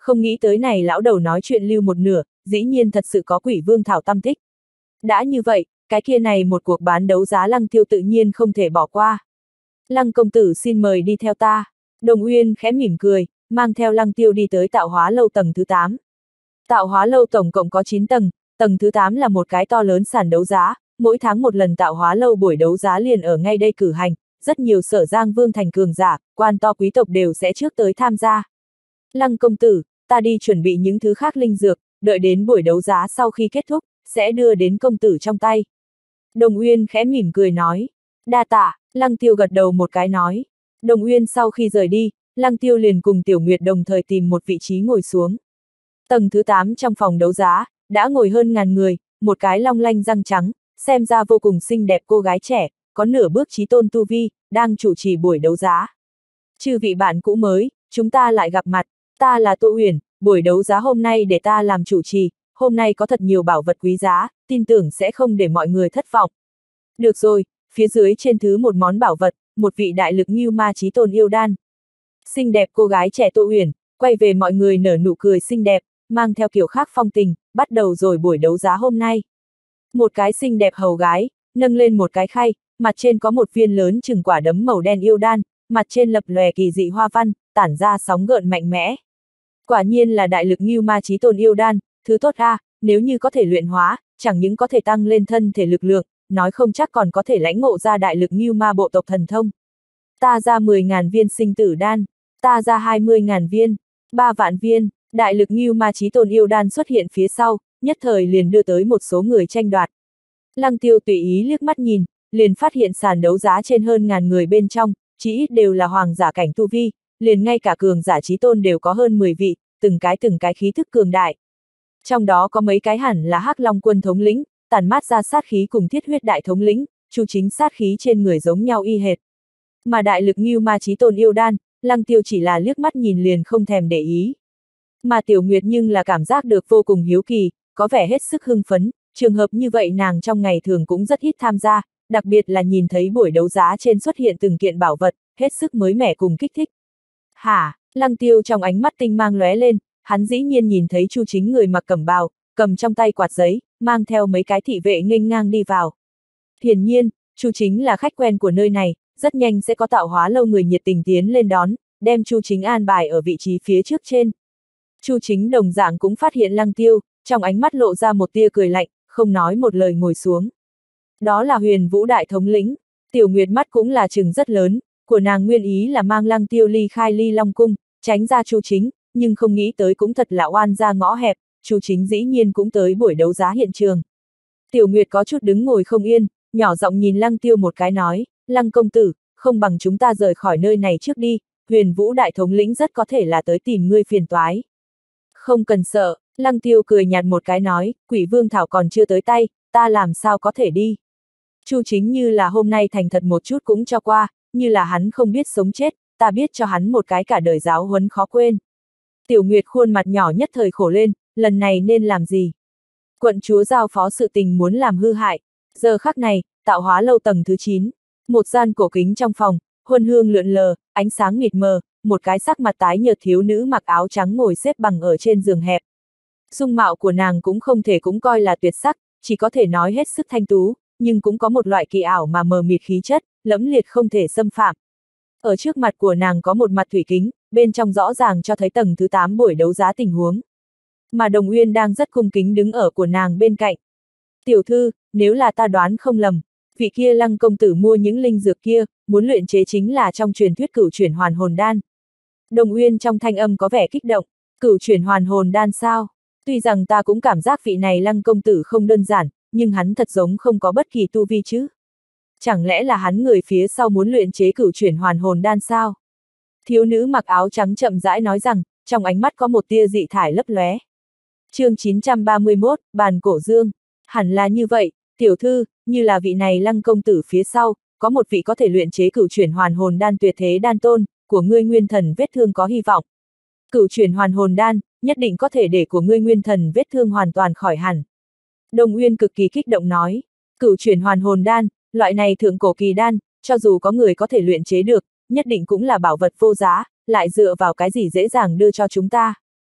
không nghĩ tới này lão đầu nói chuyện lưu một nửa, dĩ nhiên thật sự có Quỷ Vương Thảo tâm thích. Đã như vậy, cái kia này một cuộc bán đấu giá Lăng Tiêu tự nhiên không thể bỏ qua. Lăng công tử xin mời đi theo ta. Đồng Uyên khẽ mỉm cười, mang theo Lăng Tiêu đi tới tạo hóa lâu tầng thứ 8. Tạo hóa lâu tổng cộng có 9 tầng, tầng thứ 8 là một cái to lớn sàn đấu giá, mỗi tháng một lần tạo hóa lâu buổi đấu giá liền ở ngay đây cử hành, rất nhiều Sở Giang Vương thành cường giả, quan to quý tộc đều sẽ trước tới tham gia. Lăng công tử, ta đi chuẩn bị những thứ khác linh dược, đợi đến buổi đấu giá sau khi kết thúc, sẽ đưa đến công tử trong tay. Đồng Uyên khẽ mỉm cười nói. Đa tạ, Lăng Tiêu gật đầu một cái nói. Đồng Uyên sau khi rời đi, Lăng Tiêu liền cùng Tiểu Nguyệt đồng thời tìm một vị trí ngồi xuống. Tầng thứ 8 trong phòng đấu giá, đã ngồi hơn ngàn người, một cái long lanh răng trắng, xem ra vô cùng xinh đẹp cô gái trẻ, có nửa bước chí tôn tu vi, đang chủ trì buổi đấu giá. Chư vị bạn cũ mới, chúng ta lại gặp mặt, ta là Tô Uyển, buổi đấu giá hôm nay để ta làm chủ trì, hôm nay có thật nhiều bảo vật quý giá, tin tưởng sẽ không để mọi người thất vọng. Được rồi, phía dưới trên thứ một món bảo vật, một vị đại lực Ngưu Ma chí tôn yêu đan. Xinh đẹp cô gái trẻ Tô Uyển, quay về mọi người nở nụ cười xinh đẹp, mang theo kiểu khác phong tình, bắt đầu rồi buổi đấu giá hôm nay. Một cái xinh đẹp hầu gái, nâng lên một cái khay, mặt trên có một viên lớn chừng quả đấm màu đen yêu đan, mặt trên lập lòe kỳ dị hoa văn, tản ra sóng gợn mạnh mẽ. Quả nhiên là đại lực Ngưu Ma chí tôn yêu đan, thứ tốt a, nếu như có thể luyện hóa, chẳng những có thể tăng lên thân thể lực lượng, nói không chắc còn có thể lãnh ngộ ra đại lực Ngưu Ma bộ tộc thần thông. Ta ra 10.000 viên sinh tử đan, ta ra 20.000 viên, 3 vạn viên, đại lực Ngưu Ma chí tôn yêu đan xuất hiện phía sau, nhất thời liền đưa tới một số người tranh đoạt. Lăng Tiêu tùy ý liếc mắt nhìn, liền phát hiện sàn đấu giá trên hơn ngàn người bên trong, chỉ ít đều là hoàng giả cảnh tu vi, liền ngay cả cường giả chí tôn đều có hơn 10 vị, từng cái khí thức cường đại. Trong đó có mấy cái hẳn là Hắc Long quân thống lĩnh, tản mát ra sát khí cùng Thiết huyết đại thống lĩnh, chu chính sát khí trên người giống nhau y hệt. Mà đại lực Ngưu Ma chí tôn yêu đan, Lăng Tiêu chỉ là liếc mắt nhìn liền không thèm để ý. Mà Tiểu Nguyệt nhưng là cảm giác được vô cùng hiếu kỳ, có vẻ hết sức hưng phấn, trường hợp như vậy nàng trong ngày thường cũng rất ít tham gia, đặc biệt là nhìn thấy buổi đấu giá trên xuất hiện từng kiện bảo vật, hết sức mới mẻ cùng kích thích. Hả, Lăng Tiêu trong ánh mắt tinh mang lóe lên, hắn dĩ nhiên nhìn thấy Chu Chính người mặc cẩm bào, cầm trong tay quạt giấy, mang theo mấy cái thị vệ nghênh ngang đi vào. Hiển nhiên, Chu Chính là khách quen của nơi này, rất nhanh sẽ có tạo hóa lâu người nhiệt tình tiến lên đón, đem Chu Chính an bài ở vị trí phía trước trên. Chu Chính đồng dạng cũng phát hiện Lăng Tiêu, trong ánh mắt lộ ra một tia cười lạnh, không nói một lời ngồi xuống. Đó là Huyền Vũ đại thống lĩnh, Tiểu Nguyệt mắt cũng là trừng rất lớn, của nàng nguyên ý là mang Lăng Tiêu ly khai Ly Long cung, tránh ra Chu Chính, nhưng không nghĩ tới cũng thật là oan ra ngõ hẹp, Chu Chính dĩ nhiên cũng tới buổi đấu giá hiện trường. Tiểu Nguyệt có chút đứng ngồi không yên, nhỏ giọng nhìn Lăng Tiêu một cái nói, Lăng công tử, không bằng chúng ta rời khỏi nơi này trước đi, Huyền Vũ đại thống lĩnh rất có thể là tới tìm ngươi phiền toái. Không cần sợ, Lăng Tiêu cười nhạt một cái nói, Quỷ Vương Thảo còn chưa tới tay, ta làm sao có thể đi. Chu Chính như là hôm nay thành thật một chút cũng cho qua, như là hắn không biết sống chết, ta biết cho hắn một cái cả đời giáo huấn khó quên. Tiểu Nguyệt khuôn mặt nhỏ nhất thời khổ lên, lần này nên làm gì? Quận chúa giao phó sự tình muốn làm hư hại. Giờ khắc này, tạo hóa lâu tầng thứ 9, một gian cổ kính trong phòng, huân hương lượn lờ, ánh sáng mịt mờ, một cái sắc mặt tái nhợt thiếu nữ mặc áo trắng ngồi xếp bằng ở trên giường hẹp. Dung mạo của nàng cũng không thể cũng coi là tuyệt sắc, chỉ có thể nói hết sức thanh tú, nhưng cũng có một loại kỳ ảo mà mờ mịt khí chất, lẫm liệt không thể xâm phạm. Ở trước mặt của nàng có một mặt thủy kính, bên trong rõ ràng cho thấy tầng thứ 8 buổi đấu giá tình huống. Mà Đồng Uyên đang rất cung kính đứng ở của nàng bên cạnh. Tiểu thư, nếu là ta đoán không lầm, vị kia Lăng công tử mua những linh dược kia, muốn luyện chế chính là trong truyền thuyết cửu chuyển hoàn hồn đan. Đồng Uyên trong thanh âm có vẻ kích động, cửu chuyển hoàn hồn đan sao? Tuy rằng ta cũng cảm giác vị này Lăng công tử không đơn giản, nhưng hắn thật giống không có bất kỳ tu vi chứ. Chẳng lẽ là hắn người phía sau muốn luyện chế cửu chuyển hoàn hồn đan sao? Thiếu nữ mặc áo trắng chậm rãi nói rằng, trong ánh mắt có một tia dị thải lấp lóe. Chương 931, Bàn Cổ Dương. Hẳn là như vậy, tiểu thư, như là vị này Lăng công tử phía sau, có một vị có thể luyện chế cửu chuyển hoàn hồn đan tuyệt thế đan tôn, của ngươi nguyên thần vết thương có hy vọng. Cửu chuyển hoàn hồn đan, nhất định có thể để của ngươi nguyên thần vết thương hoàn toàn khỏi hẳn. Đồng Uyên cực kỳ kích động nói, cửu chuyển hoàn hồn đan, loại này thượng cổ kỳ đan, cho dù có người có thể luyện chế được, nhất định cũng là bảo vật vô giá, lại dựa vào cái gì dễ dàng đưa cho chúng ta.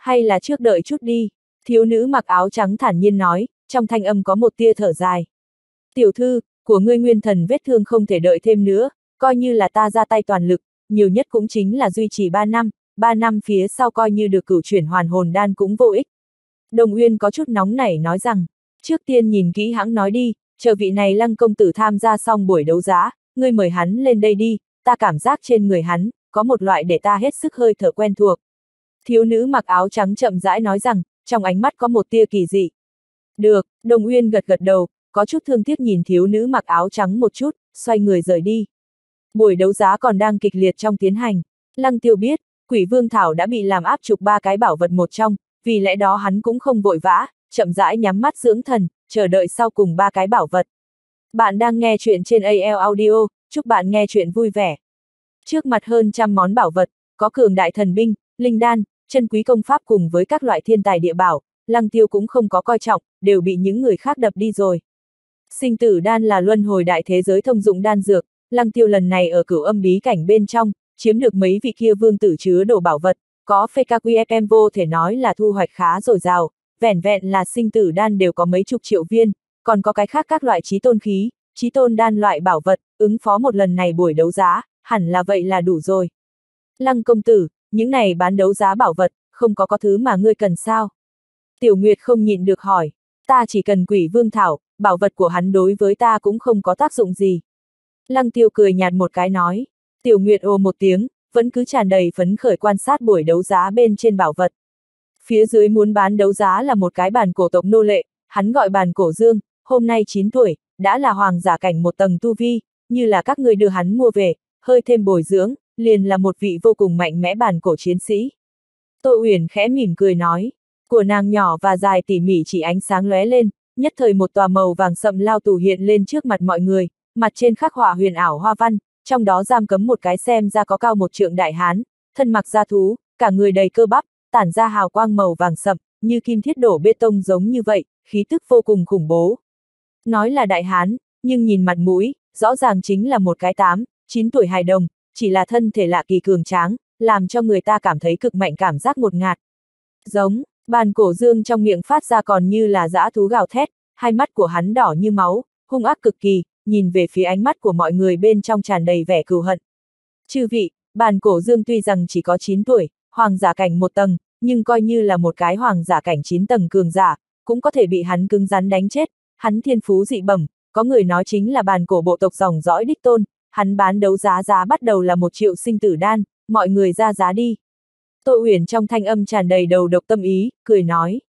Hay là trước đợi chút đi, thiếu nữ mặc áo trắng thản nhiên nói, trong thanh âm có một tia thở dài. Tiểu thư, của ngươi nguyên thần vết thương không thể đợi thêm nữa, coi như là ta ra tay toàn lực, nhiều nhất cũng chính là duy trì 3 năm, 3 năm phía sau coi như được cửu chuyển hoàn hồn đan cũng vô ích. Đồng Uyên có chút nóng nảy nói rằng, trước tiên nhìn kỹ hãng nói đi, chờ vị này Lăng công tử tham gia xong buổi đấu giá, ngươi mời hắn lên đây đi, ta cảm giác trên người hắn, có một loại để ta hết sức hơi thở quen thuộc. Thiếu nữ mặc áo trắng chậm rãi nói rằng, trong ánh mắt có một tia kỳ dị. Được, Đồng Uyên gật gật đầu, có chút thương tiếc nhìn thiếu nữ mặc áo trắng một chút, xoay người rời đi. Buổi đấu giá còn đang kịch liệt trong tiến hành. Lăng Tiêu biết, Quỷ Vương Thảo đã bị làm áp trục 3 cái bảo vật một trong, vì lẽ đó hắn cũng không vội vã, chậm rãi nhắm mắt dưỡng thần, chờ đợi sau cùng 3 cái bảo vật. Bạn đang nghe chuyện trên AL Audio, chúc bạn nghe chuyện vui vẻ. Trước mặt hơn trăm món bảo vật, có cường đại thần binh, linh đan, chân quý công pháp cùng với các loại thiên tài địa bảo, Lăng Tiêu cũng không có coi trọng, đều bị những người khác đập đi rồi. Sinh tử đan là luân hồi đại thế giới thông dụng đan dược, Lăng Tiêu lần này ở Cửu Âm bí cảnh bên trong, chiếm được mấy vị kia vương tử chứa đồ bảo vật, có FKQFM vô thể nói là thu hoạch khá dồi dào, vẻn vẹn là sinh tử đan đều có mấy chục triệu viên, còn có cái khác các loại chí tôn khí, chí tôn đan loại bảo vật, ứng phó một lần này buổi đấu giá, hẳn là vậy là đủ rồi. Lăng công tử, những này bán đấu giá bảo vật, không có thứ mà ngươi cần sao? Tiểu Nguyệt không nhịn được hỏi, ta chỉ cần Quỷ Vương Thảo, bảo vật của hắn đối với ta cũng không có tác dụng gì. Lăng Tiêu cười nhạt một cái nói, Tiểu Nguyệt ồ một tiếng, vẫn cứ tràn đầy phấn khởi quan sát buổi đấu giá bên trên bảo vật. Phía dưới muốn bán đấu giá là một cái bàn cổ tộc nô lệ, hắn gọi bàn cổ Dương, hôm nay 9 tuổi, đã là hoàng giả cảnh một tầng tu vi, như là các người đưa hắn mua về, hơi thêm bồi dưỡng, liền là một vị vô cùng mạnh mẽ bàn cổ chiến sĩ. Tô Uyển khẽ mỉm cười nói, của nàng nhỏ và dài tỉ mỉ chỉ ánh sáng lóe lên, nhất thời một tòa màu vàng sậm lao tù hiện lên trước mặt mọi người, mặt trên khắc họa huyền ảo hoa văn, trong đó giam cấm một cái xem ra có cao 1 trượng đại hán, thân mặc da thú, cả người đầy cơ bắp, tản ra hào quang màu vàng sậm, như kim thiết đổ bê tông giống như vậy, khí tức vô cùng khủng bố. Nói là đại hán, nhưng nhìn mặt mũi, rõ ràng chính là một cái 8, 9 tuổi hài đồng, chỉ là thân thể lạ kỳ cường tráng, làm cho người ta cảm thấy cực mạnh cảm giác ngột ngạt. Giống, bàn cổ Dương trong miệng phát ra còn như là dã thú gào thét, hai mắt của hắn đỏ như máu, hung ác cực kỳ, nhìn về phía ánh mắt của mọi người bên trong tràn đầy vẻ cừu hận. Chư vị, bàn cổ Dương tuy rằng chỉ có 9 tuổi, hoàng giả cảnh 1 tầng, nhưng coi như là một cái hoàng giả cảnh 9 tầng cường giả, cũng có thể bị hắn cứng rắn đánh chết, hắn thiên phú dị bẩm, có người nói chính là bàn cổ bộ tộc dòng dõi đích tôn, hắn bán đấu giá bắt đầu là 1 triệu sinh tử đan, mọi người ra giá đi. Tô Uyển trong thanh âm tràn đầy đầu độc tâm ý, cười nói.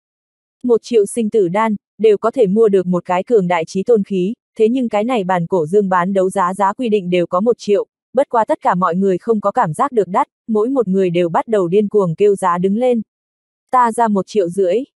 1 triệu sinh tử đan, đều có thể mua được một cái cường đại chí tôn khí, thế nhưng cái này bàn cổ Dương bán đấu giá quy định đều có 1 triệu, bất qua tất cả mọi người không có cảm giác được đắt, mỗi một người đều bắt đầu điên cuồng kêu giá đứng lên. Ta ra 1,5 triệu,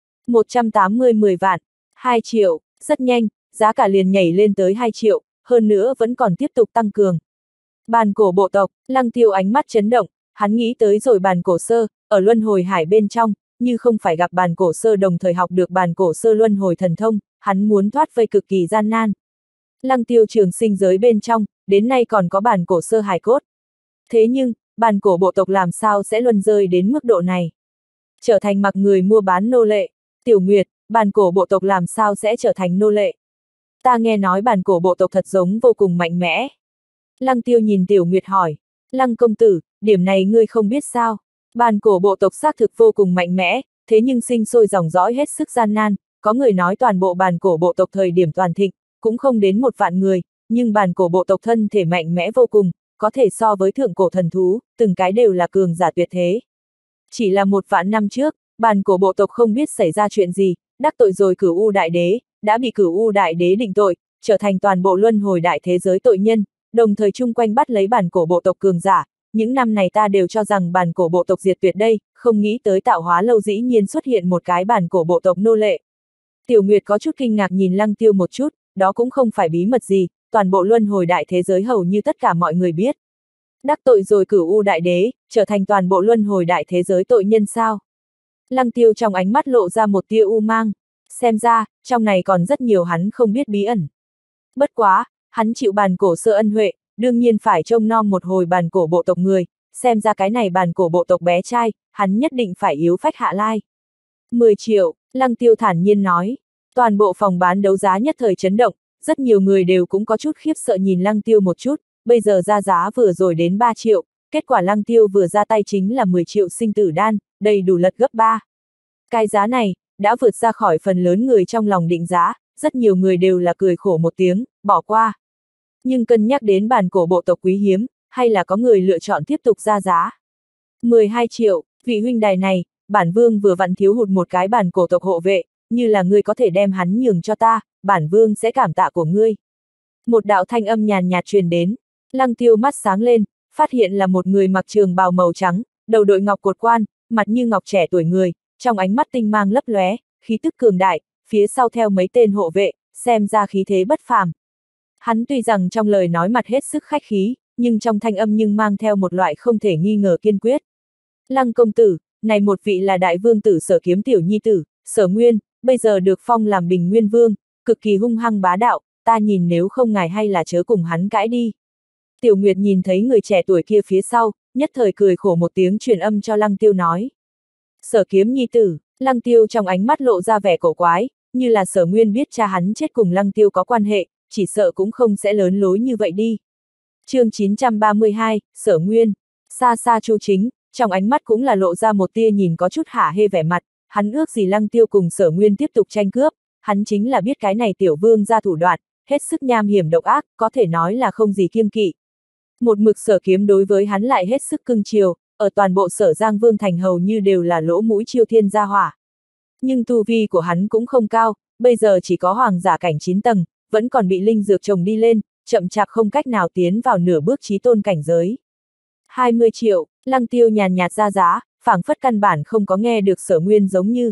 180 vạn, 2 triệu, rất nhanh, giá cả liền nhảy lên tới 2 triệu, hơn nữa vẫn còn tiếp tục tăng cường. Bàn cổ bộ tộc, Lăng Tiêu ánh mắt chấn động, hắn nghĩ tới rồi bàn cổ sơ, ở luân hồi hải bên trong, như không phải gặp bàn cổ sơ đồng thời học được bàn cổ sơ luân hồi thần thông, hắn muốn thoát vây cực kỳ gian nan. Lăng Tiêu trường sinh giới bên trong, đến nay còn có bàn cổ sơ hài cốt. Thế nhưng, bàn cổ bộ tộc làm sao sẽ luân rơi đến mức độ này? Trở thành mặc người mua bán nô lệ. Tiểu Nguyệt, bàn cổ bộ tộc làm sao sẽ trở thành nô lệ? Ta nghe nói bàn cổ bộ tộc thật giống vô cùng mạnh mẽ. Lăng Tiêu nhìn Tiểu Nguyệt hỏi, Lăng công tử, điểm này ngươi không biết sao? Bàn cổ bộ tộc xác thực vô cùng mạnh mẽ, thế nhưng sinh sôi dòng dõi hết sức gian nan, có người nói toàn bộ bàn cổ bộ tộc thời điểm toàn thịnh, cũng không đến 1 vạn người, nhưng bàn cổ bộ tộc thân thể mạnh mẽ vô cùng, có thể so với thượng cổ thần thú, từng cái đều là cường giả tuyệt thế. Chỉ là 1 vạn năm trước, bàn cổ bộ tộc không biết xảy ra chuyện gì, đắc tội rồi Cửu U Đại Đế, đã bị Cửu U Đại Đế định tội, trở thành toàn bộ luân hồi đại thế giới tội nhân, đồng thời chung quanh bắt lấy bàn cổ bộ tộc cường giả. Những năm này ta đều cho rằng bàn cổ bộ tộc diệt tuyệt đây, không nghĩ tới tạo hóa lâu dĩ nhiên xuất hiện một cái bàn cổ bộ tộc nô lệ. Tiểu Nguyệt có chút kinh ngạc nhìn Lăng Tiêu một chút, đó cũng không phải bí mật gì, toàn bộ luân hồi đại thế giới hầu như tất cả mọi người biết. Đắc tội rồi Cửu U Đại Đế, trở thành toàn bộ luân hồi đại thế giới tội nhân sao? Lăng Tiêu trong ánh mắt lộ ra một tia u mang, xem ra, trong này còn rất nhiều hắn không biết bí ẩn. Bất quá, hắn chịu bàn cổ sơ ân huệ, đương nhiên phải trông nom một hồi bàn cổ bộ tộc người, xem ra cái này bàn cổ bộ tộc bé trai, hắn nhất định phải yếu phách hạ lai. 10 triệu, Lăng Tiêu thản nhiên nói. Toàn bộ phòng bán đấu giá nhất thời chấn động, rất nhiều người đều cũng có chút khiếp sợ nhìn Lăng Tiêu một chút, bây giờ ra giá vừa rồi đến 3 triệu, kết quả Lăng Tiêu vừa ra tay chính là 10 triệu sinh tử đan, đầy đủ lật gấp 3. Cái giá này, đã vượt ra khỏi phần lớn người trong lòng định giá, rất nhiều người đều là cười khổ một tiếng, bỏ qua. Nhưng cân nhắc đến bản cổ bộ tộc quý hiếm, hay là có người lựa chọn tiếp tục ra giá. 12 triệu, vị huynh đài này, bản vương vừa vặn thiếu hụt một cái bản cổ tộc hộ vệ, như là ngươi có thể đem hắn nhường cho ta, bản vương sẽ cảm tạ của ngươi. Một đạo thanh âm nhàn nhạt truyền đến, Lăng Tiêu mắt sáng lên, phát hiện là một người mặc trường bào màu trắng, đầu đội ngọc cột quan, mặt như ngọc trẻ tuổi người, trong ánh mắt tinh mang lấp lóe, khí tức cường đại, phía sau theo mấy tên hộ vệ, xem ra khí thế bất phàm. Hắn tuy rằng trong lời nói mặt hết sức khách khí, nhưng trong thanh âm nhưng mang theo một loại không thể nghi ngờ kiên quyết. Lăng công tử, này một vị là đại vương tử Sở Kiếm tiểu nhi tử, Sở Nguyên, bây giờ được phong làm Bình Nguyên Vương, cực kỳ hung hăng bá đạo, ta nhìn nếu không ngài hay là chớ cùng hắn cãi đi. Tiểu Nguyệt nhìn thấy người trẻ tuổi kia phía sau, nhất thời cười khổ một tiếng truyền âm cho Lăng Tiêu nói. Sở Kiếm nhi tử, Lăng Tiêu trong ánh mắt lộ ra vẻ cổ quái, như là Sở Nguyên biết cha hắn chết cùng Lăng Tiêu có quan hệ, chỉ sợ cũng không sẽ lớn lối như vậy đi. Chương 932, Sở Nguyên, xa xa Chu Chính, trong ánh mắt cũng là lộ ra một tia nhìn có chút hả hê vẻ mặt, hắn ước gì Lăng Tiêu cùng Sở Nguyên tiếp tục tranh cướp, hắn chính là biết cái này tiểu vương ra thủ đoạn, hết sức nham hiểm độc ác, có thể nói là không gì kiêng kỵ. Một mực Sở Kiếm đối với hắn lại hết sức cưng chiều, ở toàn bộ Sở Giang Vương thành hầu như đều là lỗ mũi chiêu thiên gia hỏa. Nhưng tu vi của hắn cũng không cao, bây giờ chỉ có hoàng giả cảnh 9 tầng, vẫn còn bị linh dược trồng đi lên, chậm chạp không cách nào tiến vào nửa bước chí tôn cảnh giới. 20 triệu, Lăng Tiêu nhàn nhạt ra giá, phảng phất căn bản không có nghe được Sở Nguyên giống như.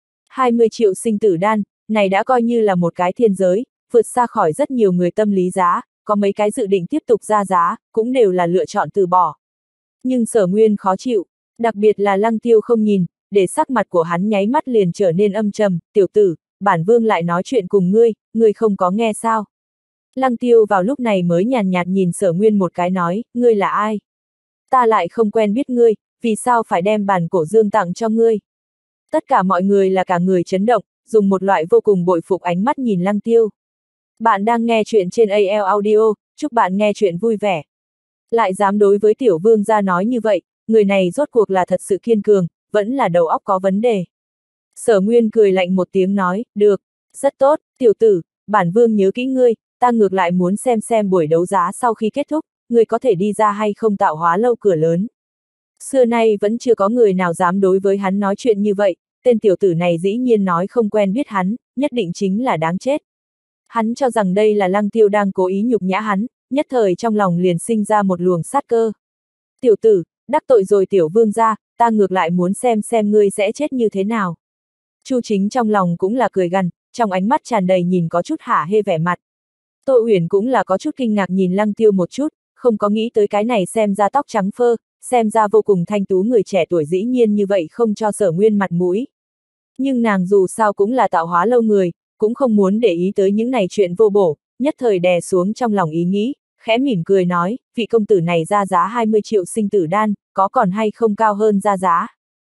20 triệu sinh tử đan, này đã coi như là một cái thiên giới, vượt xa khỏi rất nhiều người tâm lý giá, có mấy cái dự định tiếp tục ra giá, cũng đều là lựa chọn từ bỏ. Nhưng Sở Nguyên khó chịu, đặc biệt là Lăng Tiêu không nhìn, để sắc mặt của hắn nháy mắt liền trở nên âm trầm, tiểu tử, bản vương lại nói chuyện cùng ngươi không có nghe sao? Lăng Tiêu vào lúc này mới nhàn nhạt nhìn Sở Nguyên một cái nói, ngươi là ai? Ta lại không quen biết ngươi, vì sao phải đem bản cổ dương tặng cho ngươi? Tất cả mọi người là cả người chấn động, dùng một loại vô cùng bội phục ánh mắt nhìn Lăng Tiêu. Bạn đang nghe chuyện trên AL Audio, chúc bạn nghe chuyện vui vẻ. Lại dám đối với tiểu vương gia nói như vậy, người này rốt cuộc là thật sự kiên cường, vẫn là đầu óc có vấn đề. Sở Nguyên cười lạnh một tiếng nói, được, rất tốt, tiểu tử, bản vương nhớ kỹ ngươi, ta ngược lại muốn xem buổi đấu giá sau khi kết thúc, ngươi có thể đi ra hay không tạo hóa lâu cửa lớn. Xưa nay vẫn chưa có người nào dám đối với hắn nói chuyện như vậy, tên tiểu tử này dĩ nhiên nói không quen biết hắn, nhất định chính là đáng chết. Hắn cho rằng đây là Lăng Tiêu đang cố ý nhục nhã hắn, nhất thời trong lòng liền sinh ra một luồng sát cơ. Tiểu tử, đắc tội rồi tiểu vương gia, ta ngược lại muốn xem ngươi sẽ chết như thế nào. Chu Chính trong lòng cũng là cười gằn, trong ánh mắt tràn đầy nhìn có chút hả hê vẻ mặt. Tô Uyển cũng là có chút kinh ngạc nhìn Lăng Tiêu một chút, không có nghĩ tới cái này xem ra tóc trắng phơ, xem ra vô cùng thanh tú người trẻ tuổi dĩ nhiên như vậy không cho Sở Nguyên mặt mũi. Nhưng nàng dù sao cũng là tạo hóa lâu người, cũng không muốn để ý tới những này chuyện vô bổ, nhất thời đè xuống trong lòng ý nghĩ, khẽ mỉm cười nói, vị công tử này ra giá 20 triệu sinh tử đan, có còn hay không cao hơn ra giá.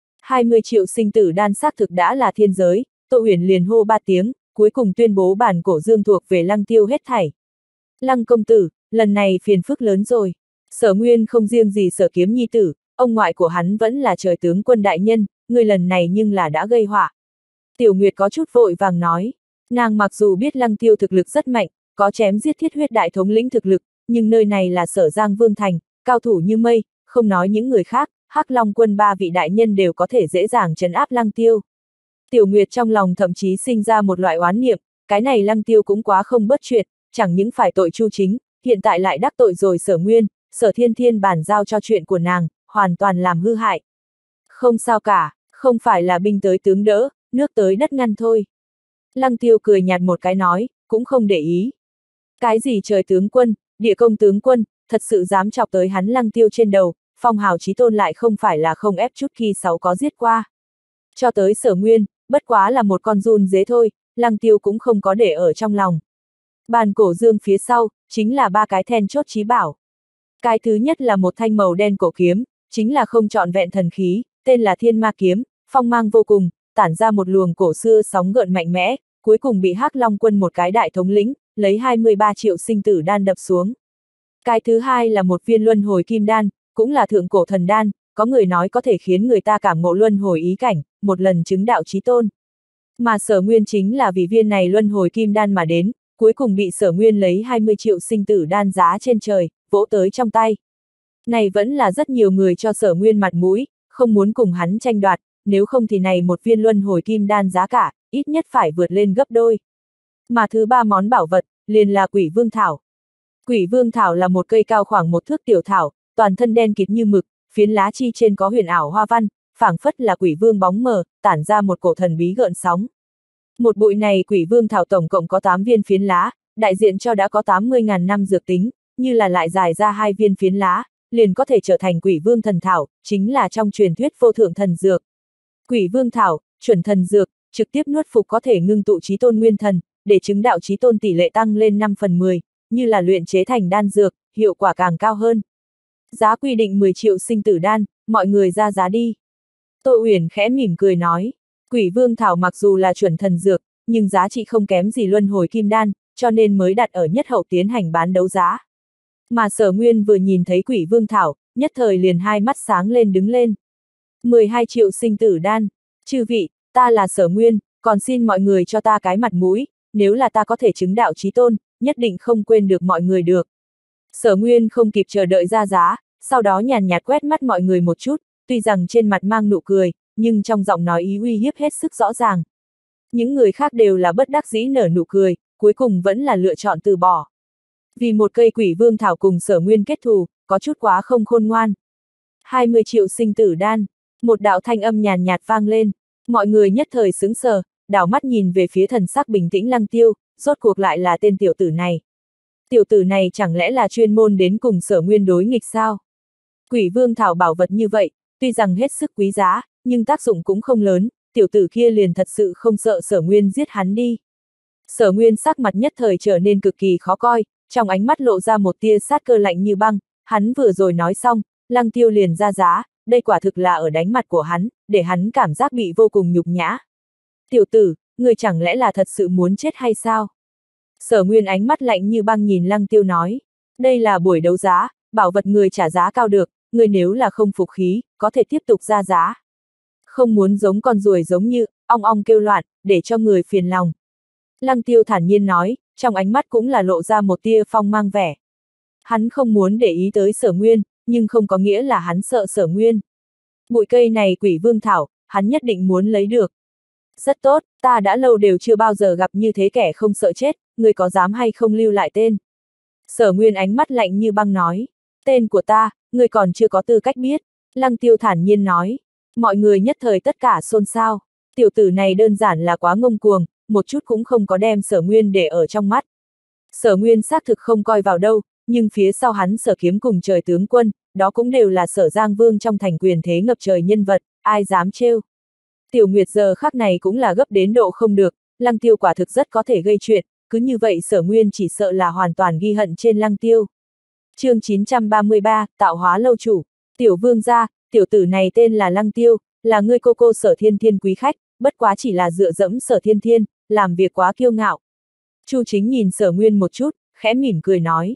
20 triệu sinh tử đan xác thực đã là thiên giới, Tô Uyển liền hô 3 tiếng, cuối cùng tuyên bố bản cổ dương thuộc về Lăng Tiêu hết thảy. Lăng công tử, lần này phiền phức lớn rồi. Sở Nguyên không riêng gì Sở Kiếm nhi tử, ông ngoại của hắn vẫn là trời tướng quân đại nhân, người lần này nhưng là đã gây họa. Tiểu Nguyệt có chút vội vàng nói, nàng mặc dù biết Lăng Tiêu thực lực rất mạnh, có chém giết thiết huyết đại thống lĩnh thực lực, nhưng nơi này là Sở Giang Vương thành, cao thủ như mây, không nói những người khác, Hắc Long quân 3 vị đại nhân đều có thể dễ dàng trấn áp Lăng Tiêu. Tiểu Nguyệt trong lòng thậm chí sinh ra một loại oán niệm, cái này Lăng Tiêu cũng quá không bớt chuyện, chẳng những phải tội Chu Chính, hiện tại lại đắc tội rồi Sở Nguyên, Sở Thiên Thiên bản giao cho chuyện của nàng, hoàn toàn làm hư hại. Không sao cả, không phải là binh tới tướng đỡ, nước tới đất ngăn thôi. Lăng Tiêu cười nhạt một cái nói, cũng không để ý. Cái gì trời tướng quân, địa công tướng quân, thật sự dám chọc tới hắn Lăng Tiêu trên đầu, phong hào chí tôn lại không phải là không ép chút khi sáu có giết qua. Cho tới Sở Nguyên, bất quá là một con giun dế thôi, Lăng Tiêu cũng không có để ở trong lòng. Bàn cổ dương phía sau, chính là 3 cái then chốt chí bảo. Cái thứ nhất là một thanh màu đen cổ kiếm, chính là không trọn vẹn thần khí, tên là Thiên Ma Kiếm, phong mang vô cùng, tản ra một luồng cổ xưa sóng gợn mạnh mẽ, cuối cùng bị Hắc Long quân một cái đại thống lĩnh, lấy 23 triệu sinh tử đan đập xuống. Cái thứ hai là một viên luân hồi kim đan, cũng là thượng cổ thần đan, có người nói có thể khiến người ta cảm ngộ luân hồi ý cảnh, một lần chứng đạo chí tôn. Mà Sở Nguyên chính là vì viên này luân hồi kim đan mà đến, cuối cùng bị Sở Nguyên lấy 20 triệu sinh tử đan giá trên trời, vỗ tới trong tay. Này vẫn là rất nhiều người cho Sở Nguyên mặt mũi, không muốn cùng hắn tranh đoạt, nếu không thì này một viên luân hồi kim đan giá cả, ít nhất phải vượt lên gấp đôi. Mà thứ ba món bảo vật, liền là Quỷ Vương Thảo. Quỷ Vương Thảo là một cây cao khoảng một thước tiểu thảo, toàn thân đen kịt như mực, phiến lá chi trên có huyền ảo hoa văn, phảng phất là quỷ vương bóng mờ, tản ra một cổ thần bí gợn sóng. Một bụi này Quỷ Vương Thảo tổng cộng có 8 viên phiến lá, đại diện cho đã có 80.000 năm dược tính, như là lại dài ra 2 viên phiến lá, liền có thể trở thành Quỷ Vương thần thảo, chính là trong truyền thuyết vô thượng thần dược. Quỷ Vương Thảo, chuẩn thần dược, trực tiếp nuốt phục có thể ngưng tụ chí tôn nguyên thần, để chứng đạo chí tôn tỷ lệ tăng lên 5/10, như là luyện chế thành đan dược, hiệu quả càng cao hơn. Giá quy định 10 triệu sinh tử đan, mọi người ra giá đi. Tô Uyển khẽ mỉm cười nói, Quỷ Vương Thảo mặc dù là chuẩn thần dược, nhưng giá trị không kém gì luân hồi kim đan, cho nên mới đặt ở nhất hậu tiến hành bán đấu giá. Mà Sở Nguyên vừa nhìn thấy Quỷ Vương Thảo, nhất thời liền hai mắt sáng lên đứng lên. 12 triệu sinh tử đan, chư vị, ta là Sở Nguyên, còn xin mọi người cho ta cái mặt mũi, nếu là ta có thể chứng đạo chí tôn, nhất định không quên được mọi người được. Sở Nguyên không kịp chờ đợi ra giá, sau đó nhàn nhạt quét mắt mọi người một chút, tuy rằng trên mặt mang nụ cười, nhưng trong giọng nói ý uy hiếp hết sức rõ ràng. Những người khác đều là bất đắc dĩ nở nụ cười, cuối cùng vẫn là lựa chọn từ bỏ. Vì một cây Quỷ Vương Thảo cùng Sở Nguyên kết thù, có chút quá không khôn ngoan. 20 triệu sinh tử đan, một đạo thanh âm nhàn nhạt vang lên, mọi người nhất thời sững sờ, đảo mắt nhìn về phía thần sắc bình tĩnh Lăng Tiêu, rốt cuộc lại là tên tiểu tử này. Tiểu tử này chẳng lẽ là chuyên môn đến cùng Sở Nguyên đối nghịch sao? Quỷ Vương Thảo bảo vật như vậy, tuy rằng hết sức quý giá, nhưng tác dụng cũng không lớn, tiểu tử kia liền thật sự không sợ Sở Nguyên giết hắn đi. Sở Nguyên sắc mặt nhất thời trở nên cực kỳ khó coi, trong ánh mắt lộ ra một tia sát cơ lạnh như băng, hắn vừa rồi nói xong, Lăng Tiêu liền ra giá, đây quả thực là ở đánh mặt của hắn, để hắn cảm giác bị vô cùng nhục nhã. Tiểu tử, người chẳng lẽ là thật sự muốn chết hay sao? Sở Nguyên ánh mắt lạnh như băng nhìn Lăng Tiêu nói, đây là buổi đấu giá, bảo vật người trả giá cao được, người nếu là không phục khí, có thể tiếp tục ra giá. Không muốn giống con ruồi giống như, ong ong kêu loạn, để cho người phiền lòng. Lăng Tiêu thản nhiên nói, trong ánh mắt cũng là lộ ra một tia phong mang vẻ. Hắn không muốn để ý tới Sở Nguyên, nhưng không có nghĩa là hắn sợ Sở Nguyên. Bụi cây này Quỷ Vương Thảo, hắn nhất định muốn lấy được. Rất tốt, ta đã lâu đều chưa bao giờ gặp như thế kẻ không sợ chết, người có dám hay không lưu lại tên. Sở Nguyên ánh mắt lạnh như băng nói, tên của ta, người còn chưa có tư cách biết. Lăng Tiêu thản nhiên nói, mọi người nhất thời tất cả xôn xao, tiểu tử này đơn giản là quá ngông cuồng, một chút cũng không có đem Sở Nguyên để ở trong mắt. Sở Nguyên xác thực không coi vào đâu, nhưng phía sau hắn Sở Kiếm cùng Trời Tướng Quân, đó cũng đều là Sở Giang Vương trong thành quyền thế ngập trời nhân vật, ai dám trêu. Tiểu Nguyệt giờ khắc này cũng là gấp đến độ không được, Lăng Tiêu quả thực rất có thể gây chuyện, cứ như vậy Sở Nguyên chỉ sợ là hoàn toàn ghi hận trên Lăng Tiêu. Chương 933, Tạo Hóa Lâu Chủ, Tiểu Vương gia, tiểu tử này tên là Lăng Tiêu, là ngươi cô Sở Thiên Thiên quý khách, bất quá chỉ là dựa dẫm Sở Thiên Thiên, làm việc quá kiêu ngạo. Chu Chính nhìn Sở Nguyên một chút, khẽ mỉm cười nói.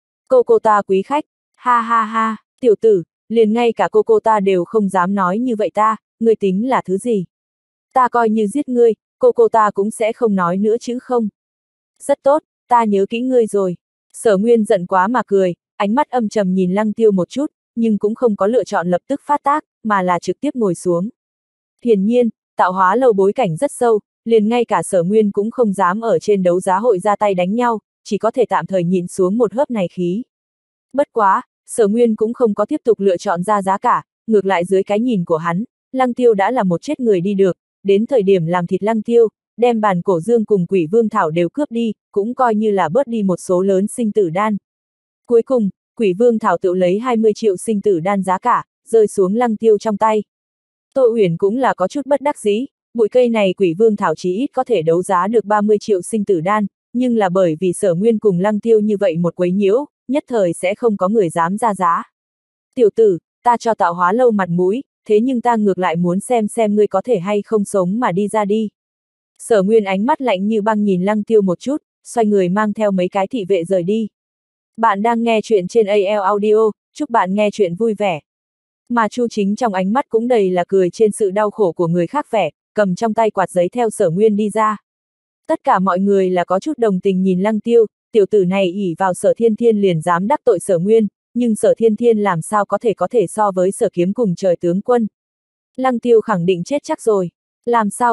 Cô ta quý khách, ha ha ha, tiểu tử, liền ngay cả cô ta đều không dám nói như vậy ta, ngươi tính là thứ gì? Ta coi như giết ngươi, cô ta cũng sẽ không nói nữa chứ không? Rất tốt, ta nhớ kỹ ngươi rồi. Sở Nguyên giận quá mà cười, ánh mắt âm trầm nhìn Lăng Tiêu một chút, nhưng cũng không có lựa chọn lập tức phát tác, mà là trực tiếp ngồi xuống. Hiển nhiên, Tạo Hóa Lâu bối cảnh rất sâu, liền ngay cả Sở Nguyên cũng không dám ở trên đấu giá hội ra tay đánh nhau, chỉ có thể tạm thời nhịn xuống một hớp này khí. Bất quá, Sở Nguyên cũng không có tiếp tục lựa chọn ra giá cả, ngược lại dưới cái nhìn của hắn, Lăng Tiêu đã là một chết người đi được, đến thời điểm làm thịt Lăng Tiêu, đem bàn cổ dương cùng Quỷ Vương Thảo đều cướp đi, cũng coi như là bớt đi một số lớn sinh tử đan. Cuối cùng, Quỷ Vương Thảo tự lấy 20 triệu sinh tử đan giá cả, rơi xuống Lăng Tiêu trong tay. Tô Uyển cũng là có chút bất đắc dĩ, bụi cây này Quỷ Vương Thảo chí ít có thể đấu giá được 30 triệu sinh tử đan, nhưng là bởi vì Sở Nguyên cùng Lăng Tiêu như vậy một quấy nhiễu, nhất thời sẽ không có người dám ra giá. Tiểu tử, ta cho Tạo Hóa Lâu mặt mũi, thế nhưng ta ngược lại muốn xem ngươi có thể hay không sống mà đi ra đi. Sở Nguyên ánh mắt lạnh như băng nhìn Lăng Tiêu một chút, xoay người mang theo mấy cái thị vệ rời đi. Bạn đang nghe chuyện trên AL Audio, chúc bạn nghe chuyện vui vẻ. Mà Chu Chính trong ánh mắt cũng đầy là cười trên sự đau khổ của người khác vẻ, cầm trong tay quạt giấy theo Sở Nguyên đi ra. Tất cả mọi người là có chút đồng tình nhìn Lăng Tiêu, tiểu tử này ỷ vào Sở Thiên Thiên liền dám đắc tội Sở Nguyên, nhưng Sở Thiên Thiên làm sao có thể so với Sở Kiếm cùng trời tướng quân. Lăng Tiêu khẳng định chết chắc rồi. Làm sao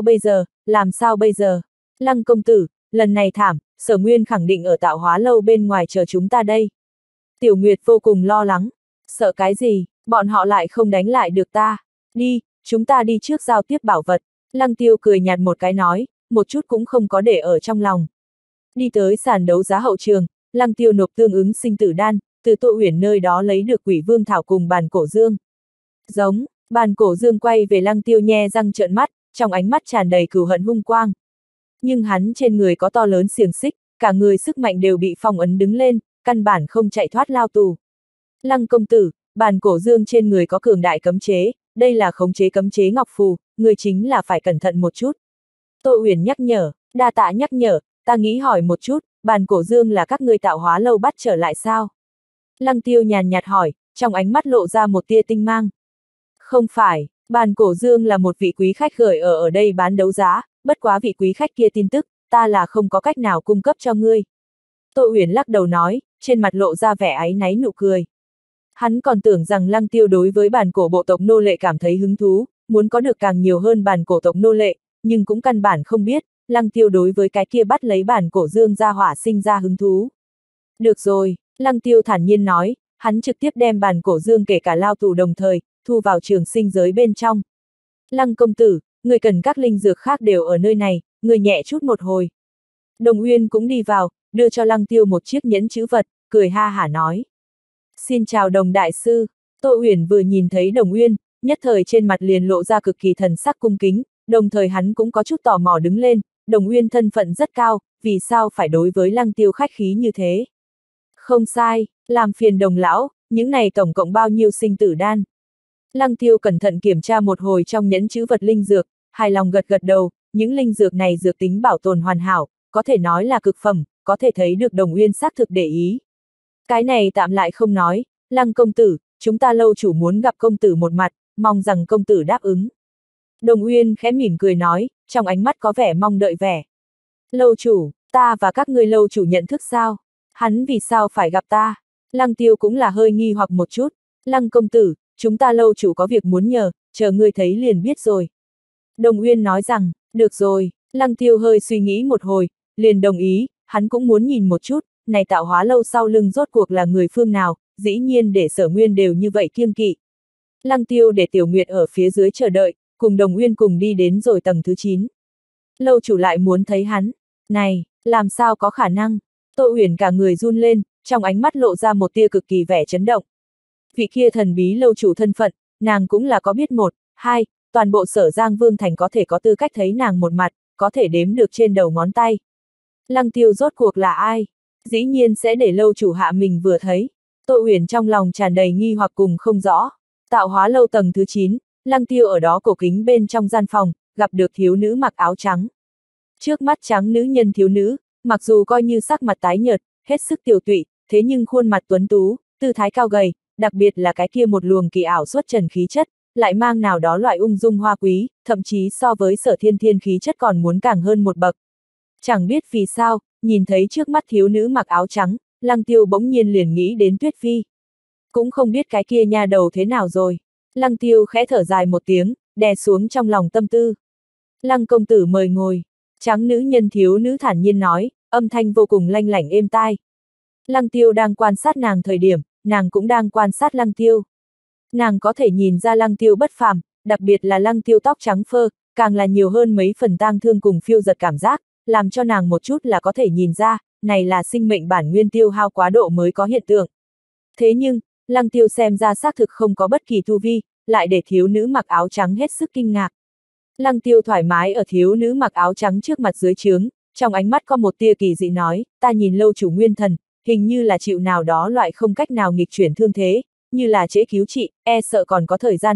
bây giờ? Lăng công tử, lần này thảm, Sở Nguyên khẳng định ở Tạo Hóa lâu bên ngoài chờ chúng ta đây. Tiểu Nguyệt vô cùng lo lắng. Sợ cái gì, bọn họ lại không đánh lại được ta. Đi, chúng ta đi trước giao tiếp bảo vật. Lăng Tiêu cười nhạt một cái nói, một chút cũng không có để ở trong lòng. Đi tới sàn đấu giá hậu trường, Lăng Tiêu nộp tương ứng sinh tử đan, từ Tô Uyển nơi đó lấy được Quỷ Vương Thảo cùng bàn cổ dương. Giống, bàn cổ dương quay về Lăng Tiêu nhe răng trợn mắt, trong ánh mắt tràn đầy cừu hận hung quang. Nhưng hắn trên người có to lớn xiềng xích, cả người sức mạnh đều bị phong ấn đứng lên, căn bản không chạy thoát lao tù. Lăng công tử, bàn cổ dương trên người có cường đại cấm chế, đây là khống chế cấm chế ngọc phù, người chính là phải cẩn thận một chút. Tô Uyển nhắc nhở, đa tạ nhắc nhở, ta nghĩ hỏi một chút, bàn cổ dương là các ngươi Tạo Hóa lâu bắt trở lại sao? Lăng Tiêu nhàn nhạt hỏi, trong ánh mắt lộ ra một tia tinh mang. Không phải, bàn cổ dương là một vị quý khách gửi ở đây bán đấu giá, bất quá vị quý khách kia tin tức, ta là không có cách nào cung cấp cho ngươi. Tô Uyển lắc đầu nói, trên mặt lộ ra vẻ áy náy nụ cười. Hắn còn tưởng rằng Lăng Tiêu đối với bàn cổ bộ tộc nô lệ cảm thấy hứng thú, muốn có được càng nhiều hơn bàn cổ tộc nô lệ, nhưng cũng căn bản không biết, Lăng Tiêu đối với cái kia bắt lấy bàn cổ dương ra hỏa sinh ra hứng thú. Được rồi, Lăng Tiêu thản nhiên nói, hắn trực tiếp đem bàn cổ dương kể cả lao tù đồng thời, thu vào trường sinh giới bên trong. Lăng công tử, người cần các linh dược khác đều ở nơi này, người nhẹ chút một hồi. Đồng Uyên cũng đi vào, đưa cho Lăng Tiêu một chiếc nhẫn chữ vật, cười ha hả nói. Xin chào Đồng đại sư. Tô Uyển vừa nhìn thấy Đồng Uyên, nhất thời trên mặt liền lộ ra cực kỳ thần sắc cung kính, đồng thời hắn cũng có chút tò mò đứng lên, Đồng Uyên thân phận rất cao, vì sao phải đối với Lăng Tiêu khách khí như thế? Không sai, làm phiền Đồng lão, những này tổng cộng bao nhiêu sinh tử đan? Lăng Tiêu cẩn thận kiểm tra một hồi trong nhẫn chữ vật linh dược, hài lòng gật gật đầu, những linh dược này dược tính bảo tồn hoàn hảo, có thể nói là cực phẩm, có thể thấy được Đồng Uyên xác thực để ý. Cái này tạm lại không nói, Lăng công tử, chúng ta lâu chủ muốn gặp công tử một mặt, mong rằng công tử đáp ứng. Đồng Uyên khẽ mỉm cười nói, trong ánh mắt có vẻ mong đợi vẻ. Lâu chủ, ta và các ngươi lâu chủ nhận thức sao? Hắn vì sao phải gặp ta? Lăng Tiêu cũng là hơi nghi hoặc một chút. Lăng công tử, chúng ta lâu chủ có việc muốn nhờ, chờ ngươi thấy liền biết rồi. Đồng Uyên nói rằng, được rồi, Lăng Tiêu hơi suy nghĩ một hồi, liền đồng ý, hắn cũng muốn nhìn một chút, này Tạo Hóa lâu sau lưng rốt cuộc là người phương nào, dĩ nhiên để Sở Nguyên đều như vậy kiêng kỵ. Lăng Tiêu để Tiểu Nguyệt ở phía dưới chờ đợi, cùng Đồng Uyên cùng đi đến rồi tầng thứ 9. Lâu chủ lại muốn thấy hắn, này, làm sao có khả năng? Tô Uyển cả người run lên, trong ánh mắt lộ ra một tia cực kỳ vẻ chấn động. Vị kia thần bí lâu chủ thân phận, nàng cũng là có biết một, hai, toàn bộ Sở Giang Vương Thành có thể có tư cách thấy nàng một mặt, có thể đếm được trên đầu ngón tay. Lăng Tiêu rốt cuộc là ai? Dĩ nhiên sẽ để lâu chủ hạ mình vừa thấy. Tô Uyển trong lòng tràn đầy nghi hoặc cùng không rõ. Tạo Hóa lâu tầng thứ 9, Lăng Tiêu ở đó cổ kính bên trong gian phòng, gặp được thiếu nữ mặc áo trắng. Trước mắt trắng nữ nhân thiếu nữ, mặc dù coi như sắc mặt tái nhợt, hết sức tiều tụy, thế nhưng khuôn mặt tuấn tú, tư thái cao gầy, đặc biệt là cái kia một luồng kỳ ảo xuất trần khí chất, lại mang nào đó loại ung dung hoa quý, thậm chí so với Sở Thiên Thiên khí chất còn muốn càng hơn một bậc. Chẳng biết vì sao, nhìn thấy trước mắt thiếu nữ mặc áo trắng, Lăng Tiêu bỗng nhiên liền nghĩ đến Tuyết Phi. Cũng không biết cái kia nha đầu thế nào rồi. Lăng Tiêu khẽ thở dài một tiếng, đè xuống trong lòng tâm tư. Lăng công tử mời ngồi. Trắng nữ nhân thiếu nữ thản nhiên nói, âm thanh vô cùng lanh lảnh êm tai. Lăng Tiêu đang quan sát nàng thời điểm, nàng cũng đang quan sát Lăng Tiêu. Nàng có thể nhìn ra Lăng Tiêu bất phàm, đặc biệt là Lăng Tiêu tóc trắng phơ, càng là nhiều hơn mấy phần tang thương cùng phiêu giật cảm giác, làm cho nàng một chút là có thể nhìn ra, này là sinh mệnh bản nguyên tiêu hao quá độ mới có hiện tượng. Thế nhưng, Lăng Tiêu xem ra xác thực không có bất kỳ tu vi, lại để thiếu nữ mặc áo trắng hết sức kinh ngạc. Lăng Tiêu thoải mái ở thiếu nữ mặc áo trắng trước mặt dưới trướng, trong ánh mắt có một tia kỳ dị nói, ta nhìn lâu chủ nguyên thần, hình như là chịu nào đó loại không cách nào nghịch chuyển thương thế, như là trễ cứu trị, e sợ còn có thời gian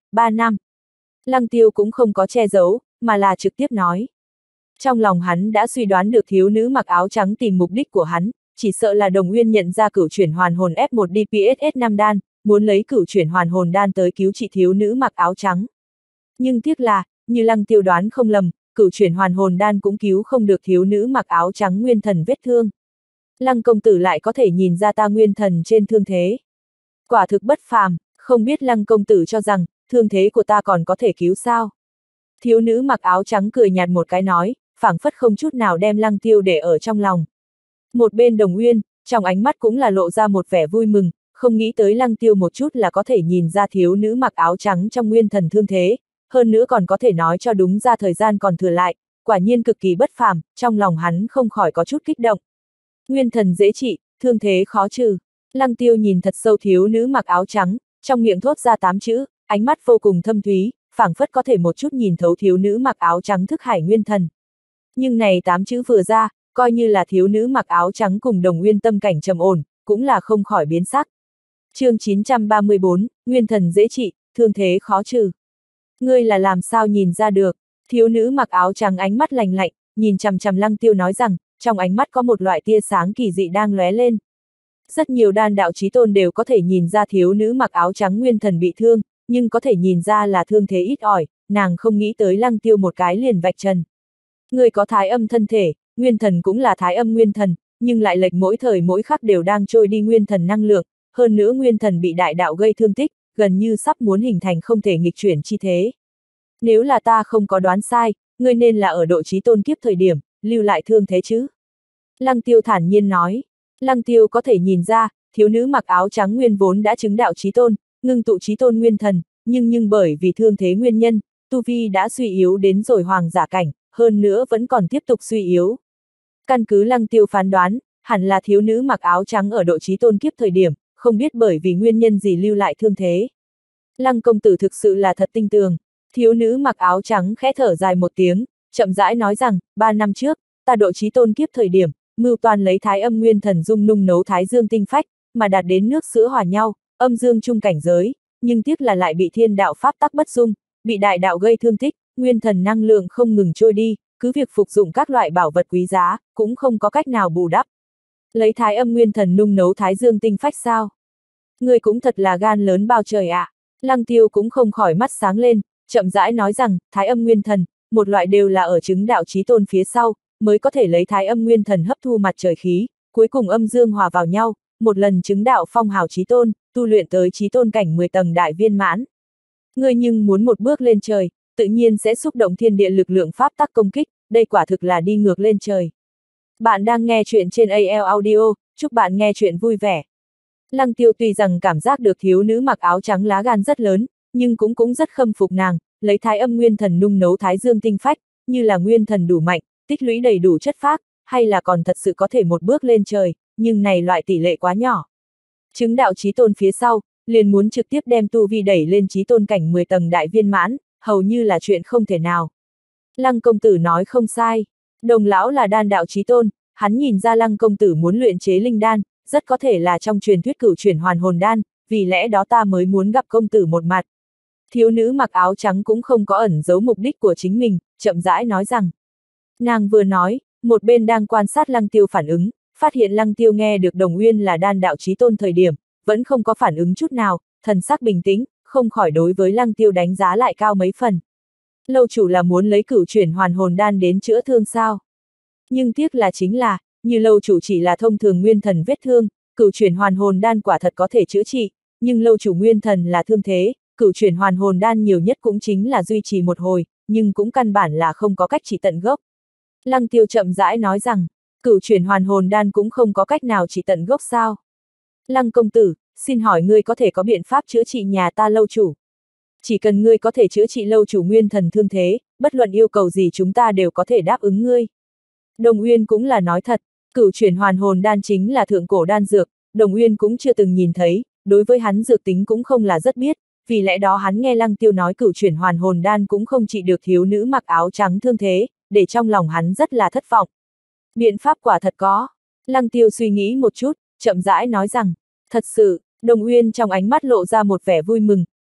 3 năm. Lăng Tiêu cũng không có che giấu, mà là trực tiếp nói. Trong lòng hắn đã suy đoán được thiếu nữ mặc áo trắng tìm mục đích của hắn, chỉ sợ là Đồng Uyên nhận ra cửu chuyển hoàn hồn F1 DPSS5 đan, muốn lấy cửu chuyển hoàn hồn đan tới cứu trị thiếu nữ mặc áo trắng. Nhưng tiếc là, như Lăng Tiêu đoán không lầm, cửu chuyển hoàn hồn đan cũng cứu không được thiếu nữ mặc áo trắng nguyên thần vết thương. Lăng công tử lại có thể nhìn ra ta nguyên thần trên thương thế. Quả thực bất phàm, không biết Lăng công tử cho rằng, thương thế của ta còn có thể cứu sao? Thiếu nữ mặc áo trắng cười nhạt một cái nói, phảng phất không chút nào đem Lăng Tiêu để ở trong lòng. Một bên Đồng Uyên, trong ánh mắt cũng là lộ ra một vẻ vui mừng, không nghĩ tới Lăng Tiêu một chút là có thể nhìn ra thiếu nữ mặc áo trắng trong nguyên thần thương thế, hơn nữa còn có thể nói cho đúng ra thời gian còn thừa lại, quả nhiên cực kỳ bất phàm, trong lòng hắn không khỏi có chút kích động. Nguyên thần dễ trị, thương thế khó trừ. Lăng Tiêu nhìn thật sâu thiếu nữ mặc áo trắng, trong miệng thốt ra 8 chữ, ánh mắt vô cùng thâm thúy, phảng phất có thể một chút nhìn thấu thiếu nữ mặc áo trắng thức hải nguyên thần. Nhưng này 8 chữ vừa ra, coi như là thiếu nữ mặc áo trắng cùng Đồng Uyên tâm cảnh trầm ổn, cũng là không khỏi biến sắc. Chương 934, Nguyên thần dễ trị, thương thế khó trừ. Ngươi là làm sao nhìn ra được? Thiếu nữ mặc áo trắng ánh mắt lạnh lạnh, nhìn chằm chằm Lăng Tiêu nói rằng, trong ánh mắt có một loại tia sáng kỳ dị đang lóe lên. Rất nhiều đan đạo chí tôn đều có thể nhìn ra thiếu nữ mặc áo trắng nguyên thần bị thương, nhưng có thể nhìn ra là thương thế ít ỏi, nàng không nghĩ tới Lăng Tiêu một cái liền vạch trần. Người có thái âm thân thể, nguyên thần cũng là thái âm nguyên thần, nhưng lại lệch mỗi thời mỗi khắc đều đang trôi đi nguyên thần năng lượng, hơn nữa nguyên thần bị đại đạo gây thương tích, gần như sắp muốn hình thành không thể nghịch chuyển chi thế. Nếu là ta không có đoán sai, ngươi nên là ở độ chí tôn kiếp thời điểm, lưu lại thương thế chứ? Lăng Tiêu thản nhiên nói. Lăng Tiêu có thể nhìn ra, thiếu nữ mặc áo trắng nguyên vốn đã chứng đạo chí tôn, ngưng tụ chí tôn nguyên thần, nhưng bởi vì thương thế nguyên nhân, tu vi đã suy yếu đến rồi hoàng giả cảnh, hơn nữa vẫn còn tiếp tục suy yếu. Căn cứ Lăng Tiêu phán đoán, hẳn là thiếu nữ mặc áo trắng ở độ chí tôn kiếp thời điểm, không biết bởi vì nguyên nhân gì lưu lại thương thế. Lăng công tử thực sự là thật tinh tường. Thiếu nữ mặc áo trắng khẽ thở dài một tiếng, chậm rãi nói rằng, 3 năm trước, ta độ chí tôn kiếp thời điểm, mưu toan lấy thái âm nguyên thần dung nung nấu thái dương tinh phách, mà đạt đến nước sữa hòa nhau, âm dương chung cảnh giới, nhưng tiếc là lại bị thiên đạo pháp tắc bất dung, bị đại đạo gây thương tích, nguyên thần năng lượng không ngừng trôi đi, cứ việc phục dụng các loại bảo vật quý giá, cũng không có cách nào bù đắp. Lấy thái âm nguyên thần nung nấu thái dương tinh phách sao? Người cũng thật là gan lớn bao trời ạ. Lăng Tiêu cũng không khỏi mắt sáng lên, chậm rãi nói rằng, thái âm nguyên thần, một loại đều là ở chứng đạo chí tôn phía sau, mới có thể lấy thái âm nguyên thần hấp thu mặt trời khí, cuối cùng âm dương hòa vào nhau, một lần chứng đạo phong hào chí tôn, tu luyện tới chí tôn cảnh 10 tầng đại viên mãn. Ngươi nhưng muốn một bước lên trời, tự nhiên sẽ xúc động thiên địa lực lượng pháp tắc công kích, đây quả thực là đi ngược lên trời. Bạn đang nghe chuyện trên AL Audio, chúc bạn nghe chuyện vui vẻ. Lăng Tiêu tuy rằng cảm giác được thiếu nữ mặc áo trắng lá gan rất lớn, nhưng cũng rất khâm phục nàng, lấy thái âm nguyên thần nung nấu thái dương tinh phách, như là nguyên thần đủ mạnh, tích lũy đầy đủ chất phác, hay là còn thật sự có thể một bước lên trời, nhưng này loại tỷ lệ quá nhỏ. Chứng đạo chí tôn phía sau, liền muốn trực tiếp đem tu vi đẩy lên chí tôn cảnh 10 tầng đại viên mãn, hầu như là chuyện không thể nào. Lăng công tử nói không sai, Đồng lão là đan đạo chí tôn, hắn nhìn ra Lăng công tử muốn luyện chế linh đan, rất có thể là trong truyền thuyết cửu chuyển hoàn hồn đan, vì lẽ đó ta mới muốn gặp công tử một mặt. Thiếu nữ mặc áo trắng cũng không có ẩn giấu mục đích của chính mình, chậm rãi nói rằng. Nàng vừa nói, một bên đang quan sát Lăng Tiêu phản ứng, phát hiện Lăng Tiêu nghe được Đồng Uyên là đan đạo chí tôn thời điểm, vẫn không có phản ứng chút nào, thần sắc bình tĩnh, không khỏi đối với Lăng Tiêu đánh giá lại cao mấy phần. Lâu chủ là muốn lấy cửu chuyển hoàn hồn đan đến chữa thương sao? Nhưng tiếc là chính là, như lâu chủ chỉ là thông thường nguyên thần vết thương, cửu chuyển hoàn hồn đan quả thật có thể chữa trị, nhưng lâu chủ nguyên thần là thương thế, cửu chuyển hoàn hồn đan nhiều nhất cũng chính là duy trì một hồi, nhưng cũng căn bản là không có cách trị tận gốc. Lăng Tiêu chậm rãi nói rằng, cửu chuyển hoàn hồn đan cũng không có cách nào trị tận gốc sao? Lăng công tử, xin hỏi ngươi có thể có biện pháp chữa trị nhà ta lâu chủ? Chỉ cần ngươi có thể chữa trị lâu chủ nguyên thần thương thế, bất luận yêu cầu gì chúng ta đều có thể đáp ứng ngươi. Đồng Uyên cũng là nói thật, cửu chuyển hoàn hồn đan chính là thượng cổ đan dược, Đồng Uyên cũng chưa từng nhìn thấy, đối với hắn dược tính cũng không là rất biết, vì lẽ đó hắn nghe Lăng Tiêu nói cửu chuyển hoàn hồn đan cũng không trị được thiếu nữ mặc áo trắng thương thế, để trong lòng hắn rất là thất vọng. Biện pháp quả thật có. Lăng Tiêu suy nghĩ một chút, chậm rãi nói rằng, thật sự, Đồng Uyên trong ánh mắt lộ ra một vẻ vui mừng,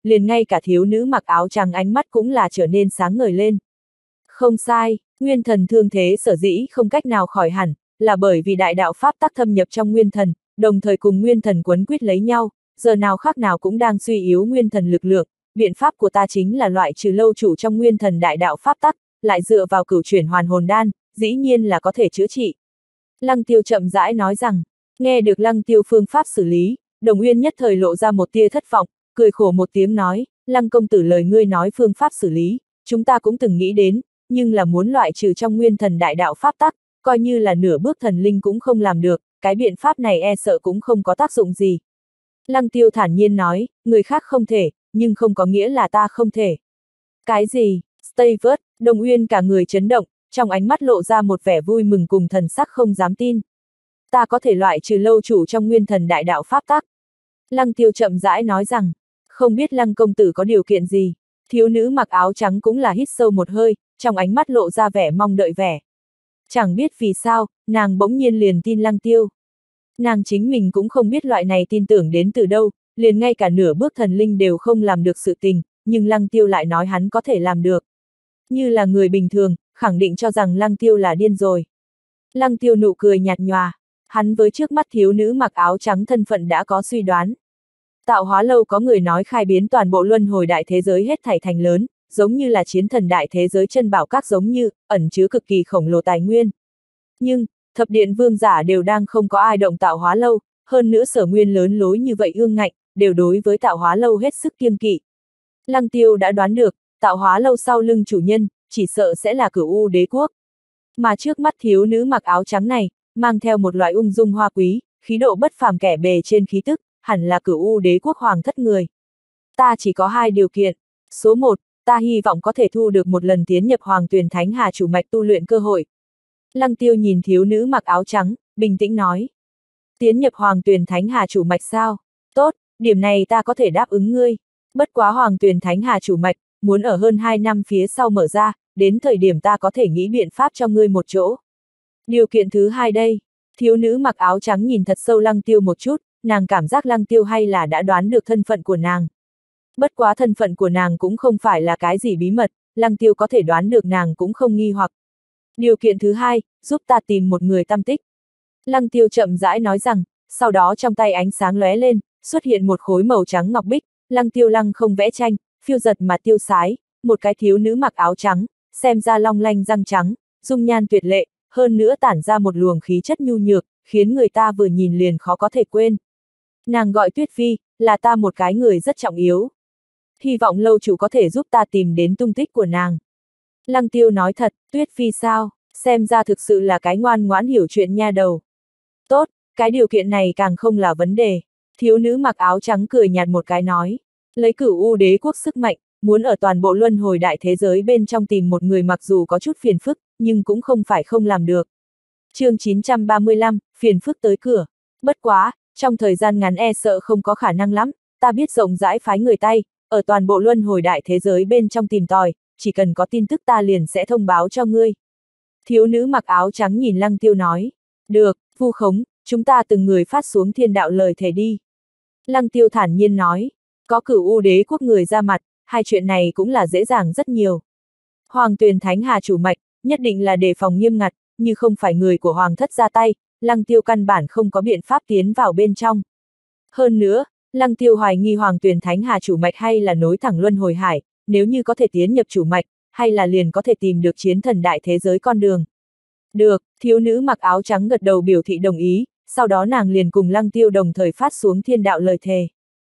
liền ngay cả thiếu nữ mặc áo trắng ánh mắt cũng là trở nên sáng ngời lên. Không sai, nguyên thần thương thế sở dĩ không cách nào khỏi hẳn, là bởi vì đại đạo pháp tắc thâm nhập trong nguyên thần, đồng thời cùng nguyên thần quấn quýt lấy nhau, giờ nào khác nào cũng đang suy yếu nguyên thần lực lượng. Biện pháp của ta chính là loại trừ lâu chủ trong nguyên thần đại đạo pháp tắc, lại dựa vào cửu chuyển hoàn hồn đan, dĩ nhiên là có thể chữa trị. Lăng Tiêu chậm rãi nói rằng, nghe được Lăng Tiêu phương pháp xử lý, Đồng Uyên nhất thời lộ ra một tia thất vọng, cười khổ một tiếng nói, Lăng công tử lời ngươi nói phương pháp xử lý, chúng ta cũng từng nghĩ đến, nhưng là muốn loại trừ trong nguyên thần đại đạo pháp tắc, coi như là nửa bước thần linh cũng không làm được, cái biện pháp này e sợ cũng không có tác dụng gì. Lăng Tiêu thản nhiên nói, người khác không thể, nhưng không có nghĩa là ta không thể. Cái gì? Stayvert, Đồng Uyên cả người chấn động, trong ánh mắt lộ ra một vẻ vui mừng cùng thần sắc không dám tin. Ta có thể loại trừ lâu chủ trong nguyên thần đại đạo pháp tắc. Lăng Tiêu chậm rãi nói rằng, không biết Lăng công tử có điều kiện gì. Thiếu nữ mặc áo trắng cũng là hít sâu một hơi, trong ánh mắt lộ ra vẻ mong đợi vẻ. Chẳng biết vì sao, nàng bỗng nhiên liền tin Lăng Tiêu. Nàng chính mình cũng không biết loại này tin tưởng đến từ đâu, liền ngay cả nửa bước thần linh đều không làm được sự tình, nhưng Lăng Tiêu lại nói hắn có thể làm được. Như là người bình thường, khẳng định cho rằng Lăng Tiêu là điên rồi. Lăng Tiêu nụ cười nhạt nhòa, hắn với trước mắt thiếu nữ mặc áo trắng thân phận đã có suy đoán. Tạo hóa lâu có người nói khai biến toàn bộ luân hồi đại thế giới hết thảy thành lớn, giống như là chiến thần đại thế giới chân bảo các giống như, ẩn chứa cực kỳ khổng lồ tài nguyên. Nhưng, thập điện vương giả đều đang không có ai động tạo hóa lâu, hơn nữa sở nguyên lớn lối như vậy ương ngạnh, đều đối với tạo hóa lâu hết sức kiêng kỵ. Lăng Tiêu đã đoán được, tạo hóa lâu sau lưng chủ nhân, chỉ sợ sẽ là Cửu U đế quốc. Mà trước mắt thiếu nữ mặc áo trắng này, mang theo một loại ung dung hoa quý, khí độ bất phàm kẻ bề trên khí tức, hẳn là Cửu U đế quốc hoàng thất người. Ta chỉ có hai điều kiện. Số 1, ta hy vọng có thể thu được một lần tiến nhập Hoàng Tuyền Thánh Hà chủ mạch tu luyện cơ hội. Lăng Tiêu nhìn thiếu nữ mặc áo trắng, bình tĩnh nói. Tiến nhập Hoàng Tuyền Thánh Hà chủ mạch sao? Tốt, điểm này ta có thể đáp ứng ngươi. Bất quá Hoàng Tuyền Thánh Hà chủ mạch, muốn ở hơn 2 năm phía sau mở ra, đến thời điểm ta có thể nghĩ biện pháp cho ngươi một chỗ. Điều kiện thứ hai đây. Thiếu nữ mặc áo trắng nhìn thật sâu Lăng Tiêu một chút, nàng cảm giác Lăng Tiêu hay là đã đoán được thân phận của nàng. Bất quá thân phận của nàng cũng không phải là cái gì bí mật, Lăng Tiêu có thể đoán được nàng cũng không nghi hoặc. Điều kiện thứ hai, giúp ta tìm một người tăm tích. Lăng Tiêu chậm rãi nói rằng, sau đó trong tay ánh sáng lóe lên, xuất hiện một khối màu trắng ngọc bích, Lăng Tiêu lăng không vẽ tranh, phiêu giật mà tiêu sái, một cái thiếu nữ mặc áo trắng, xem ra long lanh răng trắng, dung nhan tuyệt lệ, hơn nữa tản ra một luồng khí chất nhu nhược, khiến người ta vừa nhìn liền khó có thể quên. Nàng gọi Tuyết Phi, là ta một cái người rất trọng yếu. Hy vọng lâu chủ có thể giúp ta tìm đến tung tích của nàng. Lăng Tiêu nói thật, Tuyết Phi sao, xem ra thực sự là cái ngoan ngoãn hiểu chuyện nha đầu. Tốt, cái điều kiện này càng không là vấn đề. Thiếu nữ mặc áo trắng cười nhạt một cái nói, lấy Cửu U đế quốc sức mạnh, muốn ở toàn bộ luân hồi đại thế giới bên trong tìm một người mặc dù có chút phiền phức, nhưng cũng không phải không làm được. Chương 935, phiền phức tới cửa. Bất quá, trong thời gian ngắn e sợ không có khả năng lắm, ta biết rộng rãi phái người tay, ở toàn bộ luân hồi đại thế giới bên trong tìm tòi, chỉ cần có tin tức ta liền sẽ thông báo cho ngươi. Thiếu nữ mặc áo trắng nhìn Lăng Tiêu nói, được, vu khống, chúng ta từng người phát xuống thiên đạo lời thề đi. Lăng Tiêu thản nhiên nói, có Cửu U đế quốc người ra mặt, hai chuyện này cũng là dễ dàng rất nhiều. Hoàng Tuyền Thánh Hà chủ mạch, nhất định là đề phòng nghiêm ngặt, như không phải người của Hoàng thất ra tay, Lăng Tiêu căn bản không có biện pháp tiến vào bên trong. Hơn nữa, Lăng Tiêu hoài nghi Hoàng Tuyền Thánh Hà chủ mạch hay là nối thẳng luân hồi hải, nếu như có thể tiến nhập chủ mạch, hay là liền có thể tìm được chiến thần đại thế giới con đường. Được, thiếu nữ mặc áo trắng gật đầu biểu thị đồng ý, sau đó nàng liền cùng Lăng Tiêu đồng thời phát xuống thiên đạo lời thề.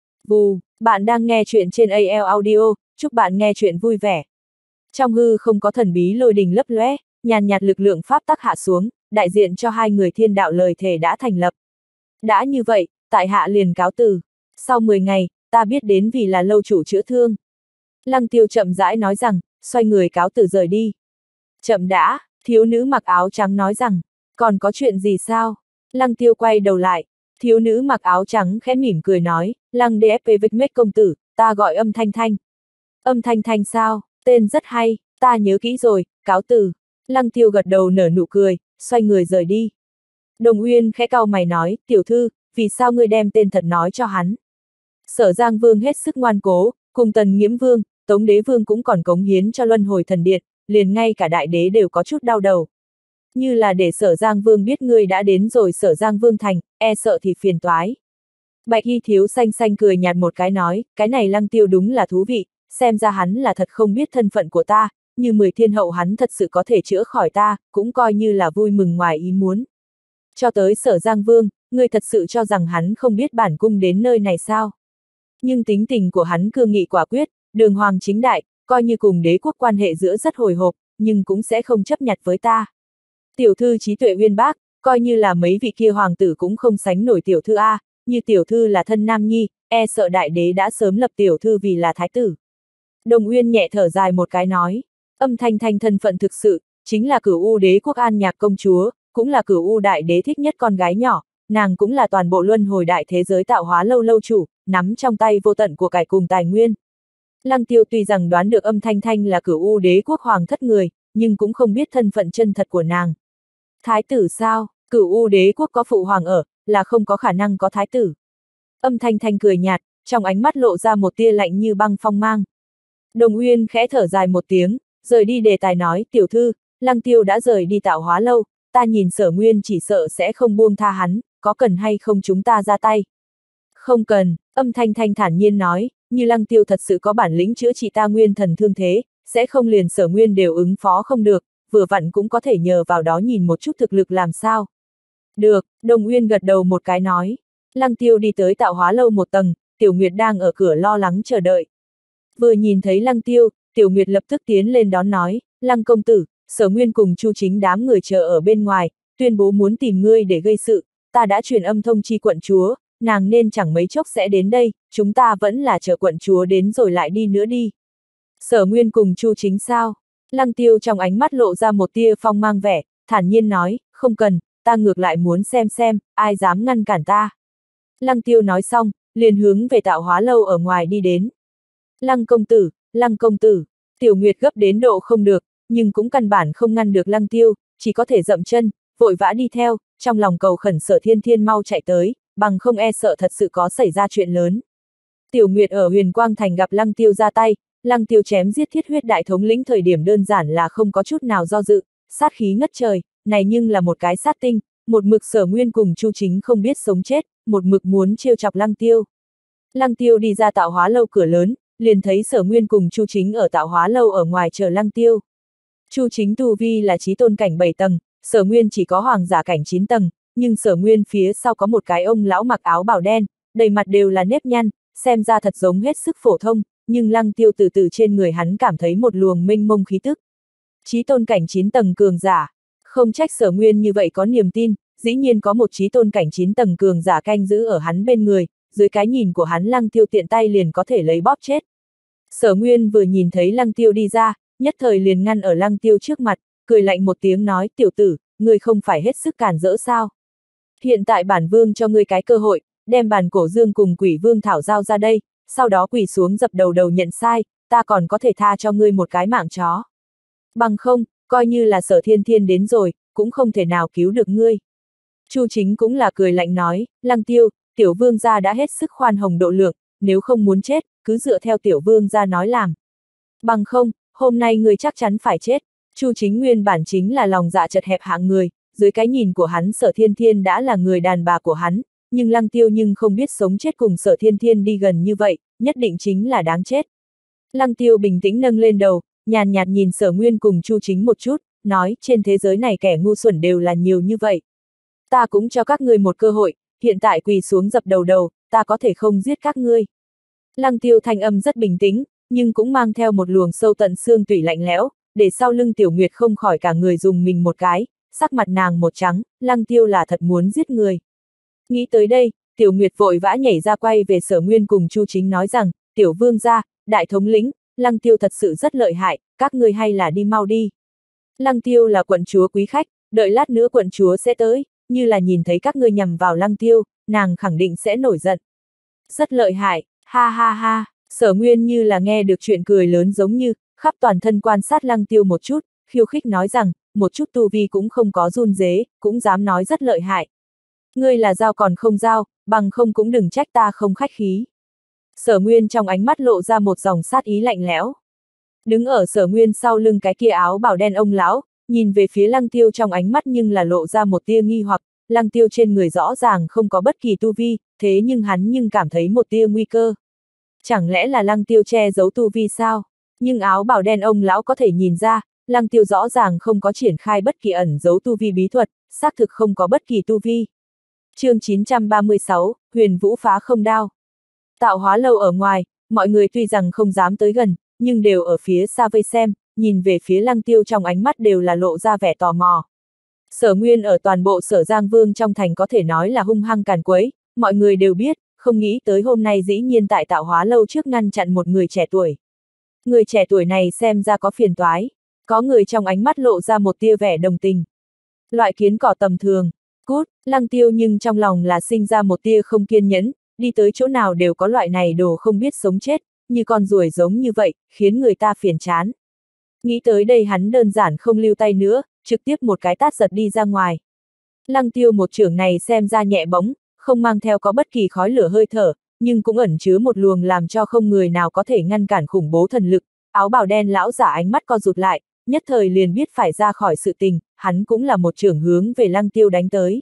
Vù, bạn đang nghe chuyện trên AL Audio, chúc bạn nghe chuyện vui vẻ. Trong hư không có thần bí lôi đình lấp lóe, nhàn nhạt lực lượng pháp tắc hạ xuống, đại diện cho hai người thiên đạo lời thề đã thành lập. Đã như vậy, tại hạ liền cáo từ. Sau 10 ngày, ta biết đến vì là lâu chủ chữa thương. Lăng Tiêu chậm rãi nói rằng, xoay người cáo từ rời đi. Chậm đã, thiếu nữ mặc áo trắng nói rằng, còn có chuyện gì sao? Lăng Tiêu quay đầu lại, thiếu nữ mặc áo trắng khẽ mỉm cười nói, Lăng DFP Vích Mếch công tử, ta gọi Âm Thanh Thanh. Âm Thanh Thanh sao, tên rất hay, ta nhớ kỹ rồi, cáo từ. Lăng Tiêu gật đầu nở nụ cười, xoay người rời đi. Đồng Uyên khẽ cau mày nói, tiểu thư, vì sao ngươi đem tên thật nói cho hắn? Sở Giang Vương hết sức ngoan cố, Cùng Tần Nghiễm Vương, Tống Đế Vương cũng còn cống hiến cho Luân Hồi Thần Điện, liền ngay cả đại đế đều có chút đau đầu. Như là để Sở Giang Vương biết ngươi đã đến rồi Sở Giang Vương thành, e sợ thì phiền toái. Bạch Y Thiếu xanh xanh cười nhạt một cái nói, cái này Lăng Tiêu đúng là thú vị, xem ra hắn là thật không biết thân phận của ta, như 10 thiên hậu hắn thật sự có thể chữa khỏi ta, cũng coi như là vui mừng ngoài ý muốn. Cho tới Sở Giang Vương, ngươi thật sự cho rằng hắn không biết bản cung đến nơi này sao? Nhưng tính tình của hắn cương nghị quả quyết, đường hoàng chính đại, coi như cùng đế quốc quan hệ giữa rất hồi hộp, nhưng cũng sẽ không chấp nhặt với ta. Tiểu thư trí tuệ uyên bác, coi như là mấy vị kia hoàng tử cũng không sánh nổi tiểu thư A, như tiểu thư là thân nam nhi, e sợ đại đế đã sớm lập tiểu thư vì là thái tử. Đồng Uyên nhẹ thở dài một cái nói, Âm Thanh Thanh thân phận thực sự, chính là Cửu U đế quốc An Nhạc công chúa, cũng là Cửu U đại đế thích nhất con gái nhỏ, nàng cũng là toàn bộ luân hồi đại thế giới tạo hóa lâu lâu chủ, nắm trong tay vô tận của cải cùng tài nguyên. Lăng Tiêu tuy rằng đoán được Âm Thanh Thanh là Cửu U đế quốc hoàng thất người, nhưng cũng không biết thân phận chân thật của nàng. Thái tử sao? Cửu U đế quốc có phụ hoàng ở, là không có khả năng có thái tử. Âm Thanh Thanh cười nhạt, trong ánh mắt lộ ra một tia lạnh như băng phong mang. Đồng Uyên khẽ thở dài một tiếng, rời đi đề tài nói, tiểu thư, Lăng Tiêu đã rời đi tạo hóa lâu, ta nhìn Sở Nguyên chỉ sợ sẽ không buông tha hắn, có cần hay không chúng ta ra tay? Không cần, Âm Thanh Thanh thản nhiên nói, như Lăng Tiêu thật sự có bản lĩnh chữa trị ta nguyên thần thương thế, sẽ không liền Sở Nguyên đều ứng phó không được, vừa vặn cũng có thể nhờ vào đó nhìn một chút thực lực làm sao. Được, Đồng Uyên gật đầu một cái nói. Lăng Tiêu đi tới tạo hóa lâu một tầng, Tiểu Nguyệt đang ở cửa lo lắng chờ đợi. Vừa nhìn thấy Lăng Tiêu, Tiểu Nguyệt lập tức tiến lên đón nói, Lăng công tử, Sở Nguyên cùng Chu Chính đám người chờ ở bên ngoài, tuyên bố muốn tìm ngươi để gây sự, ta đã truyền âm thông chi quận chúa, nàng nên chẳng mấy chốc sẽ đến đây, chúng ta vẫn là chờ quận chúa đến rồi lại đi nữa đi. Sở Nguyên cùng Chu Chính sao? Lăng Tiêu trong ánh mắt lộ ra một tia phong mang vẻ, thản nhiên nói, không cần, ta ngược lại muốn xem, ai dám ngăn cản ta. Lăng Tiêu nói xong, liền hướng về tạo hóa lâu ở ngoài đi đến. Lăng công tử, Tiểu Nguyệt gấp đến độ không được, nhưng cũng căn bản không ngăn được Lăng Tiêu, chỉ có thể dậm chân, vội vã đi theo, trong lòng cầu khẩn Sở Thiên Thiên mau chạy tới, bằng không e sợ thật sự có xảy ra chuyện lớn. Tiểu Nguyệt ở Huyền Quang Thành gặp Lăng Tiêu ra tay, Lăng Tiêu chém giết thiết huyết đại thống lĩnh thời điểm đơn giản là không có chút nào do dự, sát khí ngất trời, này nhưng là một cái sát tinh, một mực Sở Nguyên cùng Chu Chính không biết sống chết, một mực muốn trêu chọc Lăng Tiêu. Lăng Tiêu đi ra tạo hóa lâu cửa lớn, liền thấy Sở Nguyên cùng Chu Chính ở tạo hóa lâu ở ngoài chờ Lăng Tiêu. Chu Chính tu vi là chí tôn cảnh 7 tầng, Sở Nguyên chỉ có hoàng giả cảnh 9 tầng, nhưng Sở Nguyên phía sau có một cái ông lão mặc áo bào đen, đầy mặt đều là nếp nhăn, xem ra thật giống hết sức phổ thông, nhưng Lăng Tiêu từ từ trên người hắn cảm thấy một luồng mênh mông khí tức. Chí tôn cảnh 9 tầng cường giả, không trách Sở Nguyên như vậy có niềm tin, dĩ nhiên có một chí tôn cảnh 9 tầng cường giả canh giữ ở hắn bên người, dưới cái nhìn của hắn Lăng Tiêu tiện tay liền có thể lấy bóp chết. Sở Nguyên vừa nhìn thấy Lăng Tiêu đi ra, nhất thời liền ngăn ở Lăng Tiêu trước mặt, cười lạnh một tiếng nói, tiểu tử, ngươi không phải hết sức cản rỡ sao? Hiện tại bản vương cho ngươi cái cơ hội, đem bản cổ dương cùng quỷ vương thảo giao ra đây, sau đó quỳ xuống dập đầu nhận sai, ta còn có thể tha cho ngươi một cái mạng chó. Bằng không, coi như là Sở Thiên Thiên đến rồi, cũng không thể nào cứu được ngươi. Chu Chính cũng là cười lạnh nói, Lăng Tiêu, tiểu vương gia đã hết sức khoan hồng độ lượng, nếu không muốn chết, cứ dựa theo tiểu vương gia nói làm. Bằng không, hôm nay ngươi chắc chắn phải chết. Chu Chính nguyên bản chính là lòng dạ chật hẹp hạng người, dưới cái nhìn của hắn Sở Thiên Thiên đã là người đàn bà của hắn, nhưng Lăng Tiêu nhưng không biết sống chết cùng Sở Thiên Thiên đi gần như vậy, nhất định chính là đáng chết. Lăng Tiêu bình tĩnh nâng lên đầu, nhàn nhạt nhìn Sở Nguyên cùng Chu Chính một chút, nói, trên thế giới này kẻ ngu xuẩn đều là nhiều như vậy. Ta cũng cho các ngươi một cơ hội, hiện tại quỳ xuống dập đầu, ta có thể không giết các ngươi. Lăng Tiêu thanh âm rất bình tĩnh, nhưng cũng mang theo một luồng sâu tận xương tủy lạnh lẽo, để sau lưng Tiểu Nguyệt không khỏi cả người dùng mình một cái, sắc mặt nàng một trắng, Lăng Tiêu là thật muốn giết người. Nghĩ tới đây, Tiểu Nguyệt vội vã nhảy ra quay về Sở Nguyên cùng Chu Chính nói rằng, Tiểu Vương gia, đại thống lĩnh, Lăng Tiêu thật sự rất lợi hại, các ngươi hay là đi mau đi. Lăng Tiêu là quận chúa quý khách, đợi lát nữa quận chúa sẽ tới, như là nhìn thấy các ngươi nhằm vào Lăng Tiêu, nàng khẳng định sẽ nổi giận. Rất lợi hại, ha ha ha, Sở Nguyên như là nghe được chuyện cười lớn giống như, khắp toàn thân quan sát Lăng Tiêu một chút, khiêu khích nói rằng, một chút tu vi cũng không có run rế, cũng dám nói rất lợi hại. Ngươi là giao còn không giao, bằng không cũng đừng trách ta không khách khí. Sở Nguyên trong ánh mắt lộ ra một dòng sát ý lạnh lẽo. Đứng ở Sở Nguyên sau lưng cái kia áo bào đen ông lão, nhìn về phía Lăng Tiêu trong ánh mắt nhưng là lộ ra một tia nghi hoặc, Lăng Tiêu trên người rõ ràng không có bất kỳ tu vi, thế nhưng hắn cảm thấy một tia nguy cơ. Chẳng lẽ là Lăng Tiêu che giấu tu vi sao? Nhưng áo bào đen ông lão có thể nhìn ra, Lăng Tiêu rõ ràng không có triển khai bất kỳ ẩn giấu tu vi bí thuật, xác thực không có bất kỳ tu vi. Chương 936, Huyền Vũ phá không đao. Tạo hóa lâu ở ngoài, mọi người tuy rằng không dám tới gần, nhưng đều ở phía xa vây xem, nhìn về phía Lăng Tiêu trong ánh mắt đều là lộ ra vẻ tò mò. Sở Nguyên ở toàn bộ Sở Giang Vương trong thành có thể nói là hung hăng càn quấy, mọi người đều biết, không nghĩ tới hôm nay dĩ nhiên tại tạo hóa lâu trước ngăn chặn một người trẻ tuổi. Người trẻ tuổi này xem ra có phiền toái, có người trong ánh mắt lộ ra một tia vẻ đồng tình. Loại kiến cỏ tầm thường, cút, Lăng Tiêu nhưng trong lòng là sinh ra một tia không kiên nhẫn, đi tới chỗ nào đều có loại này đồ không biết sống chết, như con ruồi giống như vậy, khiến người ta phiền chán. Nghĩ tới đây hắn đơn giản không lưu tay nữa, trực tiếp một cái tát giật đi ra ngoài. Lăng Tiêu một chưởng này xem ra nhẹ bóng, không mang theo có bất kỳ khói lửa hơi thở, nhưng cũng ẩn chứa một luồng làm cho không người nào có thể ngăn cản khủng bố thần lực. Áo bào đen lão giả ánh mắt co rụt lại, nhất thời liền biết phải ra khỏi sự tình, hắn cũng là một chưởng hướng về Lăng Tiêu đánh tới.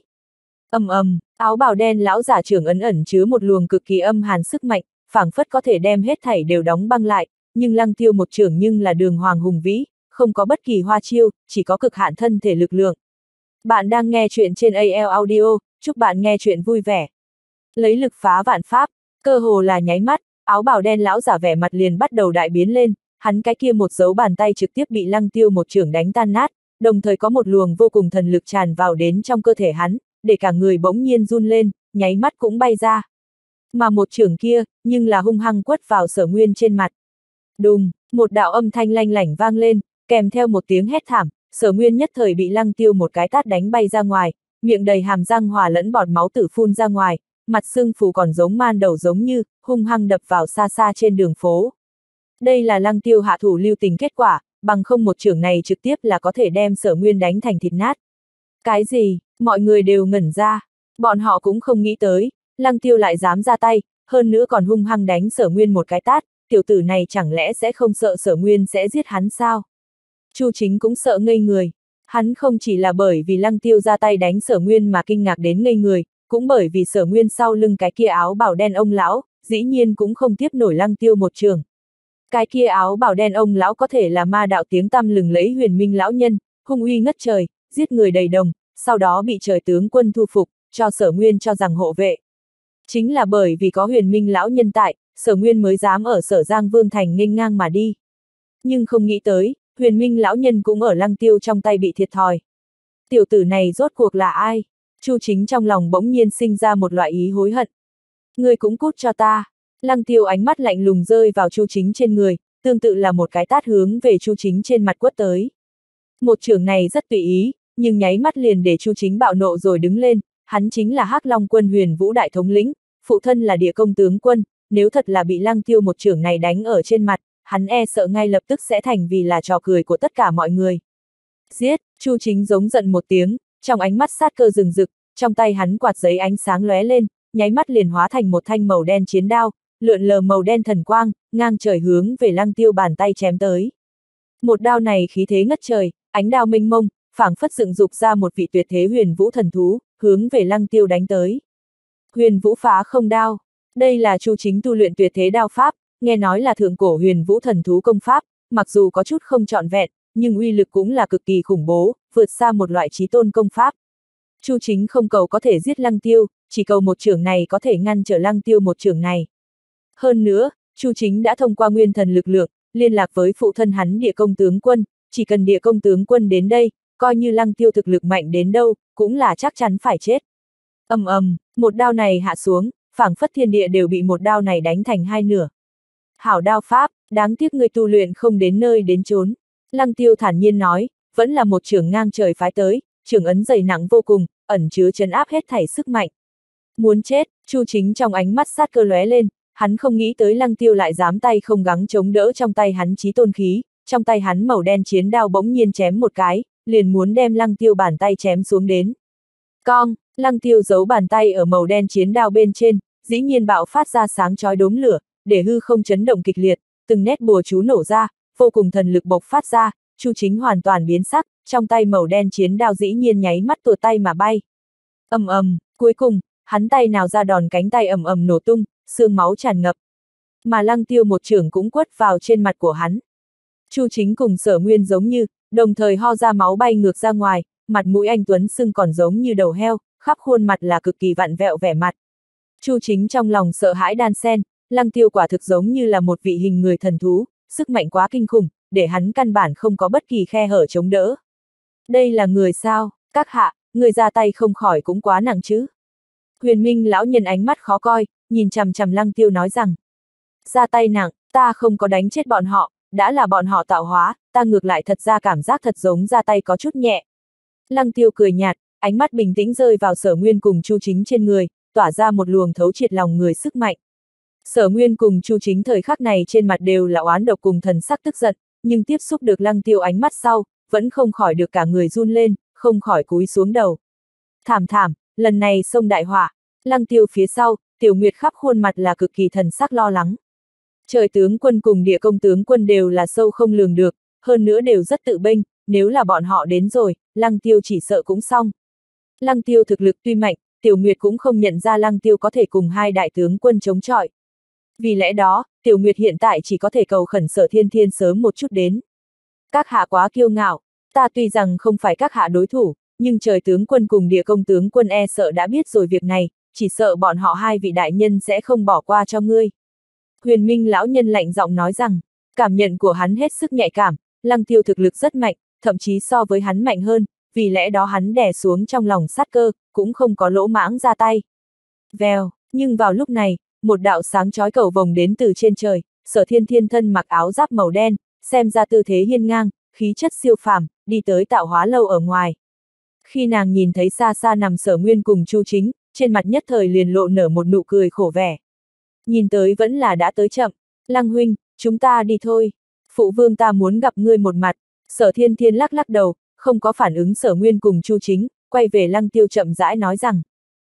Áo bào đen lão giả chưởng ẩn chứa một luồng cực kỳ âm hàn sức mạnh, phảng phất có thể đem hết thảy đều đóng băng lại, nhưng Lăng Tiêu một chưởng nhưng là đường hoàng hùng vĩ, không có bất kỳ hoa chiêu, chỉ có cực hạn thân thể lực lượng. Bạn đang nghe chuyện trên AL Audio, chúc bạn nghe chuyện vui vẻ. Lấy lực phá vạn pháp, cơ hồ là nháy mắt, áo bào đen lão giả vẻ mặt liền bắt đầu đại biến lên, hắn cái kia một dấu bàn tay trực tiếp bị Lăng Tiêu một chưởng đánh tan nát, đồng thời có một luồng vô cùng thần lực tràn vào đến trong cơ thể hắn, để cả người bỗng nhiên run lên, nháy mắt cũng bay ra. Mà một chưởng kia, nhưng là hung hăng quất vào Sở Nguyên trên mặt. Đùng, một đạo âm thanh lanh lảnh vang lên, kèm theo một tiếng hét thảm, Sở Nguyên nhất thời bị Lăng Tiêu một cái tát đánh bay ra ngoài, miệng đầy hàm răng hòa lẫn bọt máu tử phun ra ngoài, mặt sưng phù còn giống man đầu giống như, hung hăng đập vào xa xa trên đường phố. Đây là Lăng Tiêu hạ thủ lưu tình kết quả, bằng không một chưởng này trực tiếp là có thể đem Sở Nguyên đánh thành thịt nát. Cái gì? Mọi người đều ngẩn ra, bọn họ cũng không nghĩ tới, Lăng Tiêu lại dám ra tay, hơn nữa còn hung hăng đánh Sở Nguyên một cái tát, tiểu tử này chẳng lẽ sẽ không sợ Sở Nguyên sẽ giết hắn sao? Chu Chính cũng sợ ngây người, hắn không chỉ là bởi vì Lăng Tiêu ra tay đánh Sở Nguyên mà kinh ngạc đến ngây người, cũng bởi vì Sở Nguyên sau lưng cái kia áo bào đen ông lão, dĩ nhiên cũng không tiếp nổi Lăng Tiêu một trường. Cái kia áo bào đen ông lão có thể là ma đạo tiếng tăm lừng lẫy Huyền Minh lão nhân, hung uy ngất trời, giết người đầy đồng, sau đó bị trời tướng quân thu phục, cho Sở Nguyên cho rằng hộ vệ. Chính là bởi vì có Huyền Minh lão nhân tại, Sở Nguyên mới dám ở Sở Giang Vương thành nghênh ngang mà đi. Nhưng không nghĩ tới, Huyền Minh lão nhân cũng ở Lăng Tiêu trong tay bị thiệt thòi. Tiểu tử này rốt cuộc là ai? Chu Chính trong lòng bỗng nhiên sinh ra một loại ý hối hận. Ngươi cũng cút cho ta. Lăng Tiêu ánh mắt lạnh lùng rơi vào Chu Chính trên người, tương tự là một cái tát hướng về Chu Chính trên mặt quất tới. Một chưởng này rất tùy ý, nhưng nháy mắt liền để Chu Chính bạo nộ rồi đứng lên, hắn chính là Hắc Long quân Huyền Vũ đại thống lĩnh, phụ thân là địa công tướng quân, nếu thật là bị Lăng Tiêu một chưởng này đánh ở trên mặt, hắn e sợ ngay lập tức sẽ thành vì là trò cười của tất cả mọi người. Giết, Chu Chính giống giận một tiếng, trong ánh mắt sát cơ rừng rực, trong tay hắn quạt giấy ánh sáng lóe lên, nháy mắt liền hóa thành một thanh màu đen chiến đao, lượn lờ màu đen thần quang, ngang trời hướng về Lăng Tiêu bàn tay chém tới. Một đao này khí thế ngất trời, ánh đao mênh mông, phảng phất dựng dục ra một vị tuyệt thế huyền vũ thần thú, hướng về Lăng Tiêu đánh tới. Huyền Vũ phá không đao, đây là Chu Chính tu luyện tuyệt thế đao pháp, nghe nói là thượng cổ huyền vũ thần thú công pháp, mặc dù có chút không trọn vẹn, nhưng uy lực cũng là cực kỳ khủng bố, vượt xa một loại chí tôn công pháp. Chu Chính không cầu có thể giết Lăng Tiêu, chỉ cầu một chưởng này có thể ngăn trở Lăng Tiêu một chưởng này. Hơn nữa, Chu Chính đã thông qua nguyên thần lực lượng, liên lạc với phụ thân hắn địa công tướng quân, chỉ cần địa công tướng quân đến đây, coi như Lăng Tiêu thực lực mạnh đến đâu, cũng là chắc chắn phải chết. Một đao này hạ xuống, phảng phất thiên địa đều bị một đao này đánh thành hai nửa. Hảo đao pháp, đáng tiếc người tu luyện không đến nơi đến chốn. Lăng Tiêu thản nhiên nói, vẫn là một chưởng ngang trời phái tới, chưởng ấn dày nặng vô cùng, ẩn chứa trấn áp hết thảy sức mạnh. Muốn chết, Chu Chính trong ánh mắt sát cơ lóe lên, hắn không nghĩ tới Lăng Tiêu lại dám tay không gắng chống đỡ trong tay hắn chí tôn khí, trong tay hắn màu đen chiến đao bỗng nhiên chém một cái, liền muốn đem Lăng Tiêu bàn tay chém xuống đến. Cong, Lăng Tiêu giấu bàn tay ở màu đen chiến đao bên trên, dĩ nhiên bạo phát ra sáng chói đốm lửa, để hư không chấn động kịch liệt, từng nét bùa chú nổ ra, vô cùng thần lực bộc phát ra, Chu Chính hoàn toàn biến sắc, trong tay màu đen chiến đao dĩ nhiên nháy mắt tuột tay mà bay. Ầm ầm, cuối cùng, hắn tay nào ra đòn cánh tay ầm ầm nổ tung, xương máu tràn ngập. Mà Lăng Tiêu một chưởng cũng quất vào trên mặt của hắn. Chu Chính cùng Sở Nguyên giống như, đồng thời ho ra máu bay ngược ra ngoài, mặt mũi anh tuấn sưng còn giống như đầu heo, khắp khuôn mặt là cực kỳ vặn vẹo vẻ mặt. Chu Chính trong lòng sợ hãi đan sen, Lăng Tiêu quả thực giống như là một vị hình người thần thú, sức mạnh quá kinh khủng, để hắn căn bản không có bất kỳ khe hở chống đỡ. Đây là người sao, các hạ, người ra tay không khỏi cũng quá nặng chứ. Huyền Minh lão nhân ánh mắt khó coi, nhìn chằm chằm Lăng Tiêu nói rằng. Ra tay nặng, ta không có đánh chết bọn họ, đã là bọn họ tạo hóa, ta ngược lại thật ra cảm giác thật giống ra tay có chút nhẹ. Lăng Tiêu cười nhạt, ánh mắt bình tĩnh rơi vào Sở Nguyên cùng Chu Chính trên người, tỏa ra một luồng thấu triệt lòng người sức mạnh. Sở Nguyên cùng Chu Chính thời khắc này trên mặt đều là oán độc cùng thần sắc tức giận, nhưng tiếp xúc được Lăng Tiêu ánh mắt sau, vẫn không khỏi được cả người run lên, không khỏi cúi xuống đầu. Thảm thảm, lần này sông đại họa, Lăng Tiêu phía sau, Tiểu Nguyệt khắp khuôn mặt là cực kỳ thần sắc lo lắng. Trời tướng quân cùng địa công tướng quân đều là sâu không lường được, hơn nữa đều rất tự bênh, nếu là bọn họ đến rồi, Lăng Tiêu chỉ sợ cũng xong. Lăng Tiêu thực lực tuy mạnh, Tiểu Nguyệt cũng không nhận ra Lăng Tiêu có thể cùng hai đại tướng quân chống chọi. Vì lẽ đó, Tiểu Nguyệt hiện tại chỉ có thể cầu khẩn Sở Thiên Thiên sớm một chút đến. Các hạ quá kiêu ngạo, ta tuy rằng không phải các hạ đối thủ, nhưng trời tướng quân cùng địa công tướng quân e sợ đã biết rồi việc này, chỉ sợ bọn họ hai vị đại nhân sẽ không bỏ qua cho ngươi. Huyền Minh lão nhân lạnh giọng nói rằng, cảm nhận của hắn hết sức nhạy cảm, Lăng Tiêu thực lực rất mạnh, thậm chí so với hắn mạnh hơn, vì lẽ đó hắn đè xuống trong lòng sát cơ, cũng không có lỗ mãng ra tay. Vèo, nhưng vào lúc này, một đạo sáng chói cầu vồng đến từ trên trời, Sở Thiên Thiên thân mặc áo giáp màu đen, xem ra tư thế hiên ngang, khí chất siêu phàm, đi tới tạo hóa lâu ở ngoài. Khi nàng nhìn thấy xa xa nằm Sở Nguyên cùng Chu Chính, trên mặt nhất thời liền lộ nở một nụ cười khổ vẻ. Nhìn tới vẫn là đã tới chậm, Lăng huynh, chúng ta đi thôi. Phụ vương ta muốn gặp ngươi một mặt. Sở Thiên Thiên lắc lắc đầu, không có phản ứng Sở Nguyên cùng Chu Chính, quay về Lăng Tiêu chậm rãi nói rằng.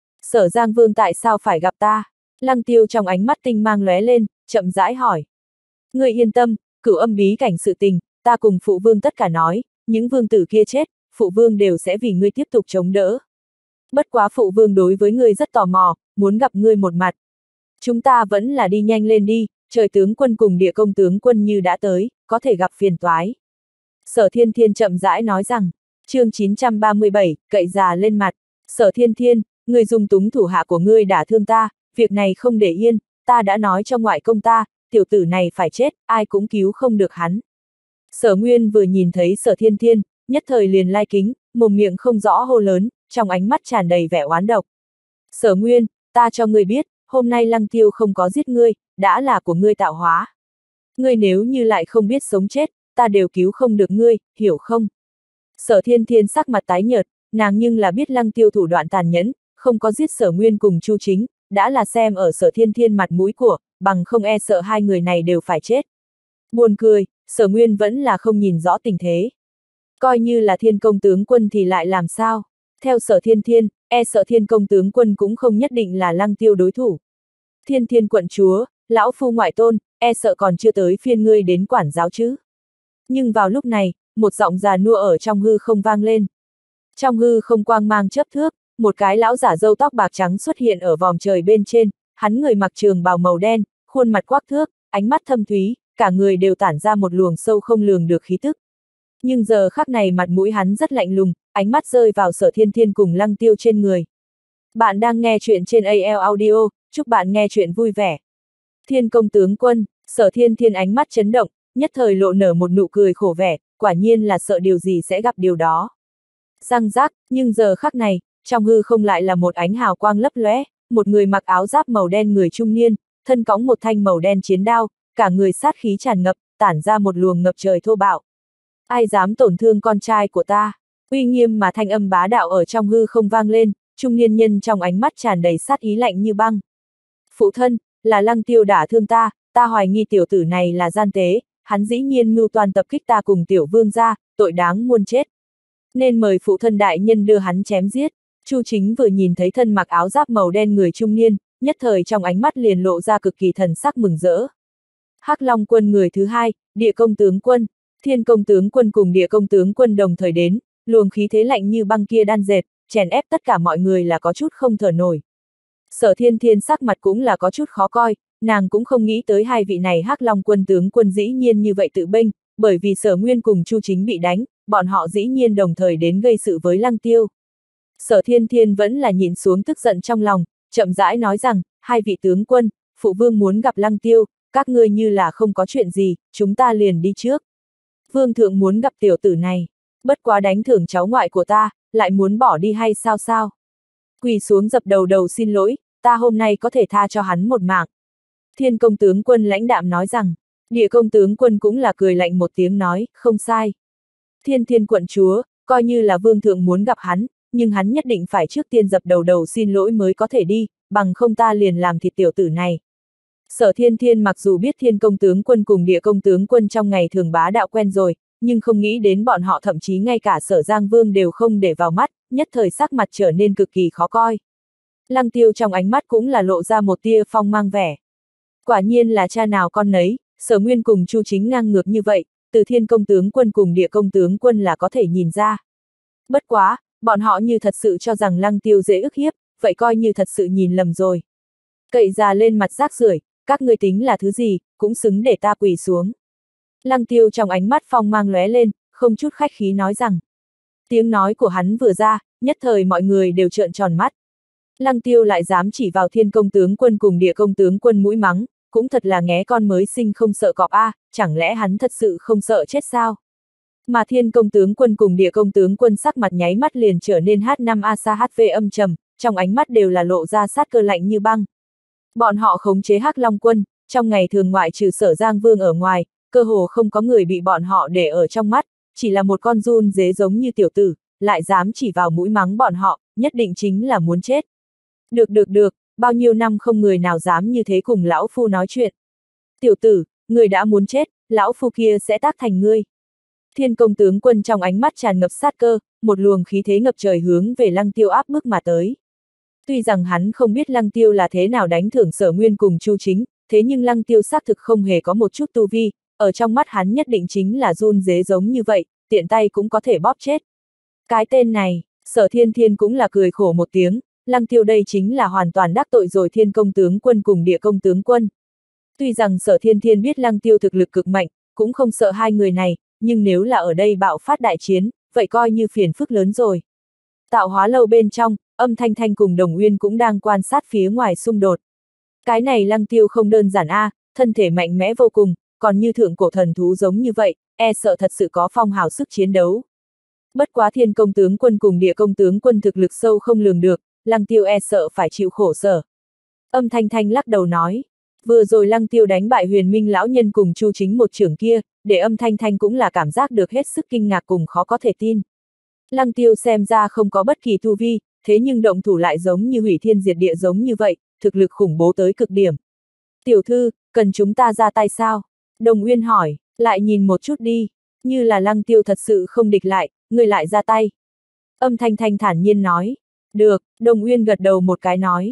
Sở Giang Vương tại sao phải gặp ta? Lăng Tiêu trong ánh mắt tinh mang lóe lên, chậm rãi hỏi. Ngươi yên tâm, Cửu Âm bí cảnh sự tình, ta cùng phụ vương tất cả nói, những vương tử kia chết, phụ vương đều sẽ vì ngươi tiếp tục chống đỡ. Bất quá phụ vương đối với ngươi rất tò mò, muốn gặp ngươi một mặt. Chúng ta vẫn là đi nhanh lên đi, trời tướng quân cùng địa công tướng quân như đã tới, có thể gặp phiền toái. Sở Thiên Thiên chậm rãi nói rằng, chương 937, cậy già lên mặt. Sở Thiên Thiên, ngươi dùng túng thủ hạ của ngươi đả thương ta, việc này không để yên, ta đã nói cho ngoại công ta, tiểu tử này phải chết, ai cũng cứu không được hắn. Sở Nguyên vừa nhìn thấy Sở Thiên Thiên, nhất thời liền lai kính, mồm miệng không rõ hô lớn, trong ánh mắt tràn đầy vẻ oán độc. Sở Nguyên, ta cho ngươi biết, hôm nay Lăng Tiêu không có giết ngươi, đã là của ngươi tạo hóa. Ngươi nếu như lại không biết sống chết, ta đều cứu không được ngươi, hiểu không? Sở Thiên Thiên sắc mặt tái nhợt, nàng nhưng là biết Lăng Tiêu thủ đoạn tàn nhẫn, không có giết Sở Nguyên cùng Chu Chính, đã là xem ở Sở Thiên Thiên mặt mũi của, bằng không e sợ hai người này đều phải chết. Buồn cười, Sở Nguyên vẫn là không nhìn rõ tình thế. Coi như là Thiên Công tướng quân thì lại làm sao? Theo Sở Thiên Thiên, e sợ Thiên Công tướng quân cũng không nhất định là Lăng Tiêu đối thủ. Thiên Thiên quận chúa, lão phu ngoại tôn, e sợ còn chưa tới phiên ngươi đến quản giáo chứ. Nhưng vào lúc này, một giọng già nua ở trong hư không vang lên. Trong hư không quang mang chớp thước, một cái lão giả râu tóc bạc trắng xuất hiện ở vòm trời bên trên, hắn người mặc trường bào màu đen, khuôn mặt quắc thước, ánh mắt thâm thúy, cả người đều tản ra một luồng sâu không lường được khí tức. Nhưng giờ khắc này mặt mũi hắn rất lạnh lùng, ánh mắt rơi vào Sở Thiên Thiên cùng Lăng Tiêu trên người. Bạn đang nghe chuyện trên AL Audio, chúc bạn nghe chuyện vui vẻ. Thiên Công tướng quân, Sở Thiên Thiên ánh mắt chấn động, nhất thời lộ nở một nụ cười khổ vẻ, quả nhiên là sợ điều gì sẽ gặp điều đó. Răng rác, nhưng giờ khắc này, trong hư không lại là một ánh hào quang lấp lóe, một người mặc áo giáp màu đen người trung niên, thân cõng một thanh màu đen chiến đao, cả người sát khí tràn ngập, tản ra một luồng ngập trời thô bạo. Ai dám tổn thương con trai của ta? Uy nghiêm mà thanh âm bá đạo ở trong hư không vang lên, trung niên nhân trong ánh mắt tràn đầy sát ý lạnh như băng. Phụ thân, là Lăng Tiêu đả thương ta, ta hoài nghi tiểu tử này là gian tế, hắn dĩ nhiên mưu toan tập kích ta cùng tiểu vương gia, tội đáng muôn chết. Nên mời phụ thân đại nhân đưa hắn chém giết. Chu Chính vừa nhìn thấy thân mặc áo giáp màu đen người trung niên, nhất thời trong ánh mắt liền lộ ra cực kỳ thần sắc mừng rỡ. Hắc Long quân người thứ hai, Địa Công tướng quân, Thiên Công tướng quân cùng Địa Công tướng quân đồng thời đến, luồng khí thế lạnh như băng kia đan dệt, chèn ép tất cả mọi người là có chút không thở nổi. Sở Thiên Thiên sắc mặt cũng là có chút khó coi, nàng cũng không nghĩ tới hai vị này Hắc Long quân tướng quân dĩ nhiên như vậy tự bênh, bởi vì Sở Nguyên cùng Chu Chính bị đánh, bọn họ dĩ nhiên đồng thời đến gây sự với Lăng Tiêu. Sở Thiên Thiên vẫn là nhìn xuống tức giận trong lòng, chậm rãi nói rằng, hai vị tướng quân, phụ vương muốn gặp Lăng Tiêu, các ngươi như là không có chuyện gì, chúng ta liền đi trước. Vương thượng muốn gặp tiểu tử này, bất quá đánh thưởng cháu ngoại của ta, lại muốn bỏ đi hay sao sao? Quỳ xuống dập đầu xin lỗi, ta hôm nay có thể tha cho hắn một mạng. Thiên Công tướng quân lãnh đạm nói rằng, Địa Công tướng quân cũng là cười lạnh một tiếng nói, không sai. Thiên quận chúa, coi như là vương thượng muốn gặp hắn, nhưng hắn nhất định phải trước tiên dập đầu xin lỗi mới có thể đi, bằng không ta liền làm thịt tiểu tử này. Sở Thiên Thiên mặc dù biết Thiên Công tướng quân cùng Địa Công tướng quân trong ngày thường bá đạo quen rồi, nhưng không nghĩ đến bọn họ thậm chí ngay cả Sở Giang Vương đều không để vào mắt, nhất thời sắc mặt trở nên cực kỳ khó coi. Lăng Tiêu trong ánh mắt cũng là lộ ra một tia phong mang vẻ. Quả nhiên là cha nào con nấy, Sở Nguyên cùng Chu Chính ngang ngược như vậy, từ Thiên Công tướng quân cùng Địa Công tướng quân là có thể nhìn ra. Bất quá, bọn họ như thật sự cho rằng Lăng Tiêu dễ ức hiếp, vậy coi như thật sự nhìn lầm rồi. Cậy già lên mặt rác rưởi, các ngươi tính là thứ gì, cũng xứng để ta quỳ xuống. Lăng Tiêu trong ánh mắt phong mang lóe lên, không chút khách khí nói rằng. Tiếng nói của hắn vừa ra, nhất thời mọi người đều trợn tròn mắt. Lăng Tiêu lại dám chỉ vào Thiên Công tướng quân cùng Địa Công tướng quân mũi mắng, cũng thật là nghé con mới sinh không sợ cọp a, chẳng lẽ hắn thật sự không sợ chết sao? Mà Thiên Công tướng quân cùng Địa Công tướng quân sắc mặt nháy mắt liền trở nên H5 ASAHV âm trầm, trong ánh mắt đều là lộ ra sát cơ lạnh như băng. Bọn họ khống chế Hắc Long quân, trong ngày thường ngoại trừ Sở Giang Vương ở ngoài, cơ hồ không có người bị bọn họ để ở trong mắt, chỉ là một con giun dế giống như tiểu tử, lại dám chỉ vào mũi mắng bọn họ, nhất định chính là muốn chết. Được, bao nhiêu năm không người nào dám như thế cùng lão phu nói chuyện. Tiểu tử, người đã muốn chết, lão phu kia sẽ tác thành ngươi. Thiên Công tướng quân trong ánh mắt tràn ngập sát cơ, một luồng khí thế ngập trời hướng về Lăng Tiêu áp bức mà tới. Tuy rằng hắn không biết Lăng Tiêu là thế nào đánh thưởng Sở Nguyên cùng Chu Chính, thế nhưng Lăng Tiêu xác thực không hề có một chút tu vi, ở trong mắt hắn nhất định chính là giun dế giống như vậy, tiện tay cũng có thể bóp chết. Cái tên này, Sở Thiên Thiên cũng là cười khổ một tiếng, Lăng Tiêu đây chính là hoàn toàn đắc tội rồi Thiên Công tướng quân cùng Địa Công tướng quân. Tuy rằng Sở Thiên Thiên biết Lăng Tiêu thực lực cực mạnh, cũng không sợ hai người này, nhưng nếu là ở đây bạo phát đại chiến, vậy coi như phiền phức lớn rồi. Tạo hóa lâu bên trong, Âm Thanh Thanh cùng Đồng Uyên cũng đang quan sát phía ngoài xung đột. Cái này Lăng Tiêu không đơn giản a, thân thể mạnh mẽ vô cùng, còn như thượng cổ thần thú giống như vậy, e sợ thật sự có phong hào sức chiến đấu. Bất quá Thiên Công tướng quân cùng Địa Công tướng quân thực lực sâu không lường được, Lăng Tiêu e sợ phải chịu khổ sở. Âm Thanh Thanh lắc đầu nói, vừa rồi Lăng Tiêu đánh bại Huyền Minh lão nhân cùng Chu Chính một trưởng kia, để Âm Thanh Thanh cũng là cảm giác được hết sức kinh ngạc cùng khó có thể tin. Lăng Tiêu xem ra không có bất kỳ tu vi, thế nhưng động thủ lại giống như hủy thiên diệt địa giống như vậy, thực lực khủng bố tới cực điểm. Tiểu thư, cần chúng ta ra tay sao? Đồng Uyên hỏi, lại nhìn một chút đi, như là Lăng Tiêu thật sự không địch lại, người lại ra tay. Âm Thanh Thanh thản nhiên nói, được, Đồng Uyên gật đầu một cái nói,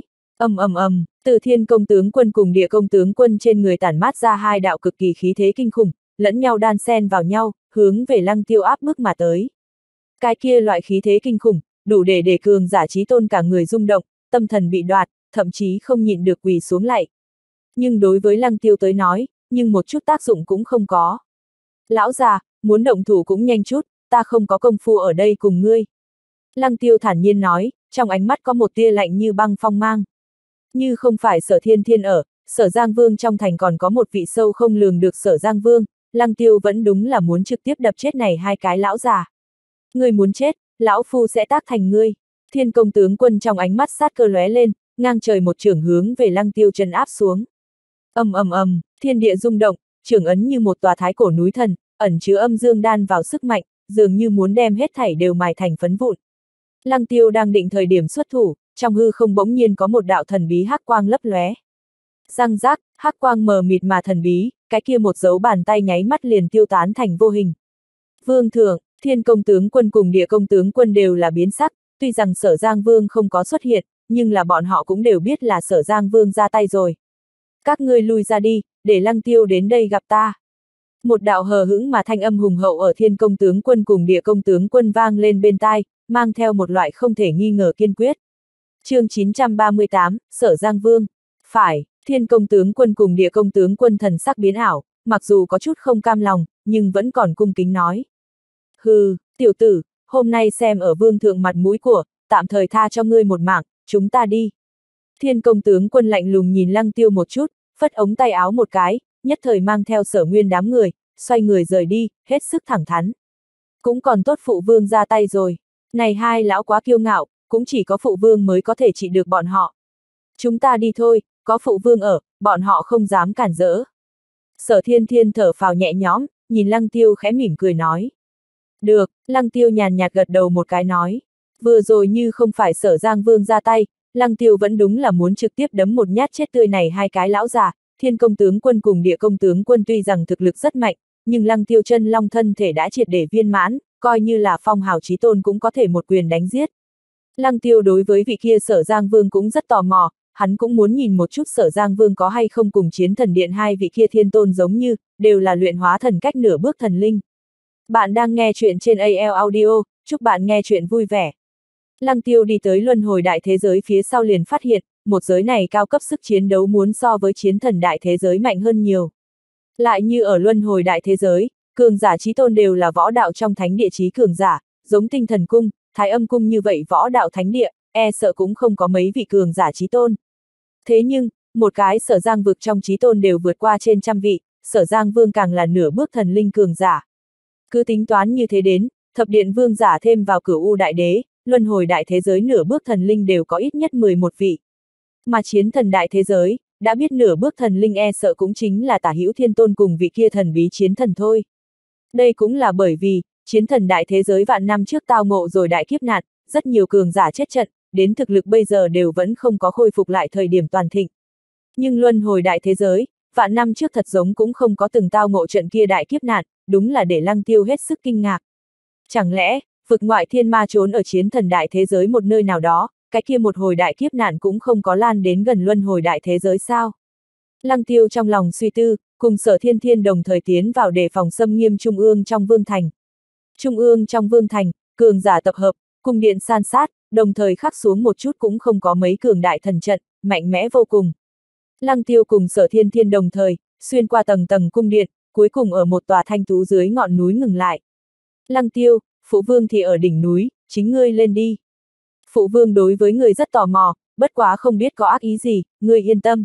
từ Thiên Công tướng quân cùng Địa Công tướng quân trên người tản mát ra hai đạo cực kỳ khí thế kinh khủng, lẫn nhau đan xen vào nhau, hướng về Lăng Tiêu áp bức mà tới. Cái kia loại khí thế kinh khủng, đủ để cường giả trí tôn cả người rung động, tâm thần bị đoạt, thậm chí không nhịn được quỳ xuống lạy. Nhưng đối với Lăng Tiêu tới nói, nhưng một chút tác dụng cũng không có. Lão già, muốn động thủ cũng nhanh chút, ta không có công phu ở đây cùng ngươi. Lăng Tiêu thản nhiên nói, trong ánh mắt có một tia lạnh như băng phong mang. Như không phải Sở Thiên Thiên ở, Sở Giang Vương trong thành còn có một vị sâu không lường được Sở Giang Vương, Lăng Tiêu vẫn đúng là muốn trực tiếp đập chết này hai cái lão già. Ngươi muốn chết, lão phu sẽ tác thành ngươi. Thiên Công tướng quân trong ánh mắt sát cơ lóe lên, ngang trời một chưởng hướng về Lăng Tiêu trấn áp xuống. Thiên địa rung động, chưởng ấn như một tòa thái cổ núi thần, ẩn chứa âm dương đan vào sức mạnh, dường như muốn đem hết thảy đều mài thành phấn vụn. Lăng Tiêu đang định thời điểm xuất thủ, trong hư không bỗng nhiên có một đạo thần bí hắc quang lấp lóe. Răng rác, hắc quang mờ mịt mà thần bí, cái kia một dấu bàn tay nháy mắt liền tiêu tán thành vô hình. Vương thượng, Thiên Công tướng quân cùng Địa Công tướng quân đều là biến sắc, tuy rằng Sở Giang Vương không có xuất hiện, nhưng là bọn họ cũng đều biết là Sở Giang Vương ra tay rồi. Các ngươi lui ra đi, để Lăng Tiêu đến đây gặp ta. Một đạo hờ hững mà thanh âm hùng hậu ở Thiên Công tướng quân cùng Địa Công tướng quân vang lên bên tai, mang theo một loại không thể nghi ngờ kiên quyết. Chương 938, Sở Giang Vương. Phải, Thiên Công tướng quân cùng Địa Công tướng quân thần sắc biến ảo, mặc dù có chút không cam lòng, nhưng vẫn còn cung kính nói. Hừ, tiểu tử, hôm nay xem ở vương thượng mặt mũi của, tạm thời tha cho ngươi một mạng, chúng ta đi. Thiên Công tướng quân lạnh lùng nhìn Lăng Tiêu một chút, phất ống tay áo một cái, nhất thời mang theo Sở Nguyên đám người, xoay người rời đi, hết sức thẳng thắn. Cũng còn tốt phụ vương ra tay rồi. Này hai lão quá kiêu ngạo, cũng chỉ có phụ vương mới có thể trị được bọn họ. Chúng ta đi thôi, có phụ vương ở, bọn họ không dám cản rỡ. Sở Thiên Thiên thở phào nhẹ nhõm, nhìn Lăng Tiêu khẽ mỉm cười nói. Được, Lăng Tiêu nhàn nhạt gật đầu một cái nói. Vừa rồi như không phải Sở Giang Vương ra tay, Lăng Tiêu vẫn đúng là muốn trực tiếp đấm một nhát chết tươi này hai cái lão già. Thiên Công tướng quân cùng Địa Công tướng quân tuy rằng thực lực rất mạnh, nhưng Lăng Tiêu chân long thân thể đã triệt để viên mãn, coi như là phong hào chí tôn cũng có thể một quyền đánh giết. Lăng Tiêu đối với vị kia Sở Giang Vương cũng rất tò mò, hắn cũng muốn nhìn một chút Sở Giang Vương có hay không cùng Chiến Thần Điện hai vị kia thiên tôn giống như, đều là luyện hóa thần cách nửa bước thần linh. Bạn đang nghe chuyện trên AL Audio, chúc bạn nghe chuyện vui vẻ. Lăng Tiêu đi tới luân hồi đại thế giới phía sau liền phát hiện, một giới này cao cấp sức chiến đấu muốn so với Chiến Thần đại thế giới mạnh hơn nhiều. Lại như ở luân hồi đại thế giới, cường giả chí tôn đều là võ đạo trong thánh địa chí cường giả, giống Tinh Thần Cung, Thái Âm Cung như vậy võ đạo thánh địa, e sợ cũng không có mấy vị cường giả chí tôn. Thế nhưng, một cái Sở Giang vực trong chí tôn đều vượt qua trên trăm vị, Sở Giang Vương càng là nửa bước thần linh cường giả. Cứ tính toán như thế đến, thập điện vương giả thêm vào Cửu U đại đế, luân hồi đại thế giới nửa bước thần linh đều có ít nhất 11 vị. Mà Chiến Thần đại thế giới, đã biết nửa bước thần linh e sợ cũng chính là Tả Hữu Thiên Tôn cùng vị kia thần bí chiến thần thôi. Đây cũng là bởi vì, Chiến Thần đại thế giới vạn năm trước tao ngộ rồi đại kiếp nạn, rất nhiều cường giả chết trận, đến thực lực bây giờ đều vẫn không có khôi phục lại thời điểm toàn thịnh. Nhưng luân hồi đại thế giới, vạn năm trước thật giống cũng không có từng tao ngộ trận kia đại kiếp nạn, đúng là để Lăng Tiêu hết sức kinh ngạc. Chẳng lẽ, vực ngoại thiên ma trốn ở Chiến Thần đại thế giới một nơi nào đó, cái kia một hồi đại kiếp nạn cũng không có lan đến gần luân hồi đại thế giới sao? Lăng Tiêu trong lòng suy tư, cùng Sở Thiên Thiên đồng thời tiến vào đề phòng xâm nghiêm Trung ương trong Vương Thành. Trung ương trong Vương Thành, cường giả tập hợp, cung điện san sát, đồng thời khắc xuống một chút cũng không có mấy cường đại thần trận, mạnh mẽ vô cùng. Lăng Tiêu cùng Sở Thiên Thiên đồng thời, xuyên qua tầng tầng cung điện, cuối cùng ở một tòa thanh tú dưới ngọn núi ngừng lại. Lăng Tiêu, phụ vương thì ở đỉnh núi, chính ngươi lên đi. Phụ vương đối với người rất tò mò, bất quá không biết có ác ý gì, ngươi yên tâm.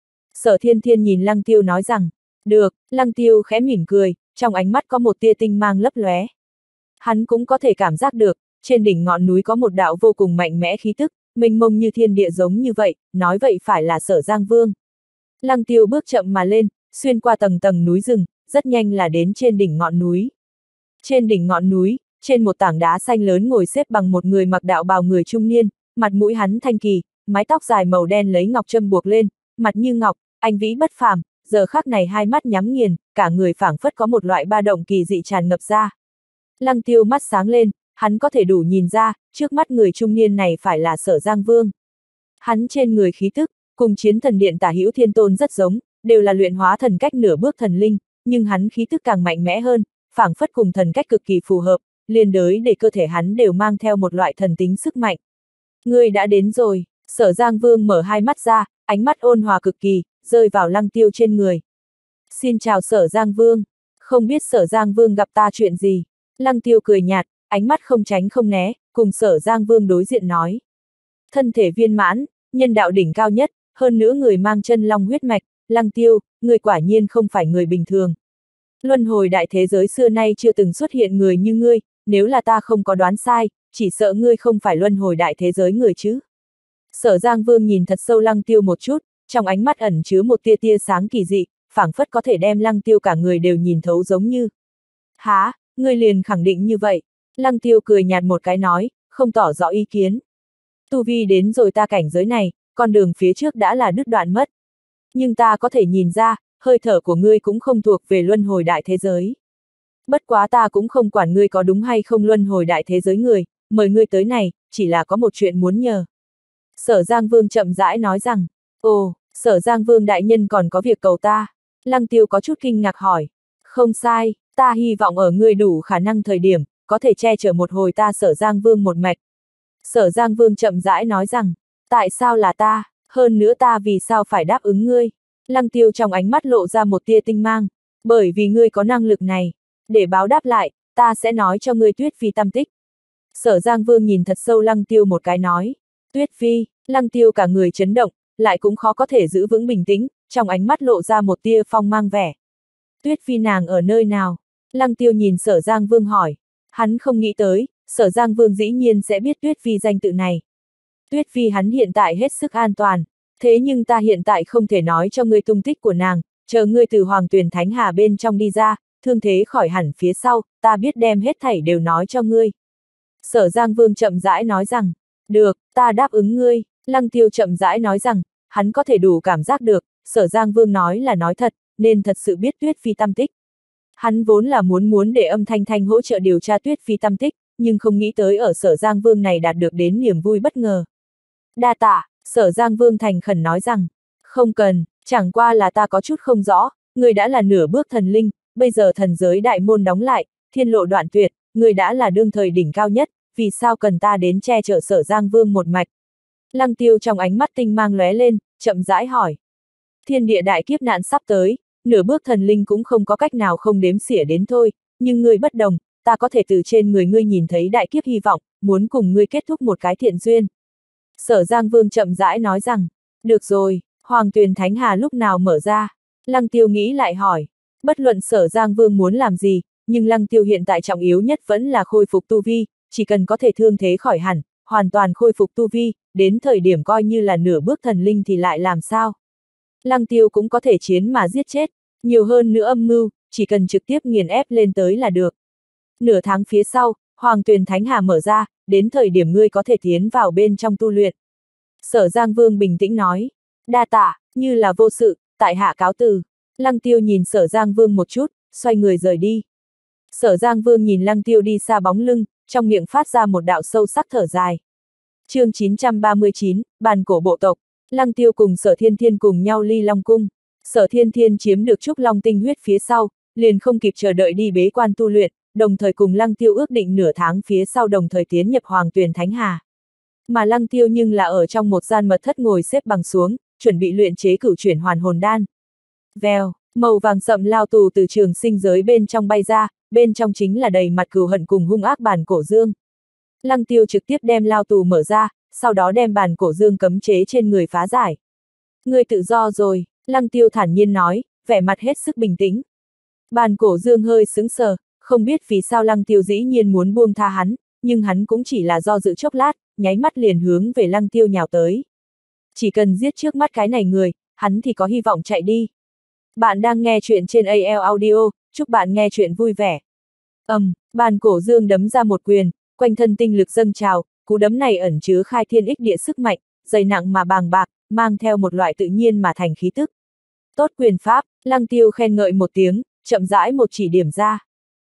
Sở Thiên Thiên nhìn Lăng Tiêu nói rằng, được, Lăng Tiêu khẽ mỉm cười, trong ánh mắt có một tia tinh mang lấp lóe. Hắn cũng có thể cảm giác được, trên đỉnh ngọn núi có một đạo vô cùng mạnh mẽ khí tức, mênh mông như thiên địa giống như vậy, nói vậy phải là Sở Giang Vương. Lăng Tiêu bước chậm mà lên, xuyên qua tầng tầng núi rừng, rất nhanh là đến trên đỉnh ngọn núi. Trên đỉnh ngọn núi, trên một tảng đá xanh lớn ngồi xếp bằng một người mặc đạo bào người trung niên, mặt mũi hắn thanh kỳ, mái tóc dài màu đen lấy ngọc châm buộc lên, mặt như ngọc, anh vĩ bất phàm, giờ khắc này hai mắt nhắm nghiền, cả người phảng phất có một loại ba động kỳ dị tràn ngập ra. Lăng Tiêu mắt sáng lên, hắn có thể đủ nhìn ra, trước mắt người trung niên này phải là Sở Giang Vương. Hắn trên người khí tức, cùng Chiến Thần Điện Tả Hữu Thiên Tôn rất giống, đều là luyện hóa thần cách nửa bước thần linh, nhưng hắn khí tức càng mạnh mẽ hơn, phảng phất cùng thần cách cực kỳ phù hợp, liên đới để cơ thể hắn đều mang theo một loại thần tính sức mạnh. Ngươi đã đến rồi, Sở Giang Vương mở hai mắt ra, ánh mắt ôn hòa cực kỳ, rơi vào Lăng Tiêu trên người. Xin chào Sở Giang Vương, không biết Sở Giang Vương gặp ta chuyện gì? Lăng Tiêu cười nhạt, ánh mắt không tránh không né, cùng Sở Giang Vương đối diện nói. Thân thể viên mãn, nhân đạo đỉnh cao nhất, hơn nữa người mang chân long huyết mạch, Lăng Tiêu, người quả nhiên không phải người bình thường. Luân hồi đại thế giới xưa nay chưa từng xuất hiện người như ngươi, nếu là ta không có đoán sai, chỉ sợ ngươi không phải luân hồi đại thế giới người chứ. Sở Giang Vương nhìn thật sâu Lăng Tiêu một chút, trong ánh mắt ẩn chứa một tia tia sáng kỳ dị, phảng phất có thể đem Lăng Tiêu cả người đều nhìn thấu giống như. Hả, ngươi liền khẳng định như vậy? Lăng Tiêu cười nhạt một cái nói, không tỏ rõ ý kiến. Tu vi đến rồi ta cảnh giới này, con đường phía trước đã là đứt đoạn mất. Nhưng ta có thể nhìn ra, hơi thở của ngươi cũng không thuộc về luân hồi đại thế giới. Bất quá ta cũng không quản ngươi có đúng hay không luân hồi đại thế giới người, mời ngươi tới này, chỉ là có một chuyện muốn nhờ. Sở Giang Vương chậm rãi nói rằng, ồ, Sở Giang Vương đại nhân còn có việc cầu ta. Lăng Tiêu có chút kinh ngạc hỏi. Không sai, ta hy vọng ở ngươi đủ khả năng thời điểm, có thể che chở một hồi ta Sở Giang Vương một mạch. Sở Giang Vương chậm rãi nói rằng, tại sao là ta, hơn nữa ta vì sao phải đáp ứng ngươi. Lăng Tiêu trong ánh mắt lộ ra một tia tinh mang, bởi vì ngươi có năng lực này. Để báo đáp lại, ta sẽ nói cho ngươi Tuyết Phi tâm tích. Sở Giang Vương nhìn thật sâu Lăng Tiêu một cái nói, Tuyết Phi, Lăng Tiêu cả người chấn động, lại cũng khó có thể giữ vững bình tĩnh, trong ánh mắt lộ ra một tia phong mang vẻ. Tuyết Phi nàng ở nơi nào? Lăng Tiêu nhìn Sở Giang Vương hỏi. Hắn không nghĩ tới, Sở Giang Vương dĩ nhiên sẽ biết Tuyết Phi danh tự này. Tuyết Phi hắn hiện tại hết sức an toàn, thế nhưng ta hiện tại không thể nói cho ngươi tung tích của nàng, chờ ngươi từ Hoàng Tuyền Thánh Hà bên trong đi ra, thương thế khỏi hẳn phía sau, ta biết đem hết thảy đều nói cho ngươi. Sở Giang Vương chậm rãi nói rằng, được, ta đáp ứng ngươi. Lăng Tiêu chậm rãi nói rằng, hắn có thể đủ cảm giác được, Sở Giang Vương nói là nói thật, nên thật sự biết Tuyết Phi tâm tích. Hắn vốn là muốn để Âm Thanh Thanh hỗ trợ điều tra Tuyết Phi tâm tích, nhưng không nghĩ tới ở Sở Giang Vương này đạt được đến niềm vui bất ngờ. Đa tạ, Sở Giang Vương thành khẩn nói rằng, không cần, chẳng qua là ta có chút không rõ, người đã là nửa bước thần linh, bây giờ thần giới đại môn đóng lại, thiên lộ đoạn tuyệt, người đã là đương thời đỉnh cao nhất, vì sao cần ta đến che chở Sở Giang Vương một mạch? Lăng Tiêu trong ánh mắt tinh mang lóe lên, chậm rãi hỏi. Thiên địa đại kiếp nạn sắp tới, nửa bước thần linh cũng không có cách nào không đếm xỉa đến thôi, nhưng ngươi bất đồng, ta có thể từ trên người ngươi nhìn thấy đại kiếp hy vọng, muốn cùng ngươi kết thúc một cái thiện duyên. Sở Giang Vương chậm rãi nói rằng, được rồi, Hoàng Tuyền Thánh Hà lúc nào mở ra? Lăng Tiêu nghĩ lại hỏi, bất luận Sở Giang Vương muốn làm gì, nhưng Lăng Tiêu hiện tại trọng yếu nhất vẫn là khôi phục tu vi, chỉ cần có thể thương thế khỏi hẳn, hoàn toàn khôi phục tu vi, đến thời điểm coi như là nửa bước thần linh thì lại làm sao? Lăng Tiêu cũng có thể chiến mà giết chết, nhiều hơn nữa âm mưu, chỉ cần trực tiếp nghiền ép lên tới là được. Nửa tháng phía sau, Hoàng Tuyền Thánh Hà mở ra, đến thời điểm ngươi có thể tiến vào bên trong tu luyện. Sở Giang Vương bình tĩnh nói, đa tạ, như là vô sự, tại hạ cáo từ. Lăng Tiêu nhìn Sở Giang Vương một chút, xoay người rời đi. Sở Giang Vương nhìn Lăng Tiêu đi xa bóng lưng, trong miệng phát ra một đạo sâu sắc thở dài. Chương 939, Bàn Cổ bộ tộc. Lăng Tiêu cùng Sở Thiên Thiên cùng nhau ly Long Cung. Sở Thiên Thiên chiếm được Trúc Long tinh huyết phía sau, liền không kịp chờ đợi đi bế quan tu luyện, đồng thời cùng Lăng Tiêu ước định nửa tháng phía sau đồng thời tiến nhập Hoàng Tuyền Thánh Hà. Mà Lăng Tiêu nhưng là ở trong một gian mật thất ngồi xếp bằng xuống, chuẩn bị luyện chế cửu chuyển hoàn hồn đan. Vèo, màu vàng sậm lao tù từ trường sinh giới bên trong bay ra, bên trong chính là đầy mặt cừu hận cùng hung ác Bàn Cổ Dương. Lăng Tiêu trực tiếp đem lao tù mở ra, sau đó đem Bàn Cổ Dương cấm chế trên người phá giải. Ngươi tự do rồi, Lăng Tiêu thản nhiên nói, vẻ mặt hết sức bình tĩnh. Bàn Cổ Dương hơi sững sờ, không biết vì sao Lăng Tiêu dĩ nhiên muốn buông tha hắn, nhưng hắn cũng chỉ là do dự chốc lát, nháy mắt liền hướng về Lăng Tiêu nhào tới. Chỉ cần giết trước mắt cái này người, hắn thì có hy vọng chạy đi. Bạn đang nghe chuyện trên AL Audio, chúc bạn nghe chuyện vui vẻ. Bàn Cổ Dương đấm ra một quyền, quanh thân tinh lực dâng trào, cú đấm này ẩn chứa khai thiên ích địa sức mạnh, dày nặng mà bàng bạc, mang theo một loại tự nhiên mà thành khí tức. Tốt quyền pháp, Lăng Tiêu khen ngợi một tiếng, chậm rãi một chỉ điểm ra.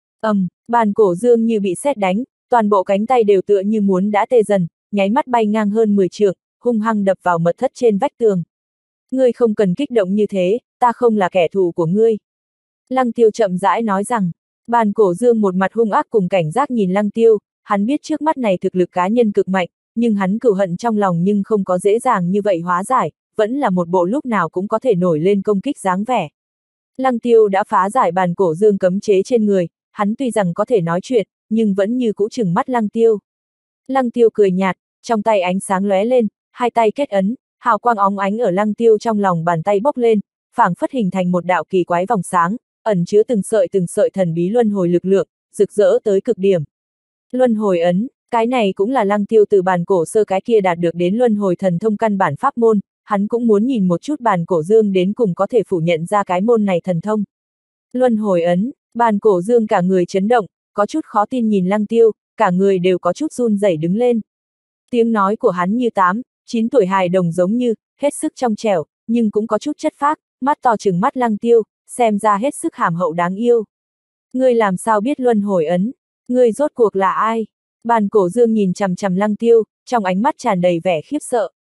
Bàn Cổ Dương như bị sét đánh, toàn bộ cánh tay đều tựa như muốn đã tê dần, nháy mắt bay ngang hơn 10 trượng, hung hăng đập vào mật thất trên vách tường. Ngươi không cần kích động như thế, ta không là kẻ thù của ngươi. Lăng Tiêu chậm rãi nói rằng, Bàn Cổ Dương một mặt hung ác cùng cảnh giác nhìn Lăng Tiêu, hắn biết trước mắt này thực lực cá nhân cực mạnh, nhưng hắn cừu hận trong lòng nhưng không có dễ dàng như vậy hóa giải, vẫn là một bộ lúc nào cũng có thể nổi lên công kích dáng vẻ. Lăng Tiêu đã phá giải Bàn Cổ Dương cấm chế trên người, hắn tuy rằng có thể nói chuyện, nhưng vẫn như cũ trừng mắt Lăng Tiêu. Lăng Tiêu cười nhạt, trong tay ánh sáng lóe lên, hai tay kết ấn, hào quang óng ánh ở Lăng Tiêu trong lòng bàn tay bốc lên, phảng phất hình thành một đạo kỳ quái vòng sáng, ẩn chứa từng sợi thần bí luân hồi lực lượng, rực rỡ tới cực điểm. Luân hồi ấn, cái này cũng là Lăng Tiêu từ Bàn Cổ Sơ cái kia đạt được đến luân hồi thần thông căn bản pháp môn, hắn cũng muốn nhìn một chút Bàn Cổ Dương đến cùng có thể phủ nhận ra cái môn này thần thông. Luân hồi ấn, Bàn Cổ Dương cả người chấn động, có chút khó tin nhìn Lăng Tiêu, cả người đều có chút run rẩy đứng lên. Tiếng nói của hắn như 8, 9 tuổi hài đồng giống như, hết sức trong trẻo, nhưng cũng có chút chất phác, mắt to trừng mắt Lăng Tiêu, xem ra hết sức hàm hậu đáng yêu. Ngươi làm sao biết luân hồi ấn? Ngươi rốt cuộc là ai? Bàn Cổ Dương nhìn chằm chằm Lăng Tiêu, trong ánh mắt tràn đầy vẻ khiếp sợ.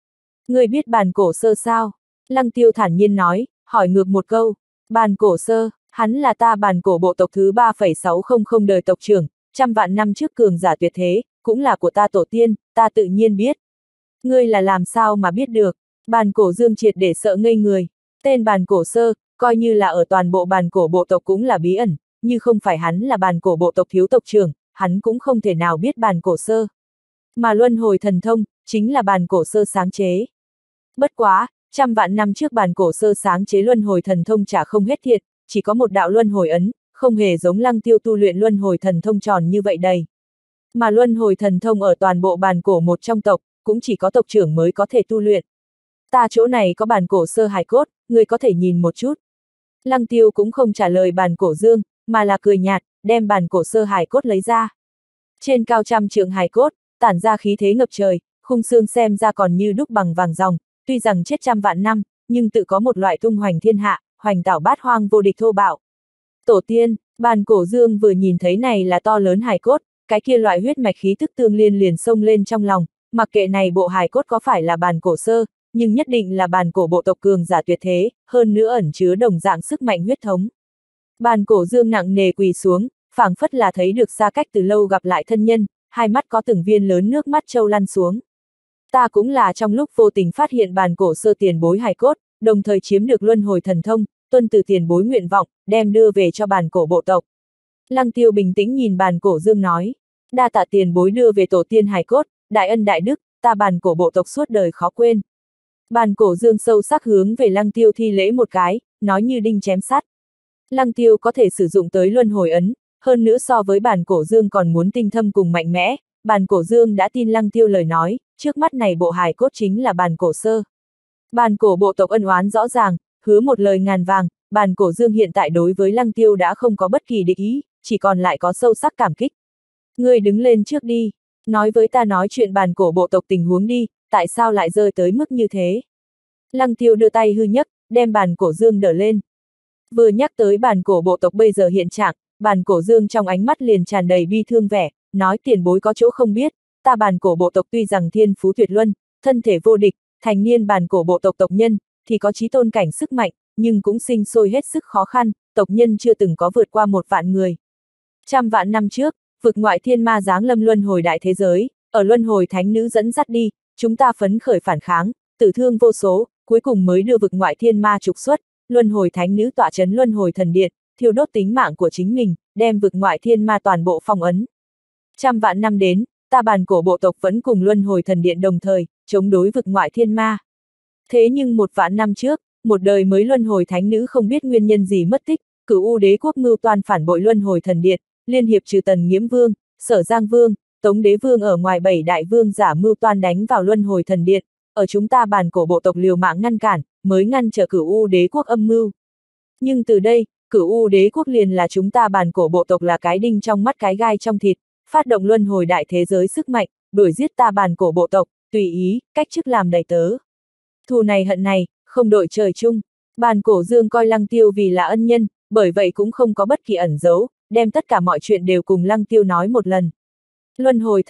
Ngươi biết bàn cổ sơ sao? Lăng Tiêu thản nhiên nói, hỏi ngược một câu. Bàn cổ sơ, hắn là ta bàn cổ bộ tộc thứ 3,600 đời tộc trưởng, trăm vạn năm trước cường giả tuyệt thế, cũng là của ta tổ tiên, ta tự nhiên biết. Ngươi là làm sao mà biết được? Bàn cổ Dương triệt để sợ ngây người. Tên bàn cổ sơ, coi như là ở toàn bộ bàn cổ bộ tộc cũng là bí ẩn, như không phải hắn là bàn cổ bộ tộc thiếu tộc trưởng, hắn cũng không thể nào biết bàn cổ sơ. Mà luân hồi thần thông, chính là bàn cổ sơ sáng chế. Bất quá, trăm vạn năm trước bàn cổ sơ sáng chế luân hồi thần thông chả không hết thiệt, chỉ có một đạo luân hồi ấn, không hề giống Lăng Tiêu tu luyện luân hồi thần thông tròn như vậy đầy. Mà luân hồi thần thông ở toàn bộ bàn cổ một trong tộc, cũng chỉ có tộc trưởng mới có thể tu luyện. Ta chỗ này có bàn cổ sơ hài cốt, ngươi có thể nhìn một chút. Lăng Tiêu cũng không trả lời bàn cổ Dương, mà là cười nhạt, đem bàn cổ sơ hài cốt lấy ra. Trên cao trăm trượng hài cốt, tản ra khí thế ngập trời, khung xương xem ra còn như đúc bằng vàng ròng, tuy rằng chết trăm vạn năm, nhưng tự có một loại tung hoành thiên hạ, hoành tảo bát hoang vô địch thô bạo. Tổ tiên, bàn cổ Dương vừa nhìn thấy này là to lớn hài cốt, cái kia loại huyết mạch khí tức tương liên liền xông lên trong lòng, mặc kệ này bộ hài cốt có phải là bàn cổ sơ, nhưng nhất định là bàn cổ bộ tộc cường giả tuyệt thế, hơn nữa ẩn chứa đồng dạng sức mạnh huyết thống. Bàn cổ Dương nặng nề quỳ xuống, phảng phất là thấy được xa cách từ lâu gặp lại thân nhân, hai mắt có từng viên lớn nước mắt trâu lăn xuống. Ta cũng là trong lúc vô tình phát hiện bàn cổ sơ tiền bối hài cốt, đồng thời chiếm được luân hồi thần thông, tuân từ tiền bối nguyện vọng, đem đưa về cho bàn cổ bộ tộc. Lăng Tiêu bình tĩnh nhìn bàn cổ Dương nói, đa tạ tiền bối đưa về tổ tiên hài cốt, đại ân đại đức, ta bàn cổ bộ tộc suốt đời khó quên. Bàn cổ Dương sâu sắc hướng về Lăng Tiêu thi lễ một cái, nói như đinh chém sắt. Lăng Tiêu có thể sử dụng tới luân hồi ấn, hơn nữa so với bàn cổ Dương còn muốn tinh thâm cùng mạnh mẽ, bàn cổ Dương đã tin Lăng Tiêu lời nói, trước mắt này bộ hài cốt chính là bàn cổ sơ. Bàn cổ bộ tộc ân oán rõ ràng, hứa một lời ngàn vàng, bàn cổ Dương hiện tại đối với Lăng Tiêu đã không có bất kỳ địch ý, chỉ còn lại có sâu sắc cảm kích. Ngươi đứng lên trước đi, nói với ta nói chuyện bàn cổ bộ tộc tình huống đi, tại sao lại rơi tới mức như thế? Lăng Tiêu đưa tay hư nhấc, đem bàn cổ Dương đỡ lên. Vừa nhắc tới bàn cổ bộ tộc bây giờ hiện trạng, bàn cổ Dương trong ánh mắt liền tràn đầy bi thương vẻ, nói tiền bối có chỗ không biết, ta bàn cổ bộ tộc tuy rằng thiên phú tuyệt luân, thân thể vô địch, thành niên bàn cổ bộ tộc tộc nhân, thì có chí tôn cảnh sức mạnh, nhưng cũng sinh sôi hết sức khó khăn, tộc nhân chưa từng có vượt qua 1 vạn người. Trăm vạn năm trước, vực ngoại thiên ma giáng lâm luân hồi đại thế giới, ở luân hồi thánh nữ dẫn dắt đi, chúng ta phấn khởi phản kháng, tử thương vô số, cuối cùng mới đưa vực ngoại thiên ma trục xuất, luân hồi thánh nữ tọa chấn luân hồi thần điện, thiêu đốt tính mạng của chính mình, đem vực ngoại thiên ma toàn bộ phong ấn. Trăm vạn năm đến, ta bàn cổ bộ tộc vẫn cùng luân hồi thần điện đồng thời, chống đối vực ngoại thiên ma. Thế nhưng 1 vạn năm trước, một đời mới luân hồi thánh nữ không biết nguyên nhân gì mất tích, Cửu U đế quốc mưu toan phản bội luân hồi thần điện, liên hiệp trừ Tần Nghiễm Vương, Sở Giang Vương, Tống Đế Vương ở ngoài 7 đại vương giả mưu toan đánh vào luân hồi thần điện, ở chúng ta bàn cổ bộ tộc liều mạng ngăn cản, mới ngăn trở Cửu U đế quốc âm mưu. Nhưng từ đây, Cửu U đế quốc liền là chúng ta bàn cổ bộ tộc là cái đinh trong mắt cái gai trong thịt, phát động luân hồi đại thế giới sức mạnh, đuổi giết ta bàn cổ bộ tộc, tùy ý, cách chức làm đầy tớ. Thù này hận này, không đội trời chung. Bàn cổ Dương coi Lăng Tiêu vì là ân nhân, bởi vậy cũng không có bất kỳ ẩn giấu, đem tất cả mọi chuyện đều cùng Lăng Tiêu nói một lần. Luân hồi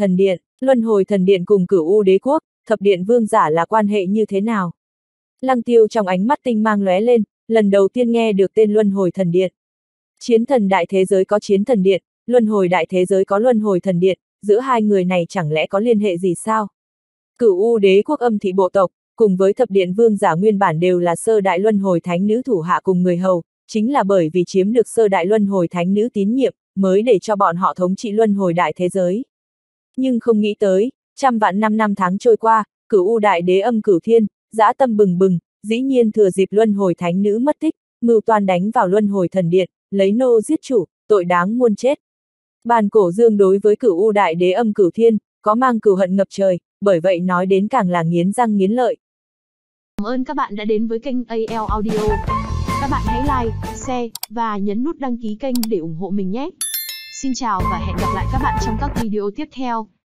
thần điện cùng Cửu U đế quốc, thập điện vương giả là quan hệ như thế nào? Lăng Tiêu trong ánh mắt tinh mang lóe lên, lần đầu tiên nghe được tên luân hồi thần điện. Chiến thần đại thế giới có chiến thần điện, luân hồi đại thế giới có luân hồi thần điện, giữa hai người này chẳng lẽ có liên hệ gì sao? Cửu U đế quốc âm thị bộ tộc, cùng với thập điện vương giả nguyên bản đều là sơ đại luân hồi thánh nữ thủ hạ cùng người hầu, chính là bởi vì chiếm được sơ đại luân hồi thánh nữ tín nhiệm, mới để cho bọn họ thống trị luân hồi đại thế giới. Nhưng không nghĩ tới, trăm vạn năm tháng trôi qua, Cửu U đại đế âm cửu thiên, dã tâm bừng bừng, dĩ nhiên thừa dịp luân hồi thánh nữ mất tích, mưu toan đánh vào luân hồi thần điện, lấy nô giết chủ, tội đáng muôn chết. Bàn cổ Dương đối với Cửu U đại đế âm cửu thiên, có mang cừu hận ngập trời, bởi vậy nói đến càng là nghiến răng nghiến lợi. Cảm ơn các bạn đã đến với kênh AL Audio. Các bạn hãy like, share và nhấn nút đăng ký kênh để ủng hộ mình nhé. Xin chào và hẹn gặp lại các bạn trong các video tiếp theo.